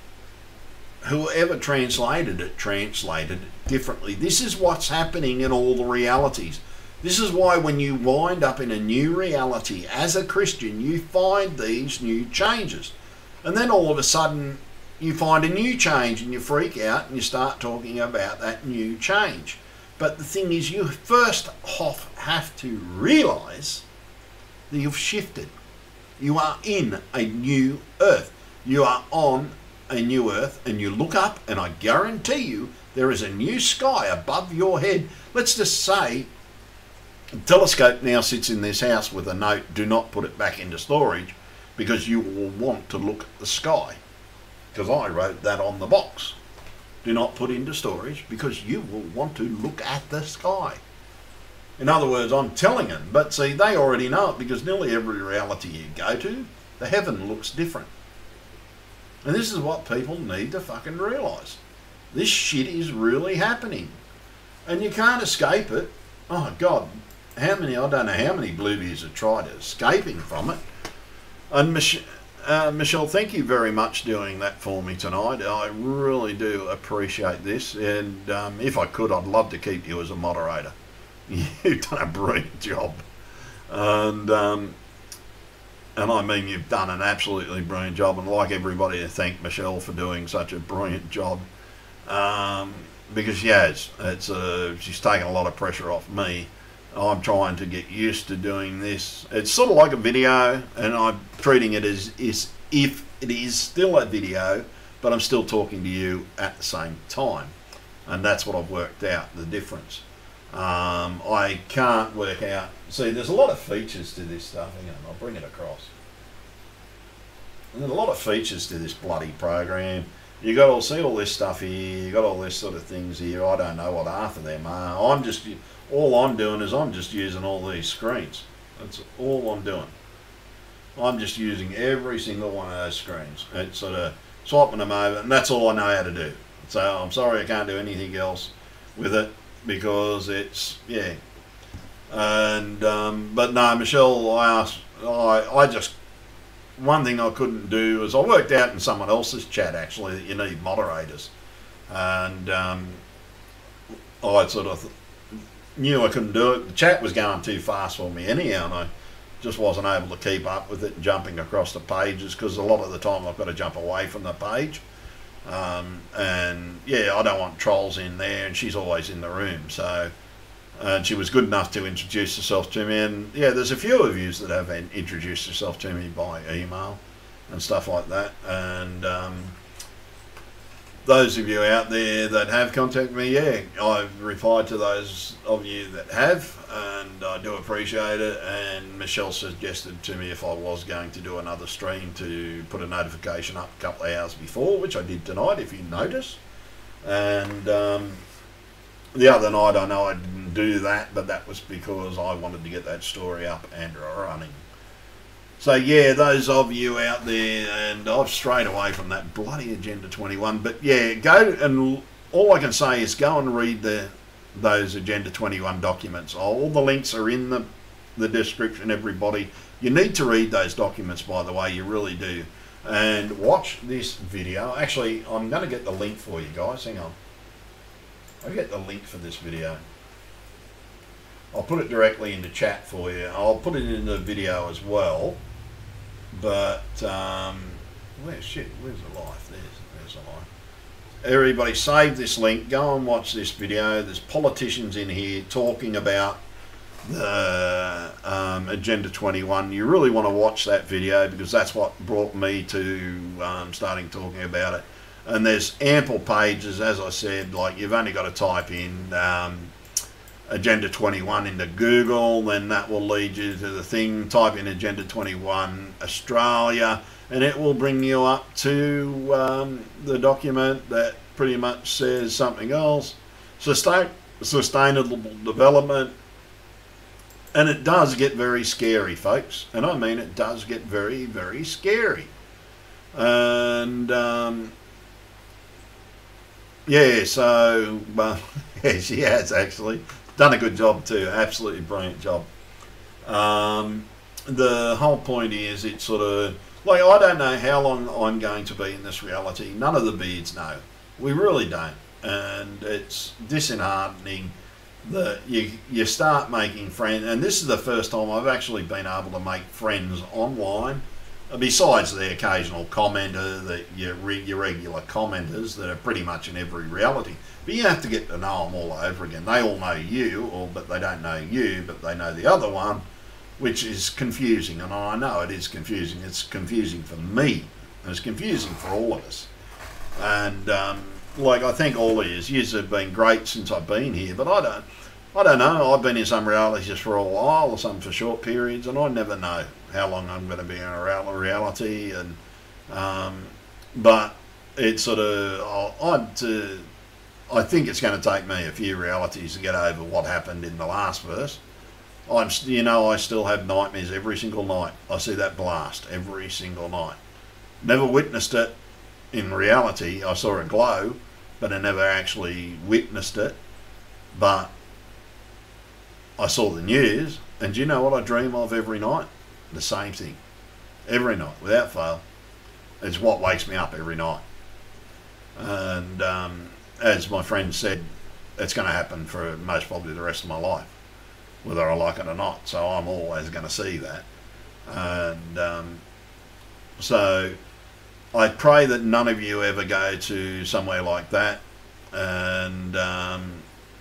whoever translated it, translated it differently. This is what's happening in all the realities. This is why when you wind up in a new reality as a Christian, you find these new changes. And then all of a sudden, you find a new change and you freak out and you start talking about that new change. But the thing is, you first off have to realise that you've shifted. You are in a new earth. You are on a new earth, and you look up and I guarantee you there is a new sky above your head. Let's just say a telescope now sits in this house with a note, do not put it back into storage because you will want to look at the sky. Because I wrote that on the box. Do not put into storage because you will want to look at the sky. In other words, I'm telling them, but see, they already know it because nearly every reality you go to, the heaven looks different. And this is what people need to fucking realise. This shit is really happening. And you can't escape it. Oh God, how many, I don't know how many Bluebeards have tried escaping from it. And Mich uh, Michelle, thank you very much doing that for me tonight. I really do appreciate this. And um, if I could, I'd love to keep you as a moderator. You've done a brilliant job. And... Um, And I mean, you've done an absolutely brilliant job, and I'd like everybody to thank Michelle for doing such a brilliant job. Um, because, yeah, it's, it's, uh, she's taken a lot of pressure off me. I'm trying to get used to doing this. It's sort of like a video, and I'm treating it as, as if it is still a video, but I'm still talking to you at the same time. And that's what I've worked out, the difference. Um, I can't work out. See, there's a lot of features to this stuff. Hang on, I'll bring it across. There's a lot of features to this bloody program. You got to see all this stuff here. You got all this sort of things here. I don't know what half of them are. I'm just all I'm doing is I'm just using all these screens. That's all I'm doing. I'm just using every single one of those screens. It's sort of swapping them over, and that's all I know how to do. So I'm sorry I can't do anything else with it. Because it's, yeah. And, um, but no, Michelle, I asked, I, I just, one thing I couldn't do is I worked out in someone else's chat actually that you need moderators. And um, I sort of knew I couldn't do it. The chat was going too fast for me anyhow, and I just wasn't able to keep up with it and jumping across the pages because a lot of the time I've got to jump away from the page. Um, and yeah, I don't want trolls in there, and she's always in the room, so and she was good enough to introduce herself to me, and yeah, there's a few of you that have introduced herself to me by email and stuff like that, and um, those of you out there that have contacted me, yeah, I've replied to those of you that have, and I do appreciate it. And Michelle suggested to me if I was going to do another stream to put a notification up a couple of hours before, which I did tonight, if you notice. And um, the other night, I know I didn't do that, but that was because I wanted to get that story up and running. So yeah, those of you out there, and I've strayed away from that bloody Agenda twenty-one, but yeah, go and all I can say is go and read the those Agenda twenty-one documents. All the links are in the the description, everybody. You need to read those documents, by the way, you really do. And watch this video. Actually, I'm going to get the link for you guys. Hang on. I'll get the link for this video. I'll put it directly into chat for you. I'll put it in the video as well. But, um, where's shit? Where's the life? There's, there's the life. Everybody save this link. Go and watch this video. There's politicians in here talking about the um, Agenda twenty-one. You really want to watch that video because that's what brought me to um, starting talking about it. And there's ample pages, as I said, like you've only got to type in um, Agenda twenty-one into Google, then that will lead you to the thing. Type in Agenda twenty-one Australia, and it will bring you up to um, the document that pretty much says something else. Sustain, sustainable development. And it does get very scary, folks. And I mean, it does get very, very scary. And, um, yeah, so, well, yeah, she has actually done a good job too. Absolutely brilliant job. Um, the whole point is it's sort of, like, I don't know how long I'm going to be in this reality. None of the beards know. We really don't. And it's disheartening that you you start making friends, and this is the first time I've actually been able to make friends online, besides the occasional commenter, that your, your regular commenters that are pretty much in every reality. But you have to get to know them all over again. They all know you, or but they don't know you, but they know the other one, which is confusing. And I know it is confusing. It's confusing for me, and it's confusing for all of us. And um, like, I think all of you, you have been great since I've been here, but I don't, I don't know. I've been in some realities for a while, or some for short periods, and I never know how long I'm going to be in a reality. And um, but it's sort of, I'd, uh, I think it's going to take me a few realities to get over what happened in the last verse. I'm, you know, I still have nightmares every single night. I see that blast every single night. Never witnessed it. In reality, I saw a glow, but I never actually witnessed it. But I saw the news, and do you know what I dream of every night? The same thing. Every night, without fail. It's what wakes me up every night. And um, as my friend said, it's going to happen for most probably the rest of my life, whether I like it or not. So I'm always going to see that. And um, so I pray that none of you ever go to somewhere like that. And um,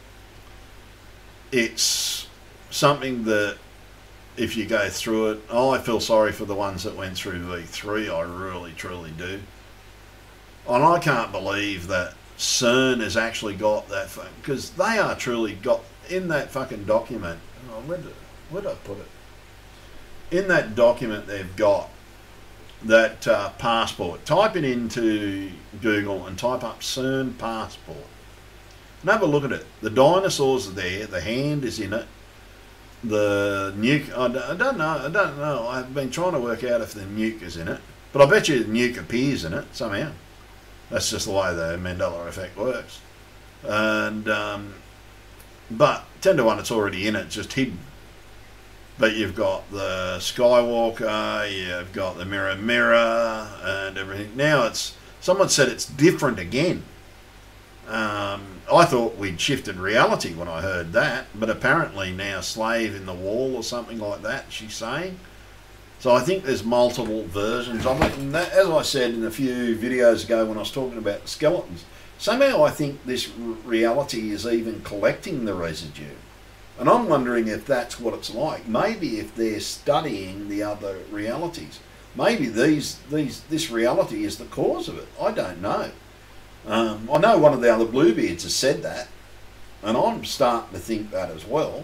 it's something that if you go through it, oh, I feel sorry for the ones that went through V three. I really, truly do. And I can't believe that CERN has actually got that, because they are truly got in that fucking document. Oh, where did, where did I put it? In that document, they've got that uh, passport. Type it into Google and type up CERN passport. And have a look at it. The dinosaurs are there. The hand is in it. The nuke, I don't know, I don't know. I've been trying to work out if the nuke is in it. But I bet you the nuke appears in it somehow. That's just the way the Mandela effect works. And, um, but ten to one it's already in it, just hidden. But you've got the Skywalker, you've got the mirror mirror and everything. Now it's, someone said it's different again. Um, I thought we'd shifted reality when I heard that, but apparently now slave in the wall or something like that, she's saying. So I think there's multiple versions of it. And that, as I said in a few videos ago when I was talking about skeletons, somehow I think this reality is even collecting the residue. And I'm wondering if that's what it's like. Maybe if they're studying the other realities. Maybe these, these, this reality is the cause of it. I don't know. Um, I know one of the other Bluebeards has said that, and I'm starting to think that as well.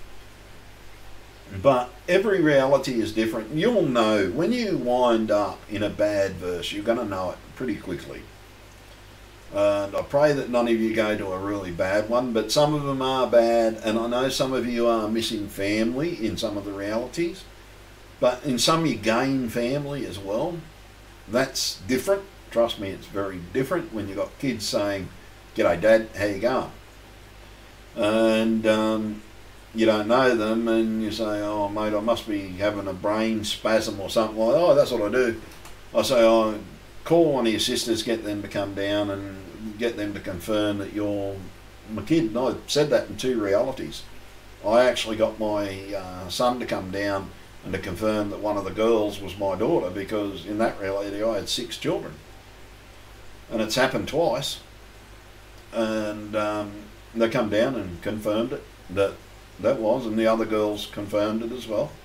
But every reality is different. You'll know when you wind up in a bad verse, you're going to know it pretty quickly. And I pray that none of you go to a really bad one, but some of them are bad, and I know some of you are missing family in some of the realities, but in some you gain family as well. That's different. Trust me, it's very different when you've got kids saying, "G'day Dad, how you going?" And um, you don't know them, and you say, "Oh mate, I must be having a brain spasm or something." Like, "Oh, that's what I do." I say, "Oh, call one of your sisters, get them to come down and get them to confirm that you're my kid." And I said that in two realities. I actually got my uh, son to come down and to confirm that one of the girls was my daughter, because in that reality I had six children. And it's happened twice. And um, they come down and confirmed it, that that was, and the other girls confirmed it as well.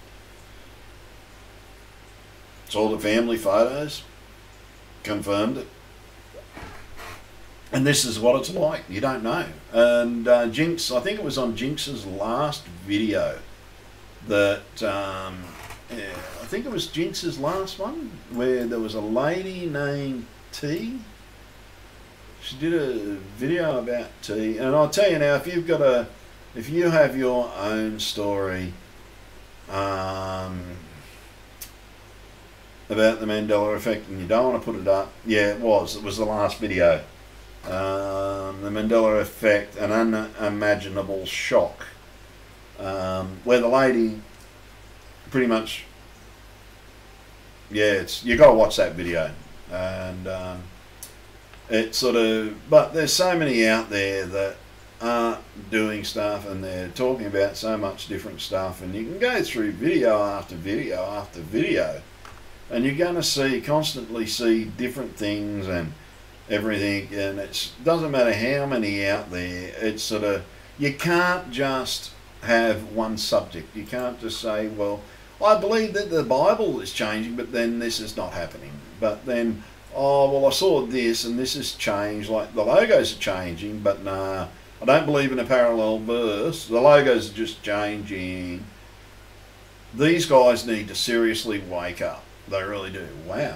Saw the family photos, confirmed it. And this is what it's like. You don't know. And uh, Jinx, I think it was on Jinx's last video that, um, yeah, I think it was Jinx's last one, where there was a lady named T. She did a video about T. And I'll tell you now, if you've got a, if you have your own story um, about the Mandela effect and you don't want to put it up, yeah, it was. It was the last video. Um, the Mandela effect, an unimaginable shock, um, where the lady pretty much, yeah, it's, you got to watch that video, and um, it's sort of, but there's so many out there that aren't doing stuff, and they're talking about so much different stuff, and you can go through video after video after video, and you're going to see, constantly see different things and everything, and it doesn't matter how many out there. It's sort of, you can't just have one subject. You can't just say, well, I believe that the Bible is changing, but then this is not happening. But then, oh, well, I saw this and this has changed, like the logos are changing, but nah, I don't believe in a parallel verse. The logos are just changing. These guys need to seriously wake up. They really do. Wow.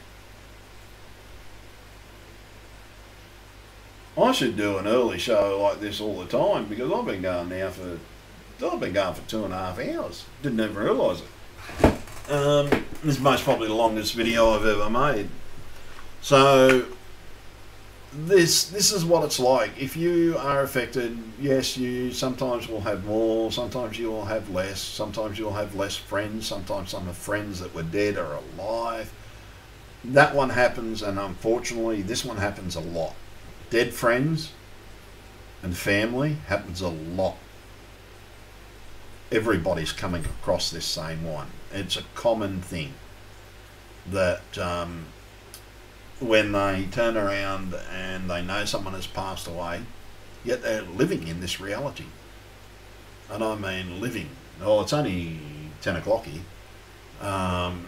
I should do an early show like this all the time, because I've been going now for, I've been going for two and a half hours. Didn't even realise it. Um, this is most probably the longest video I've ever made. So this this is what it's like. If you are affected, yes, you sometimes will have more, sometimes you will have less, sometimes you'll have less friends, sometimes some of friends that were dead are alive. That one happens, and unfortunately this one happens a lot. Dead friends and family happens a lot. Everybody's coming across this same one. It's a common thing that um, when they turn around and they know someone has passed away, yet they're living in this reality. And I mean living. Oh, it's only ten o'clock here. Um,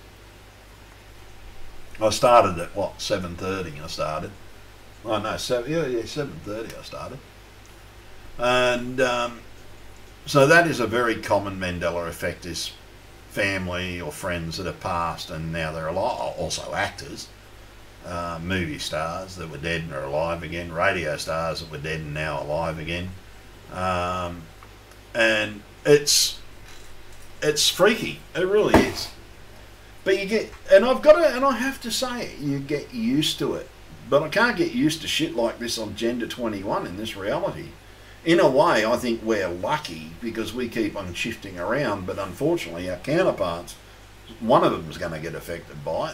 I started at what, seven thirty I started. Oh no, seven, yeah, yeah, seven thirty I started. And um, so that is a very common Mandela effect, is family or friends that have passed and now they're alive. Also actors, uh, movie stars that were dead and are alive again, radio stars that were dead and now alive again. Um, and it's, it's freaky, it really is. But you get, and I've got to, and I have to say it, you get used to it. But I can't get used to shit like this on Gender twenty-one in this reality. In a way, I think we're lucky because we keep on shifting around, but unfortunately our counterparts, one of them is going to get affected by it.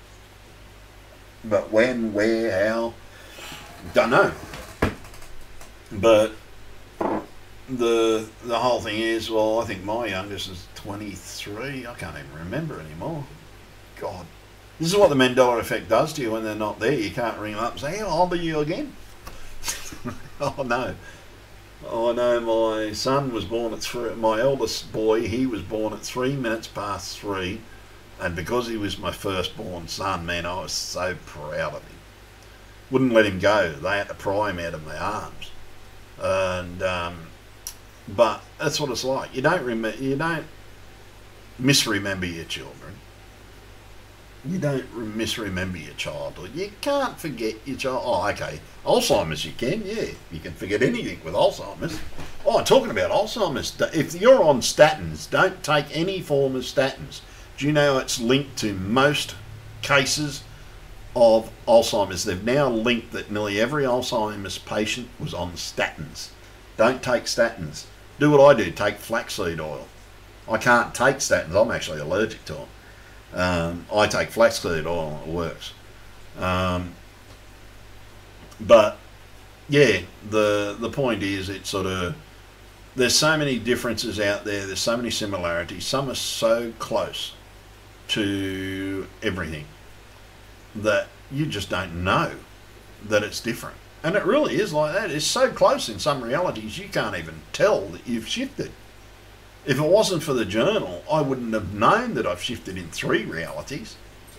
But when, where, how, don't know. But the the whole thing is, well, I think my youngest is twenty-three. I can't even remember anymore. God. This is what the Mandela effect does to you when they're not there. You can't ring them up and say, how old are you again? Oh no. Oh no, my son was born at three, my eldest boy, he was born at three minutes past three. And because he was my firstborn son, man, I was so proud of him. wouldn't let him go. They had to pry him out of my arms. And um, but that's what it's like. You don't remember. You don't misremember your children. You don't misremember your childhood. You can't forget your child. Oh, okay. Alzheimer's you can, yeah. You can forget anything with Alzheimer's. Oh, talking about Alzheimer's. If you're on statins, don't take any form of statins. Do you know it's linked to most cases of Alzheimer's? They've now linked that nearly every Alzheimer's patient was on statins. Don't take statins. Do what I do, take flaxseed oil. I can't take statins. I'm actually allergic to them. Um, I take flaxseed oil and it works. Um, but yeah, the the point is, it's sort of, there's so many differences out there, there's so many similarities, some are so close to everything that you just don't know that it's different. And it really is like that. It's so close in some realities you can't even tell that you've shifted. If it wasn't for the journal, I wouldn't have known that I've shifted in three realities.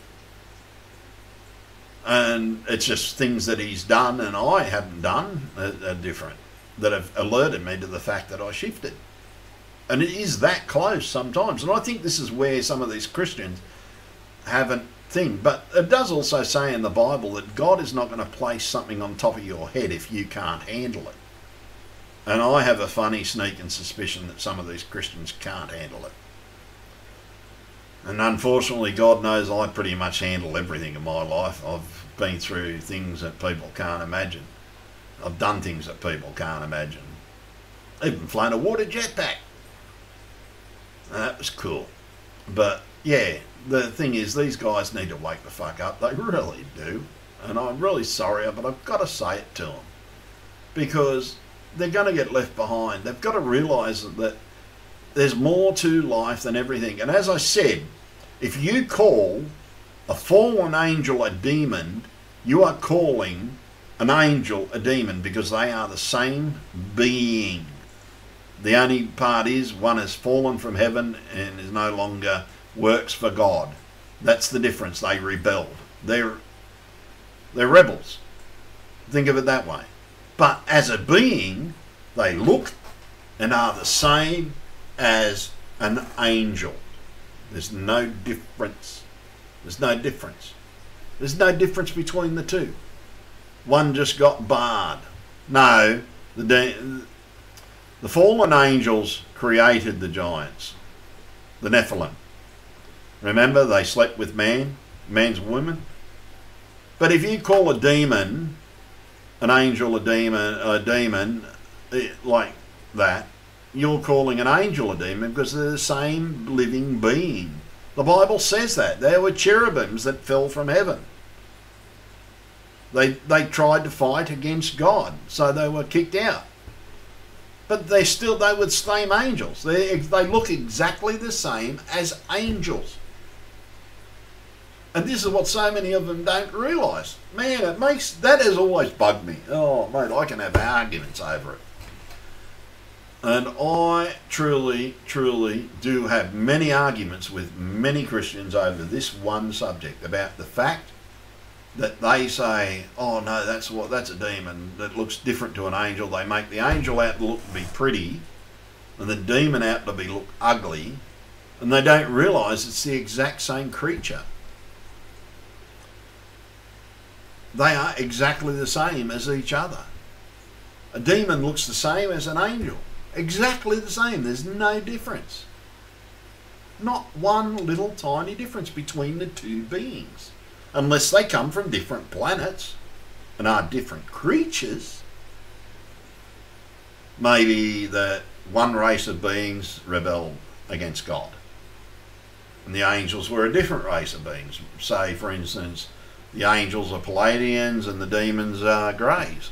And it's just things that he's done and I haven't done are, are different, that have alerted me to the fact that I shifted. And it is that close sometimes. And I think this is where some of these Christians haven't thing. But it does also say in the Bible that God is not going to place something on top of your head if you can't handle it. And I have a funny sneaking suspicion that some of these Christians can't handle it. And unfortunately, God knows I pretty much handle everything in my life. I've been through things that people can't imagine. I've done things that people can't imagine. Even flown a water jetpack. And that was cool. But yeah, the thing is, these guys need to wake the fuck up. They really do. And I'm really sorry, but I've got to say it to them. Because they're going to get left behind. They've got to realise that there's more to life than everything. And as I said, if you call a fallen angel a demon, you are calling an angel a demon, because they are the same being. The only part is one has fallen from heaven and is no longer works for God. That's the difference. They rebelled. They're, they're rebels. Think of it that way. But as a being, they look and are the same as an angel. There's no difference. There's no difference. There's no difference between the two. One just got barred. No, the, the fallen angels created the giants, the Nephilim. Remember, they slept with man, man's woman. But if you call a demon an angel a demon, a demon like that, you're calling an angel a demon, because they're the same living being. The Bible says that. There were cherubims that fell from heaven. They, they tried to fight against God, so they were kicked out. But they still, they were the same angels. They, they look exactly the same as angels. And this is what so many of them don't realise. Man, it makes, that has always bugged me. Oh, mate, I can have arguments over it. And I truly, truly do have many arguments with many Christians over this one subject, about the fact that they say, oh no, that's what, that's a demon that looks different to an angel. They make the angel out to look to be pretty and the demon out to be look ugly, and they don't realise it's the exact same creature. They are exactly the same as each other. A demon looks the same as an angel. Exactly the same. There's no difference. Not one little tiny difference between the two beings. Unless they come from different planets and are different creatures. Maybe that one race of beings rebelled against God, and the angels were a different race of beings. Say, for instance, the angels are Palladians and the demons are Greys.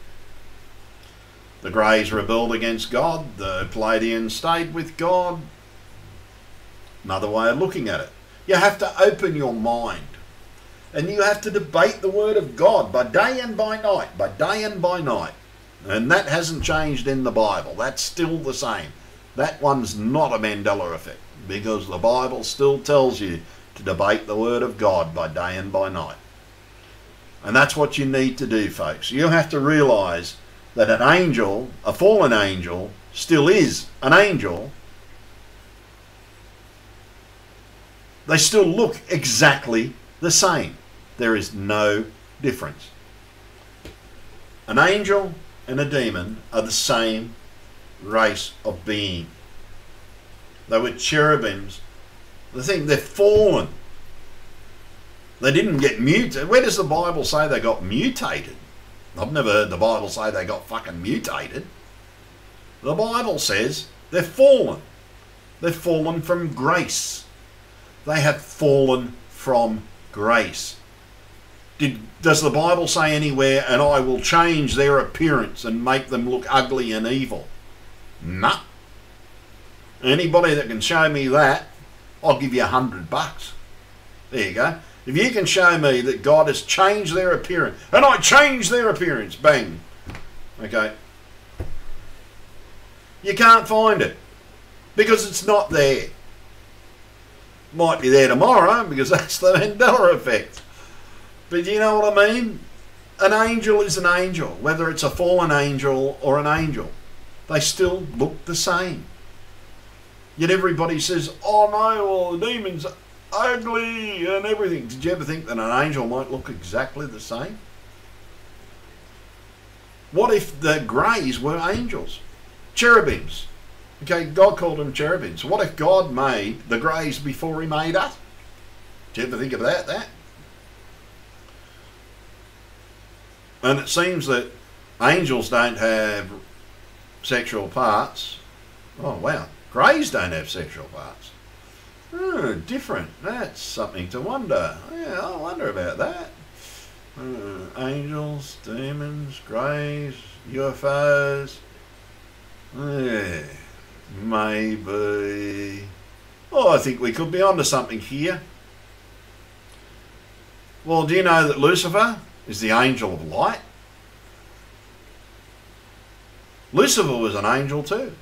The Greys rebelled against God, the Palladians stayed with God. Another way of looking at it. You have to open your mind. And you have to debate the Word of God by day and by night, by day and by night. And that hasn't changed in the Bible. That's still the same. That one's not a Mandela effect, because the Bible still tells you to debate the Word of God by day and by night. And that's what you need to do, folks. You have to realise that an angel, a fallen angel, still is an angel. They still look exactly the same. There is no difference. An angel and a demon are the same race of being. They were cherubims. The thing, they're fallen. They didn't get mutated. Where does the Bible say they got mutated? I've never heard the Bible say they got fucking mutated. The Bible says they're fallen. They've fallen from grace. They have fallen from grace. Did, does the Bible say anywhere, and I will change their appearance and make them look ugly and evil? Nah. Anybody that can show me that, I'll give you a hundred bucks. There you go. If you can show me that God has changed their appearance, and I change their appearance, bang. Okay. You can't find it because it's not there. Might be there tomorrow because that's the Mandela effect. But you know what I mean? An angel is an angel, whether it's a fallen angel or an angel. They still look the same. Yet everybody says, oh no, well the demon's ugly and everything. Did you ever think that an angel might look exactly the same? What if the greys were angels? Cherubims. Okay, God called them cherubims. What if God made the greys before he made us? Did you ever think about that? And it seems that angels don't have sexual parts. Oh wow, greys don't have sexual parts. Oh, different. That's something to wonder. Yeah, I wonder about that. Uh, angels, demons, greys, U F Os. Yeah, maybe. Oh, I think we could be onto something here. Well, do you know that Lucifer is the angel of light? Lucifer was an angel too.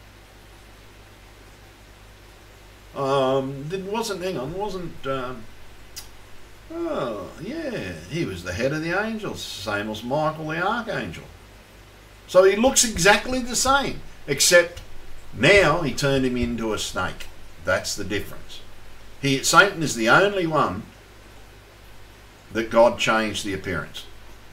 Um, did wasn't hang on, wasn't um, oh yeah, he was the head of the angels, same as Michael the archangel. So he looks exactly the same, except now he turned him into a snake. That's the difference. He Satan is the only one that God changed the appearance.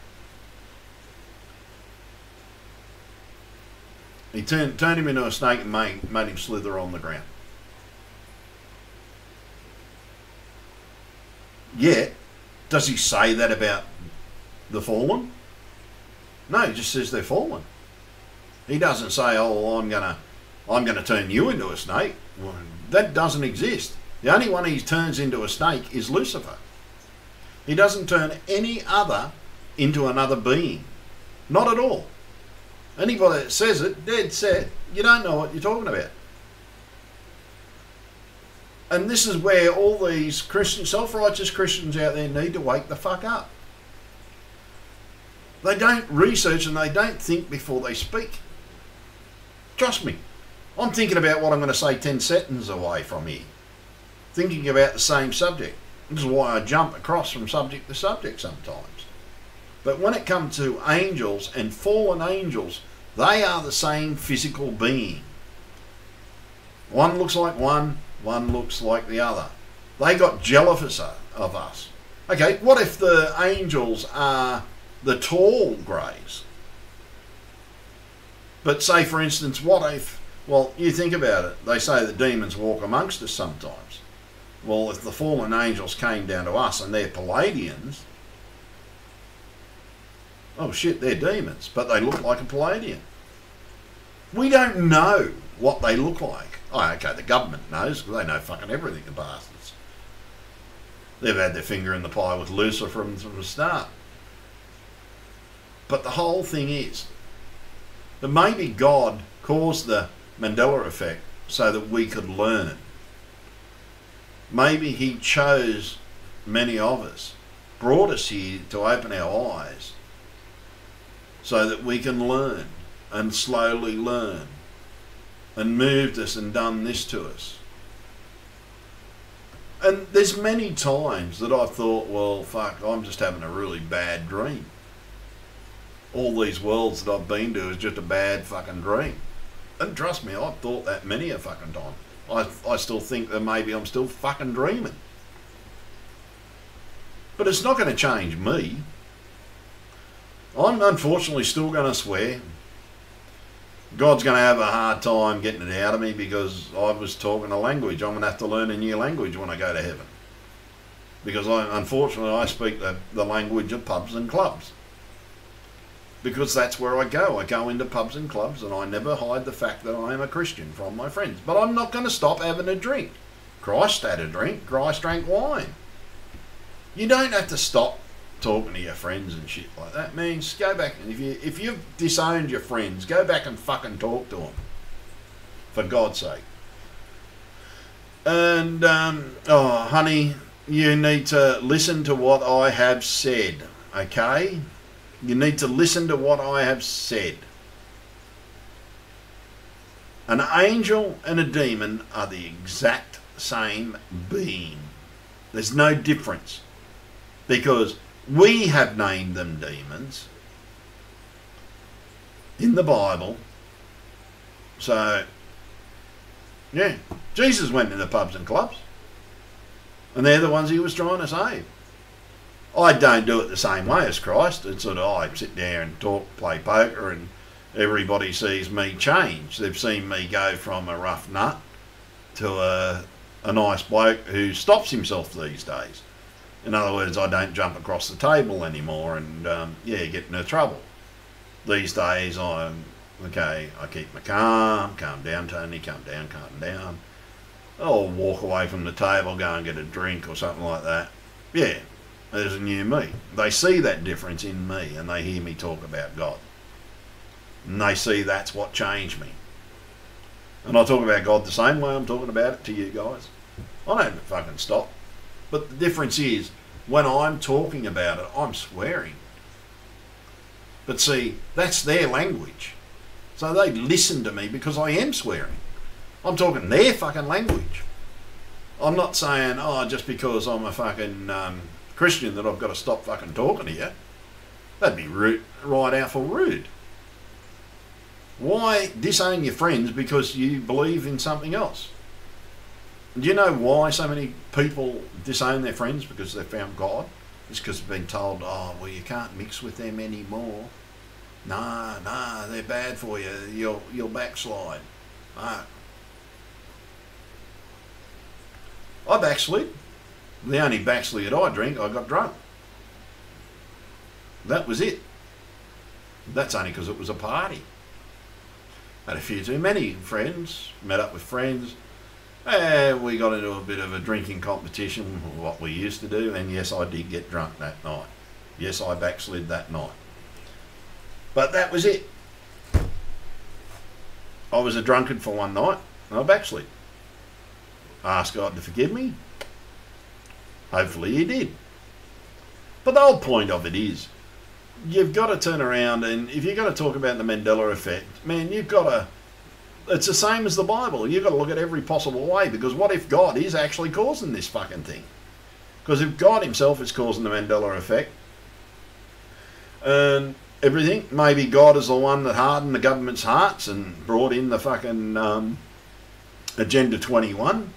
He turned turned him into a snake and made, made him slither on the ground. Yet, does he say that about the fallen? No, he just says they're fallen. He doesn't say, oh, well, I'm gonna I'm gonna turn you into a snake. Well, that doesn't exist. The only one he turns into a snake is Lucifer. He doesn't turn any other into another being. Not at all. Anybody that says it, dead set, you don't know what you're talking about. And this is where all these Christian, self-righteous Christians out there need to wake the fuck up. They don't research and they don't think before they speak. Trust me. I'm thinking about what I'm going to say ten seconds away from here. Thinking about the same subject. This is why I jump across from subject to subject sometimes. But when it comes to angels and fallen angels, they are the same physical being. One looks like one, one looks like the other. They got jealous of us. Okay, what if the angels are the tall greys? But say, for instance, what if, well, you think about it. They say that demons walk amongst us sometimes. Well, if the fallen angels came down to us and they're Palladians, oh shit, they're demons, but they look like a Palladian. We don't know what they look like. Oh, okay, the government knows because they know fucking everything, the bastards. They've had their finger in the pie with Lucifer from, from the start. But the whole thing is that maybe God caused the Mandela effect so that we could learn. Maybe he chose many of us, brought us here to open our eyes so that we can learn and slowly learn, and moved us and done this to us. And there's many times that I thought, well, fuck, I'm just having a really bad dream. All these worlds that I've been to is just a bad fucking dream. And trust me, I've thought that many a fucking time. I, I still think that maybe I'm still fucking dreaming. But it's not going to change me. I'm unfortunately still going to swear. God's going to have a hard time getting it out of me because I was talking a language. I'm going to have to learn a new language when I go to heaven. Because I, unfortunately I speak the, the language of pubs and clubs. Because that's where I go. I go into pubs and clubs and I never hide the fact that I am a Christian from my friends. But I'm not going to stop having a drink. Christ had a drink. Christ drank wine. You don't have to stop talking to your friends and shit like that, man. Just go back and if you if you've disowned your friends, go back and fucking talk to them, for God's sake. And um, oh, honey, you need to listen to what I have said. Okay, you need to listen to what I have said. An angel and a demon are the exact same being. There's no difference because we have named them demons in the Bible. So, yeah, Jesus went into pubs and clubs. And they're the ones he was trying to save. I don't do it the same way as Christ. It's sort of, I sit there and talk, play poker, and everybody sees me change. They've seen me go from a rough nut to a, a nice bloke who stops himself these days. In other words, I don't jump across the table anymore and, um, yeah, get into trouble. These days, I'm, okay, I keep my calm, calm down, Tony, calm down, calm down. I'll walk away from the table, go and get a drink or something like that. Yeah, there's a new me. They see that difference in me and they hear me talk about God. And they see that's what changed me. And I talk about God the same way I'm talking about it to you guys. I don't fucking stop. But the difference is, when I'm talking about it, I'm swearing. But see, that's their language. So they listen to me because I am swearing. I'm talking their fucking language. I'm not saying, oh, just because I'm a fucking um, Christian that I've got to stop fucking talking to you. That'd be rude, right out for rude. Why disown your friends because you believe in something else? Do you know why so many people disown their friends? Because they've found God? It's because they've been told, oh, well, you can't mix with them anymore. Nah, nah, they're bad for you. You'll, you'll backslide. Nah. I backslid. The only backslid I drink, I got drunk. That was it. That's only because it was a party. Had a few too many friends, met up with friends. And we got into a bit of a drinking competition, what we used to do, and yes, I did get drunk that night. Yes, I backslid that night. But that was it. I was a drunkard for one night, and I backslid. Asked God to forgive me. Hopefully he did. But the whole point of it is, you've got to turn around, and if you're going to talk about the Mandela effect, man, you've got to... It's the same as the Bible. You've got to look at every possible way, because what if God is actually causing this fucking thing? Because if God himself is causing the Mandela effect and everything, maybe God is the one that hardened the government's hearts and brought in the fucking um, Agenda twenty-one.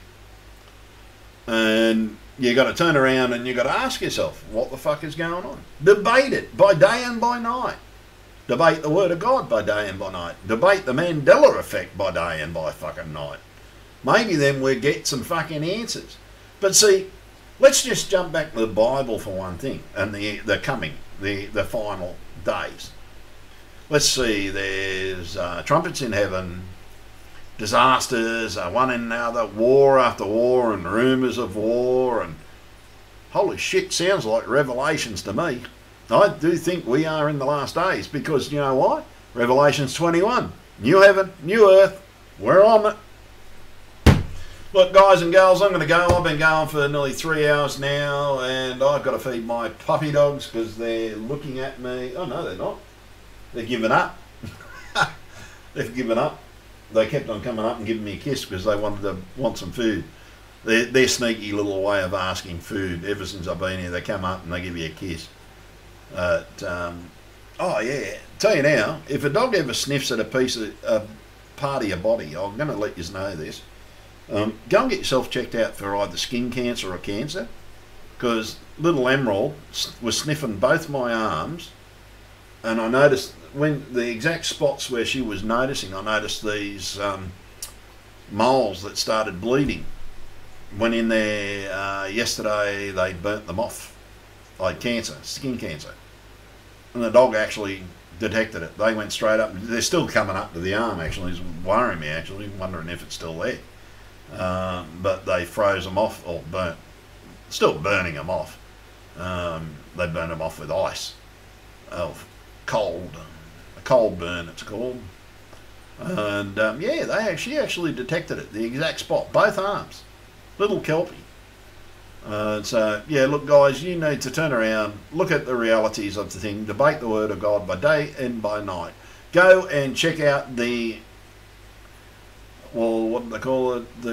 And you got to turn around and you got to ask yourself, what the fuck is going on? Debate it by day and by night. Debate the word of God by day and by night. Debate the Mandela effect by day and by fucking night. Maybe then we'll get some fucking answers. But see, let's just jump back to the Bible for one thing, and the the coming, the, the final days. Let's see, there's uh, trumpets in heaven, disasters, uh, one and another, war after war, and rumours of war, and holy shit, sounds like Revelations to me. I do think we are in the last days, because you know why? Revelations twenty-one, new heaven, new earth, we're on it. Look, guys and girls, I'm going to go. I've been going for nearly three hours now, and I've got to feed my puppy dogs because they're looking at me. Oh no, they're not. They're giving up. They've given up. They kept on coming up and giving me a kiss because they wanted to want some food. They're, they're sneaky little way of asking food. Ever since I've been here, they come up and they give you a kiss. But, um, oh yeah, tell you now, if a dog ever sniffs at a piece of a part of your body, I'm going to let you know this. Um, go and get yourself checked out for either skin cancer or cancer, because little Emerald was sniffing both my arms, and I noticed when the exact spots where she was noticing, I noticed these um, moles that started bleeding. Went in there uh, yesterday, they burnt them off, like cancer, skin cancer. And the dog actually detected it. They went straight up. They're still coming up to the arm, actually. It's worrying me, actually, wondering if it's still there. Um, but they froze them off, or burnt, still burning them off. Um, they burned them off with ice, of cold, a cold burn it's called. And um, yeah, they actually, actually detected it, the exact spot, both arms. Little Kelpie. Uh, so, yeah, look, guys, you need to turn around, look at the realities of the thing, debate the Word of God by day and by night. Go and check out the, well, what do they call it?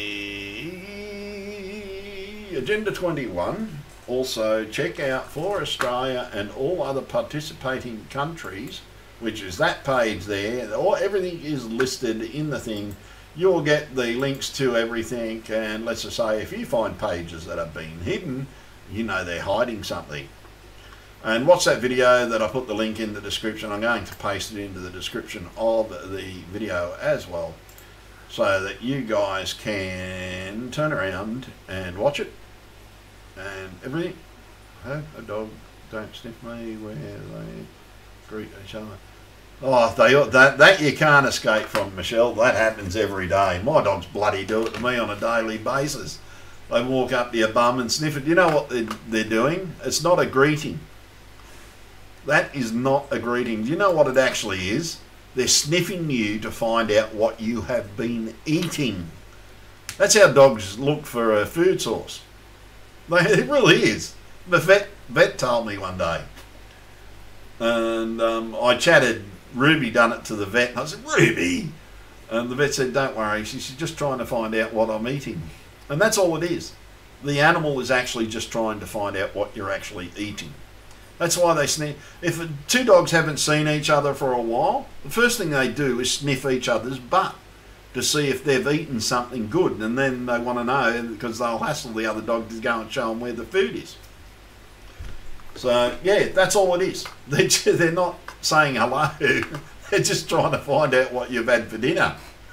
The Agenda twenty-one. Also, check out for Australia and all other participating countries, which is that page there. All, everything is listed in the thing. You'll get the links to everything, and let's just say if you find pages that have been hidden, you know they're hiding something. And watch that video that I put the link in the description. I'm going to paste it into the description of the video as well, so that you guys can turn around and watch it and everything. Hope a dog don't sniff me where they greet each other. Oh, they, that, that you can't escape from, Michelle. That happens every day. My dogs bloody do it to me on a daily basis. They walk up to your bum and sniff it. You know what they're, they're doing? It's not a greeting. That is not a greeting. Do you know what it actually is? They're sniffing you to find out what you have been eating. That's how dogs look for a food source. It really is. The vet, vet told me one day. And um, I chatted... Ruby done it to the vet, and I said, Ruby! And the vet said, don't worry, she's just trying to find out what I'm eating. And that's all it is. The animal is actually just trying to find out what you're actually eating. That's why they sniff. If two dogs haven't seen each other for a while, the first thing they do is sniff each other's butt to see if they've eaten something good, and then they want to know, because they'll hassle the other dog to go and show them where the food is. So, yeah, that's all it is. They're, they're not saying hello. They're just trying to find out what you've had for dinner.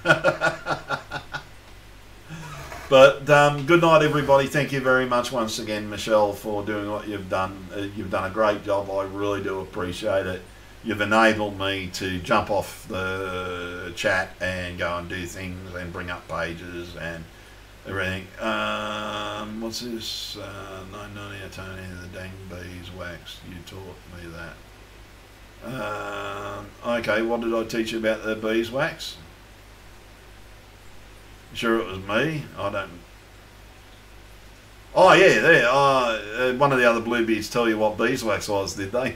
But um, good night, everybody. Thank you very much once again, Michelle, for doing what you've done. Uh, you've done a great job. I really do appreciate it. You've enabled me to jump off the chat and go and do things and bring up pages and everything. Um, what's this? Uh, nine ninety a Tony, the dang beeswax. You taught me that. Um, okay, what did I teach you about the beeswax? Sure it was me. I don't... Oh, yeah, there. Uh, one of the other Bluebeards tell you what beeswax was, did they?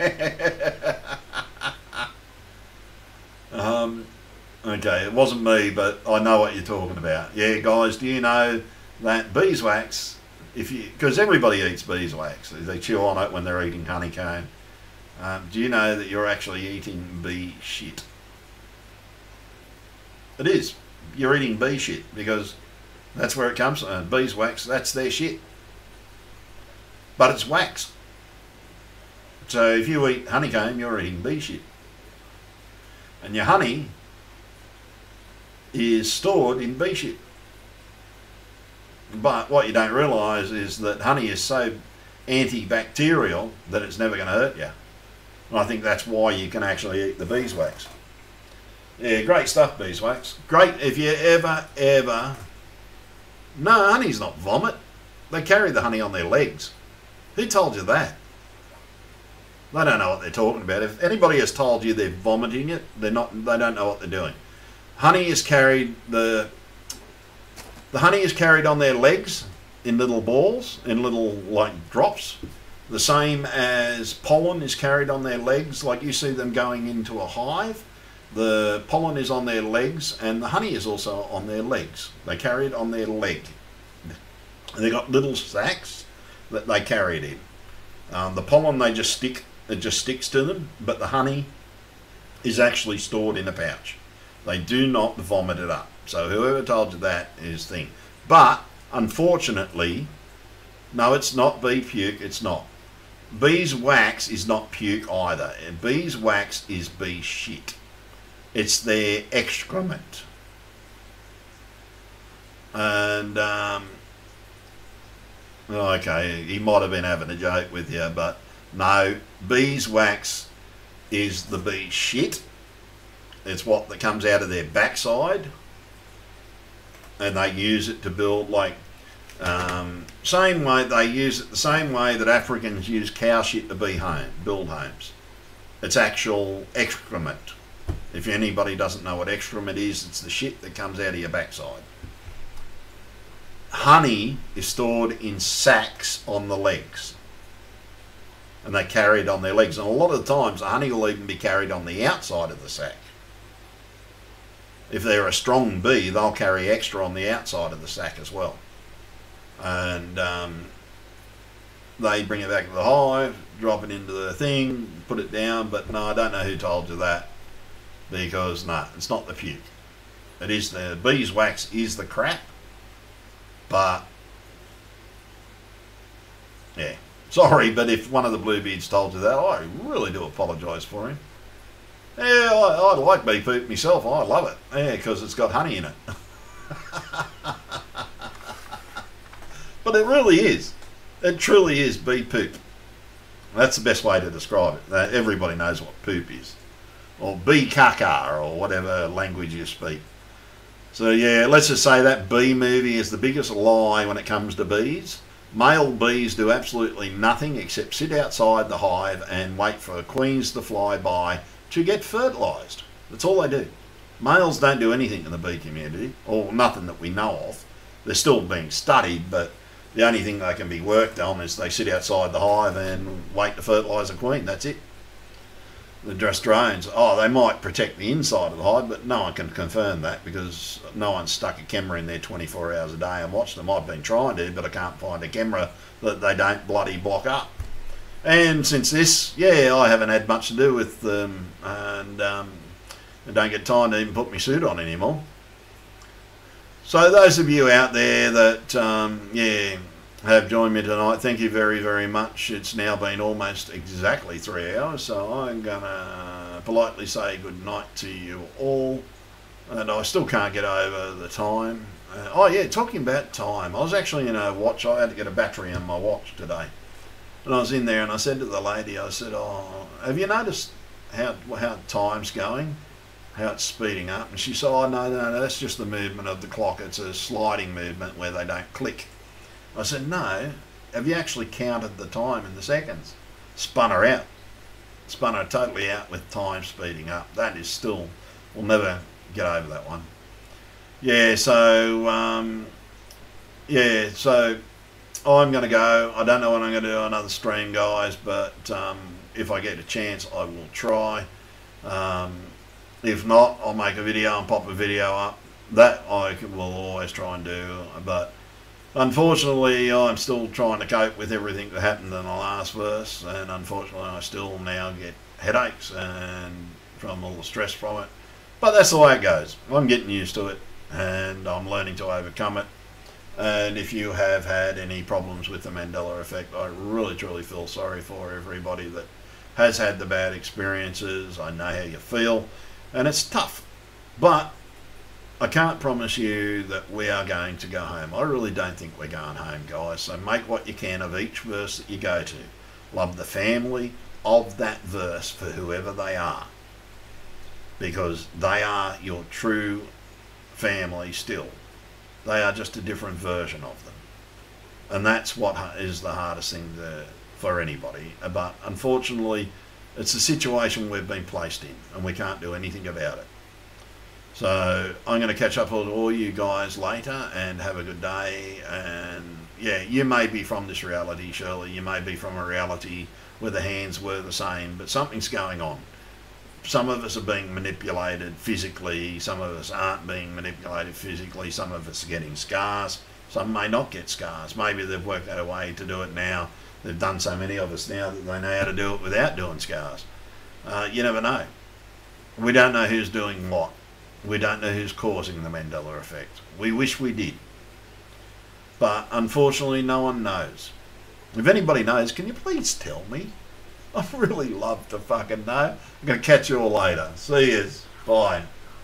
um... Okay, it wasn't me, but I know what you're talking about. Yeah, guys, do you know that beeswax, if you, because everybody eats beeswax, they chew on it when they're eating honeycomb. Um, do you know that you're actually eating bee shit? It is. You're eating bee shit, because that's where it comes from. Beeswax, that's their shit. But it's wax. So if you eat honeycomb, you're eating bee shit. And your honey is stored in bee shit. But what you don't realise is that honey is so antibacterial that it's never going to hurt you. And I think that's why you can actually eat the beeswax. Yeah, great stuff, beeswax. Great if you ever, ever... No, honey's not vomit. They carry the honey on their legs. Who told you that? They don't know what they're talking about. If anybody has told you they're vomiting it, they're not. They don't know what they're doing. Honey is carried, the the honey is carried on their legs in little balls, in little like drops, the same as pollen is carried on their legs. Like you see them going into a hive, the pollen is on their legs and the honey is also on their legs. They carry it on their leg. And they've got little sacks that they carry it in. Um, the pollen, they just stick, it just sticks to them, but the honey is actually stored in a pouch. They do not vomit it up. So whoever told you that is thing. But unfortunately, no, it's not bee puke, it's not. Bees wax is not puke either. Bees wax is bee shit. It's their excrement. And um, okay, he might have been having a joke with you, but no, beeswax is the bee shit. It's what that comes out of their backside, and they use it to build, like, um, same way they use it the same way that Africans use cow shit to be home, build homes. It's actual excrement. If anybody doesn't know what excrement is, it's the shit that comes out of your backside. Honey is stored in sacks on the legs, and they carry it on their legs, and a lot of the times the honey will even be carried on the outside of the sack. If they're a strong bee, they'll carry extra on the outside of the sack as well, and um, they bring it back to the hive, drop it into the thing, put it down. But no, I don't know who told you that, because no, it's not the puke. It is the beeswax is the crap. But, yeah, sorry, but if one of the Bluebeards told you that, I really do apologise for him. Yeah, I, I like bee poop myself. I love it. Yeah, because it's got honey in it. But it really is. It truly is bee poop. That's the best way to describe it. Uh, everybody knows what poop is. Or bee caca, or whatever language you speak. So yeah, let's just say that bee movie is the biggest lie when it comes to bees. Male bees do absolutely nothing except sit outside the hive and wait for queens to fly by to get fertilised. That's all they do. Males don't do anything in the bee community, or nothing that we know of. They're still being studied, but the only thing they can be worked on is they sit outside the hive and wait to fertilise a queen. That's it. The just drones, oh, they might protect the inside of the hive, but no one can confirm that, because no one's stuck a camera in there twenty-four hours a day and watched them. I've been trying to, but I can't find a camera that they don't bloody block up. And since this, yeah, I haven't had much to do with them, and um, I don't get time to even put my suit on anymore. So those of you out there that, um, yeah, have joined me tonight, thank you very, very much. It's now been almost exactly three hours, so I'm going to politely say good night to you all. And I still can't get over the time. Uh, oh yeah, talking about time, I was actually in a watch, I had to get a battery on my watch today. And I was in there and I said to the lady, I said, oh, have you noticed how, how time's going? How it's speeding up? And she said, oh no, no, no, that's just the movement of the clock. It's a sliding movement where they don't click. I said, no, have you actually counted the time in the seconds? Spun her out. Spun her totally out with time speeding up. That is still, we'll never get over that one. Yeah, so, um, yeah, so I'm going to go. I don't know when I'm going to do another stream, guys, but um, if I get a chance, I will try. Um, if not, I'll make a video and pop a video up. That I will always try and do, but unfortunately, I'm still trying to cope with everything that happened in the last verse, and unfortunately, I still now get headaches and from all the stress from it. But that's the way it goes. I'm getting used to it, and I'm learning to overcome it. And if you have had any problems with the Mandela effect, I really, truly feel sorry for everybody that has had the bad experiences. I know how you feel, and it's tough. But I can't promise you that we are going to go home. I really don't think we're going home, guys. So make what you can of each verse that you go to. Love the family of that verse for whoever they are, because they are your true family still. They are just a different version of them. And that's what is the hardest thing to, for anybody. But unfortunately, it's a situation we've been placed in, and we can't do anything about it. So I'm going to catch up with all you guys later, and have a good day. And yeah, you may be from this reality, Shirley. You may be from a reality where the hands were the same, but something's going on. Some of us are being manipulated physically. Some of us aren't being manipulated physically. Some of us are getting scars. Some may not get scars. Maybe they've worked out a way to do it now. They've done so many of us now that they know how to do it without doing scars. Uh, you never know. We don't know who's doing what. We don't know who's causing the Mandela effect. We wish we did. But unfortunately, no one knows. If anybody knows, can you please tell me? I'd really love to fucking know. I'm going to catch you all later. See yous. Bye.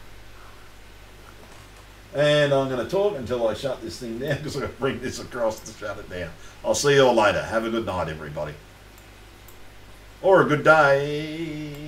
And I'm going to talk until I shut this thing down because I've got to bring this across to shut it down. I'll see you all later. Have a good night, everybody. Or a good day.